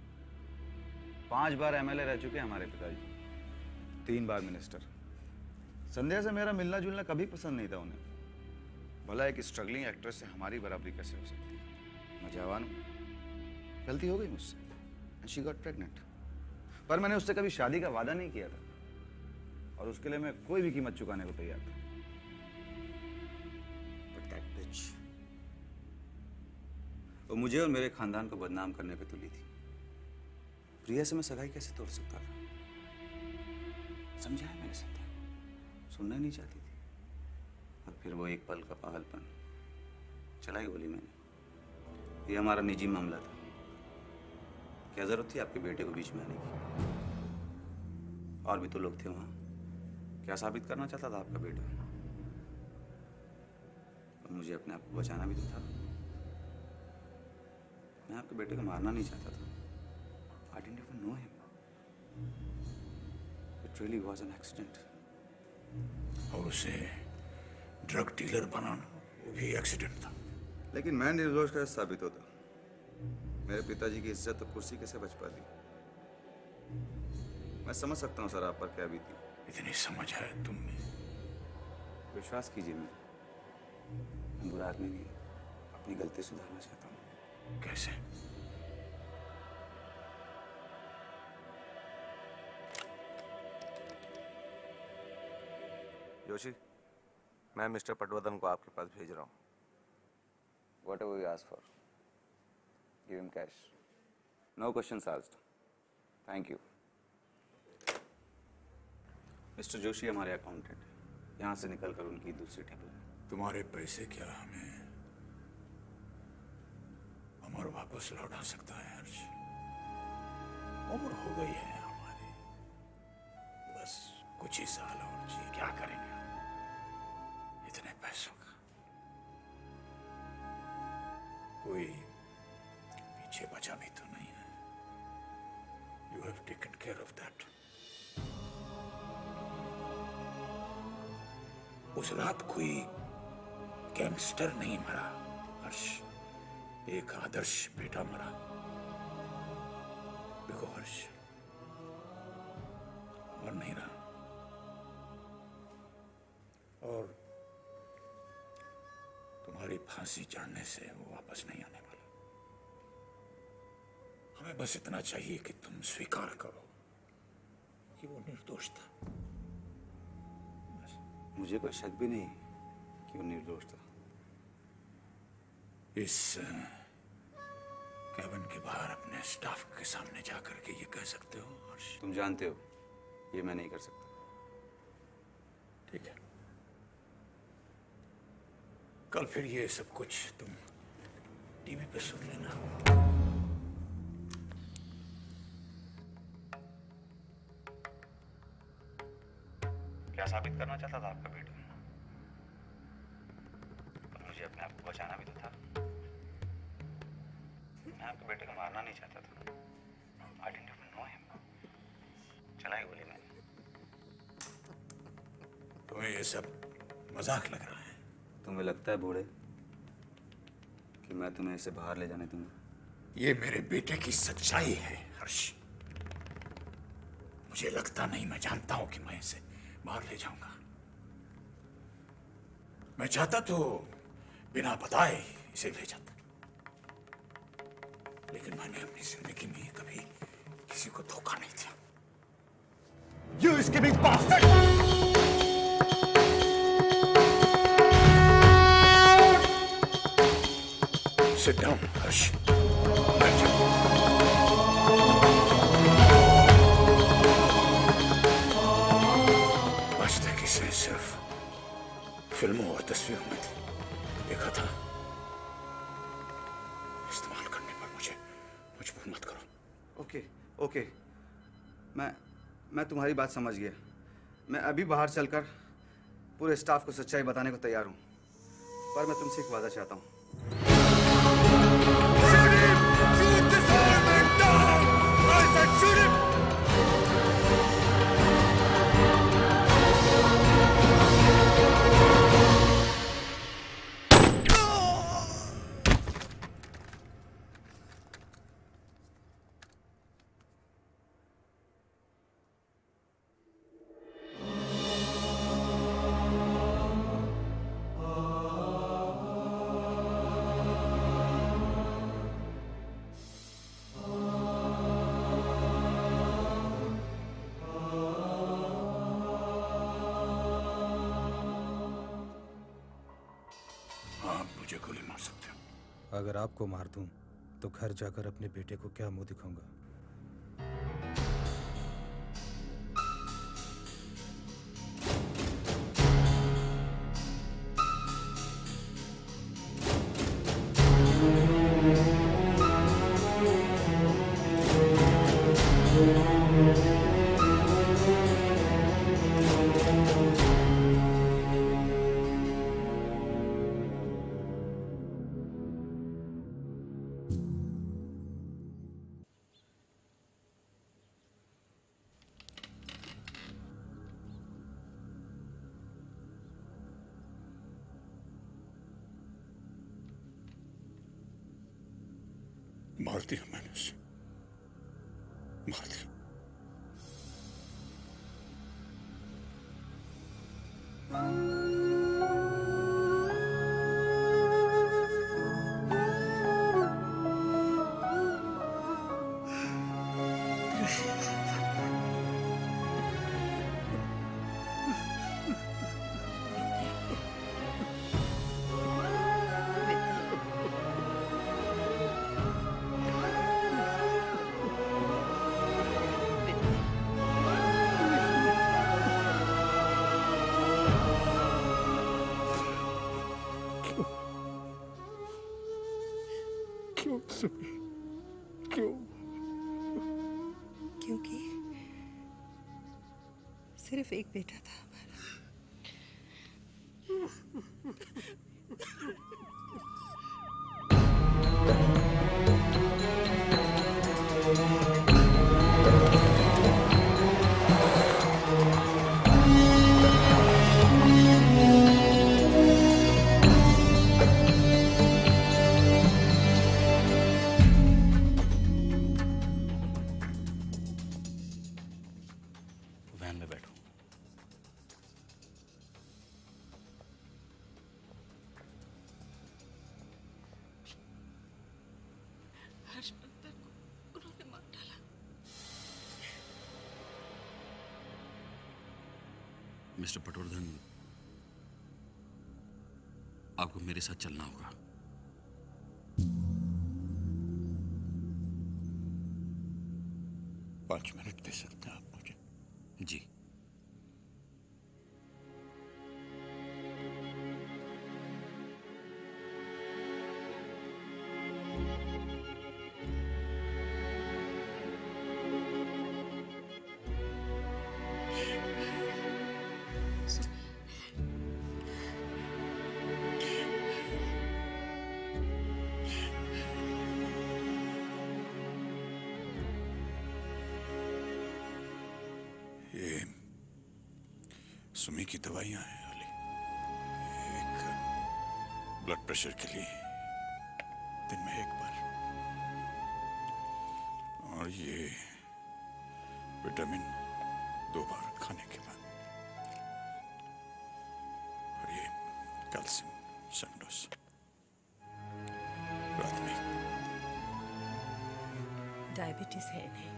5 बार एमएलए रह चुके हैं हमारे पिताजी, 3 बार मिनिस्टर। संध्या से मेरा मिलना जुलना कभी पसंद नहीं था उन्हें। भला एक स्ट्रगलिंग एक्ट्रेस से हमारी बराबरी कैसे हो सकती है? मैं जवान हूँ, गलती हो गई मुझसे। And she got pregnant. पर मैंने उससे कभी शादी का वादा नहीं किया था और उसके लिए मैं कोई भी कीमत चुकाने को तैयार था। But that bitch, वो मुझे और मेरे खानदान को बदनाम करने पे तुली थी। प्रिया से मैं सगाई कैसे तोड़ सकता था? समझाया मैंने संध्या को, सुनना नहीं चाहती थी। और फिर वो एक पल का पागलपन, चलाई गोली मैंने। ये हमारा निजी मामला था, क्या जरूरत थी आपके बेटे को बीच में आने की? और भी तो लोग थे वहां। क्या साबित करना चाहता था आपका बेटा? और मुझे अपने आप को बचाना भी तो था। मैं आपके बेटे को मारना नहीं चाहता था। I didn't even know him. It really was an accident. और उसे ड्रग डीलर बनाना वो भी एक्सीडेंट था। लेकिन मैं निर्दोष कैसे साबित होता? मेरे पिताजी की इज्जत और कुर्सी कैसे बच पाती? मैं समझ सकता हूँ सर आप पर क्या बीती। इतनी समझ है तुम में? विश्वास कीजिए, मैं बुरा आदमी नहीं, अपनी गलती सुधारना चाहता हूँ। कैसे? जोशी, मैं मिस्टर पटवर्धन को आपके पास भेज रहा हूँ। Whatever you ask for, give him cash. No questions asked. Thank you. Mister Joshi हमारे अकाउंटेंट हैं। यहाँ से निकलकर उनकी दूसरी टेबल में। तुम्हारे पैसे क्या हमें अमर वापस लौटा सकता है हर्ष? उम्र हो गई है हमारी, बस कुछ ही साल और जी, क्या करेंगे इतने पैसों का? कोई पीछे बचा भी तो नहीं है। You have taken care of that. उस रात कोई गैंगस्टर नहीं मरा हर्ष, एक आदर्श बेटा मरा। देखो हर्ष, मर नहीं रहा और तुम्हारी फांसी चढ़ने से वो वापस नहीं आने वाला। हमें बस इतना चाहिए कि तुम स्वीकार करो कि वो निर्दोष था। मुझे कोई शक भी नहीं कि वो निर्दोष था। इस कैबिन के बाहर अपने स्टाफ के सामने जाकर के ये कह सकते हो हर्ष? तुम जानते हो ये मैं नहीं कर सकता। ठीक है, कल फिर ये सब कुछ तुम टीवी पे सुन लेना। क्या साबित करना चाहता था आपका बेटा? और मुझे अपने आप को बचाना भी तो था। मैं आपके बेटे को मारना नहीं चाहता था। I didn't even know him. चलाई गोली मैंने। तुम्हें ये सब मजाक लग रहा है? तुम्हें लगता है बूढ़े कि मैं तुम्हें इसे बाहर ले जाने दूंगा? ये मेरे बेटे की सच्चाई है हर्ष। मुझे लगता नहीं, मैं जानता हूं कि मैं इसे बाहर ले जाऊंगा। मैं चाहता तो बिना बताए इसे ले जाता, लेकिन मैंने अपनी जिंदगी में कभी किसी को धोखा नहीं दिया। You escaping bastard! Sit down, Harsh. आज तक इसे सिर्फ फिल्मों और तस्वीरों में देखा था। इस्तेमाल करने पर मुझे मजबूर मत करो। ओके ओके, मैं तुम्हारी बात समझ गया। मैं अभी बाहर चलकर पूरे स्टाफ को सच्चाई बताने को तैयार हूँ, पर मैं तुमसे एक वादा चाहता हूँ। मुझे गोली मार सकते हो। अगर आपको मार दूं तो घर जाकर अपने बेटे को क्या मुंह दिखाऊंगा? मार दिया मैंने उसे, मार दिया। क्यों? क्योंकि सिर्फ एक बेटा था वैन में बैठो। हर्षवर्धन को उन्होंने मार डाला। मिस्टर पटवर्धन, आपको मेरे साथ चलना होगा। पांच मिनट दे सकते हैं आप मुझे? जी। ये सुमी की दवाइयां हैं अली। एक ब्लड प्रेशर के लिए दिन में एक बार, और ये विटामिन 2 बार खाने के बाद, और ये कैल्शियम सैंडोज रात में। डायबिटीज है इन्हें,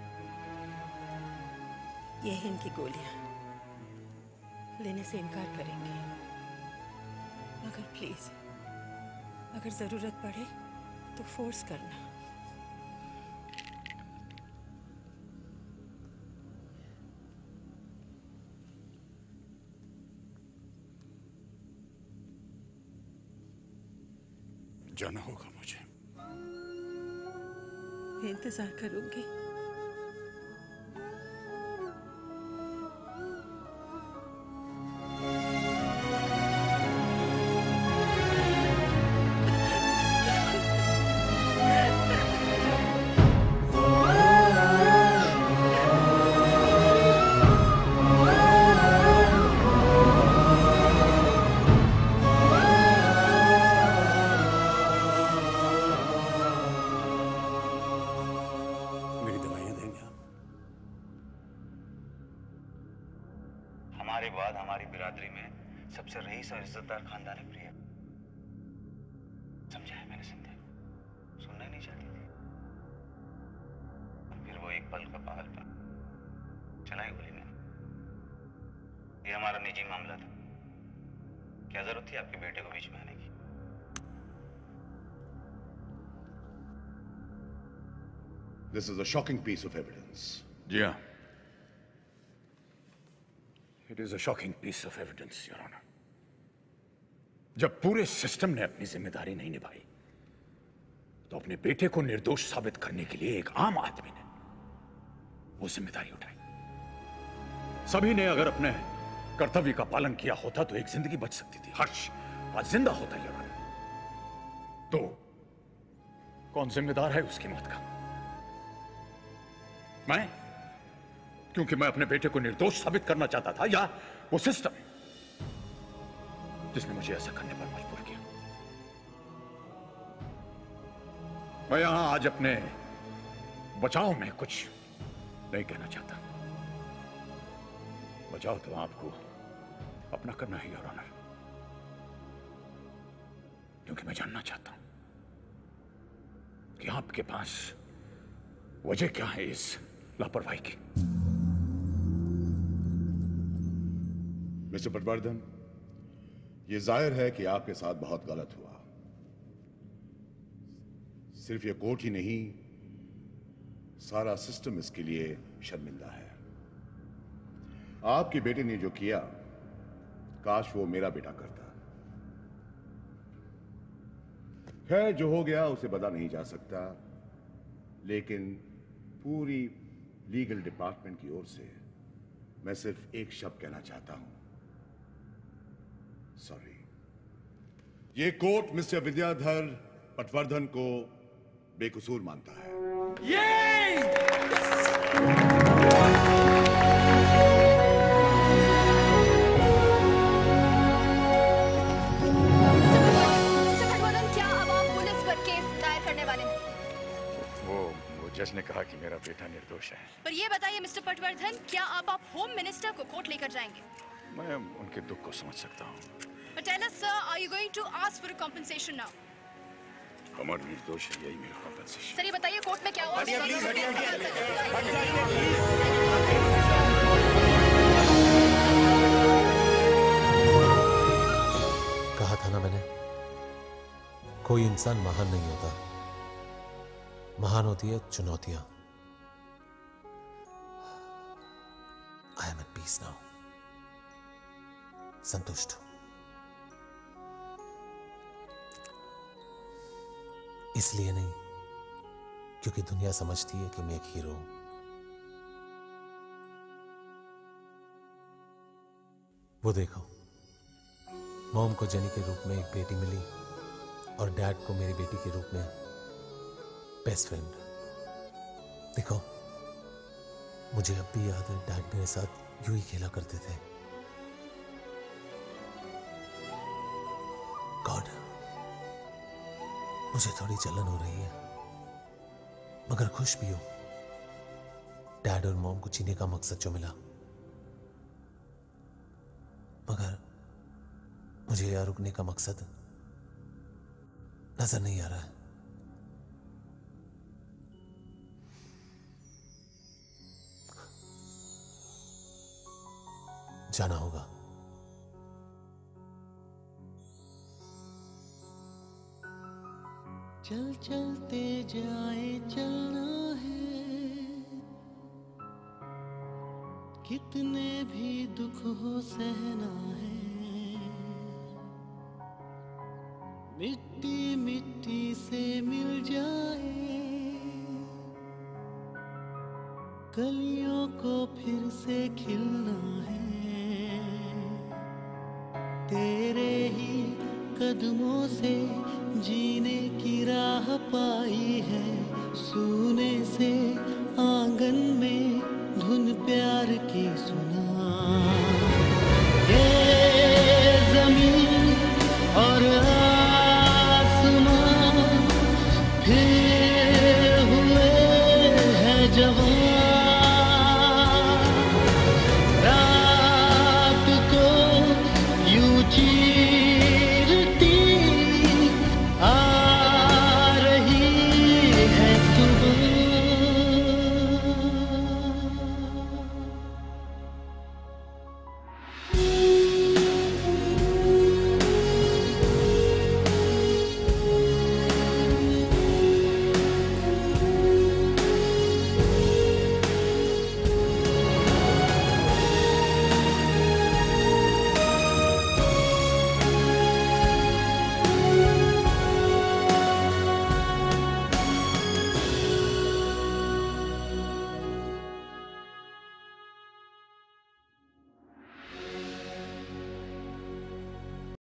ये है इनकी गोलियां। लेने से इनकार करेंगे, मगर प्लीज अगर जरूरत पड़े तो फोर्स करना। जाना होगा मुझे। मैं इंतजार करूंगी। बाद हमारी बिरादरी में सबसे रईस और इज्जतदार खानदान है प्रिया। समझाया मैंने संध्या को, सुनना ही नहीं चाहती थी। और फिर वो एक पल का पागलपन, चलाई गोली मैंने। ये हमारा निजी मामला था, क्या जरूरत थी आपके बेटे को बीच में आने की? This is a shocking piece of evidence. जी हाँ, It is a shocking piece of evidence, Your Honor. जब पूरे सिस्टम ने अपनी जिम्मेदारी नहीं निभाई, तो अपने बेटे को निर्दोष साबित करने के लिए एक आम आदमी ने वो जिम्मेदारी उठाई। सभी ने अगर अपने कर्तव्य का पालन किया होता तो एक जिंदगी बच सकती थी। हर्ष आज जिंदा होता, Your Honor। तो कौन जिम्मेदार है उसकी मौत का? मैं? क्योंकि मैं अपने बेटे को निर्दोष साबित करना चाहता था, या वो सिस्टम जिसने मुझे ऐसा करने पर मजबूर किया? मैं यहां आज अपने बचाव में कुछ नहीं कहना चाहता। बचाव तो आपको अपना करना है, योर ऑनर, क्योंकि मैं जानना चाहता हूं कि आपके पास वजह क्या है इस लापरवाही की। मिस्टर पटवर्धन, ये जाहिर है कि आपके साथ बहुत गलत हुआ। सिर्फ ये कोर्ट ही नहीं, सारा सिस्टम इसके लिए शर्मिंदा है। आपके बेटे ने जो किया, काश वो मेरा बेटा करता। खैर, जो हो गया उसे बदला नहीं जा सकता, लेकिन पूरी लीगल डिपार्टमेंट की ओर से मैं सिर्फ एक शब्द कहना चाहता हूं, सॉरी। ये कोर्ट मिस्टर विद्याधर पटवर्धन को बेकसूर मानता है। जज ने कहा कि मेरा बेटा निर्दोष है। पर ये बताइए मिस्टर पटवर्धन, क्या आप होम मिनिस्टर को कोर्ट लेकर जाएंगे? मैं उनके दुख को समझ सकता हूँ। But tell us, sir, are you going to ask for a compensation now? अमर निर्दोष है, यही मेरा compensation। सर ये बताइए कोर्ट में क्या हुआ? कहा था ना मैंने, कोई इंसान महान नहीं होता, महान होती है चुनौतियां। I am at peace now, संतुष्ट हूं। इसलिए नहीं क्योंकि दुनिया समझती है कि मैं एक हीरो हूं। वो देखो, मॉम को जेनी के रूप में एक बेटी मिली और डैड को मेरी बेटी के रूप में बेस्ट फ्रेंड। देखो, मुझे अब भी याद है डैड मेरे साथ यूं ही खेला करते थे। गॉड, मुझे थोड़ी जलन हो रही है, मगर खुश भी हूं। डैड और मॉम को जीने का मकसद जो मिला, मगर मुझे यहाँ रुकने का मकसद नजर नहीं आ रहा है। जाना होगा। चल चलते जाए चलना है, कितने भी दुख हो सहना है। मिट्टी मिट्टी से मिल जाए, कलियों को फिर से खिलना है। तेरे ही कदमों से जीने की राह पाई है, सूने से आंगन में धुन प्यार की सुना।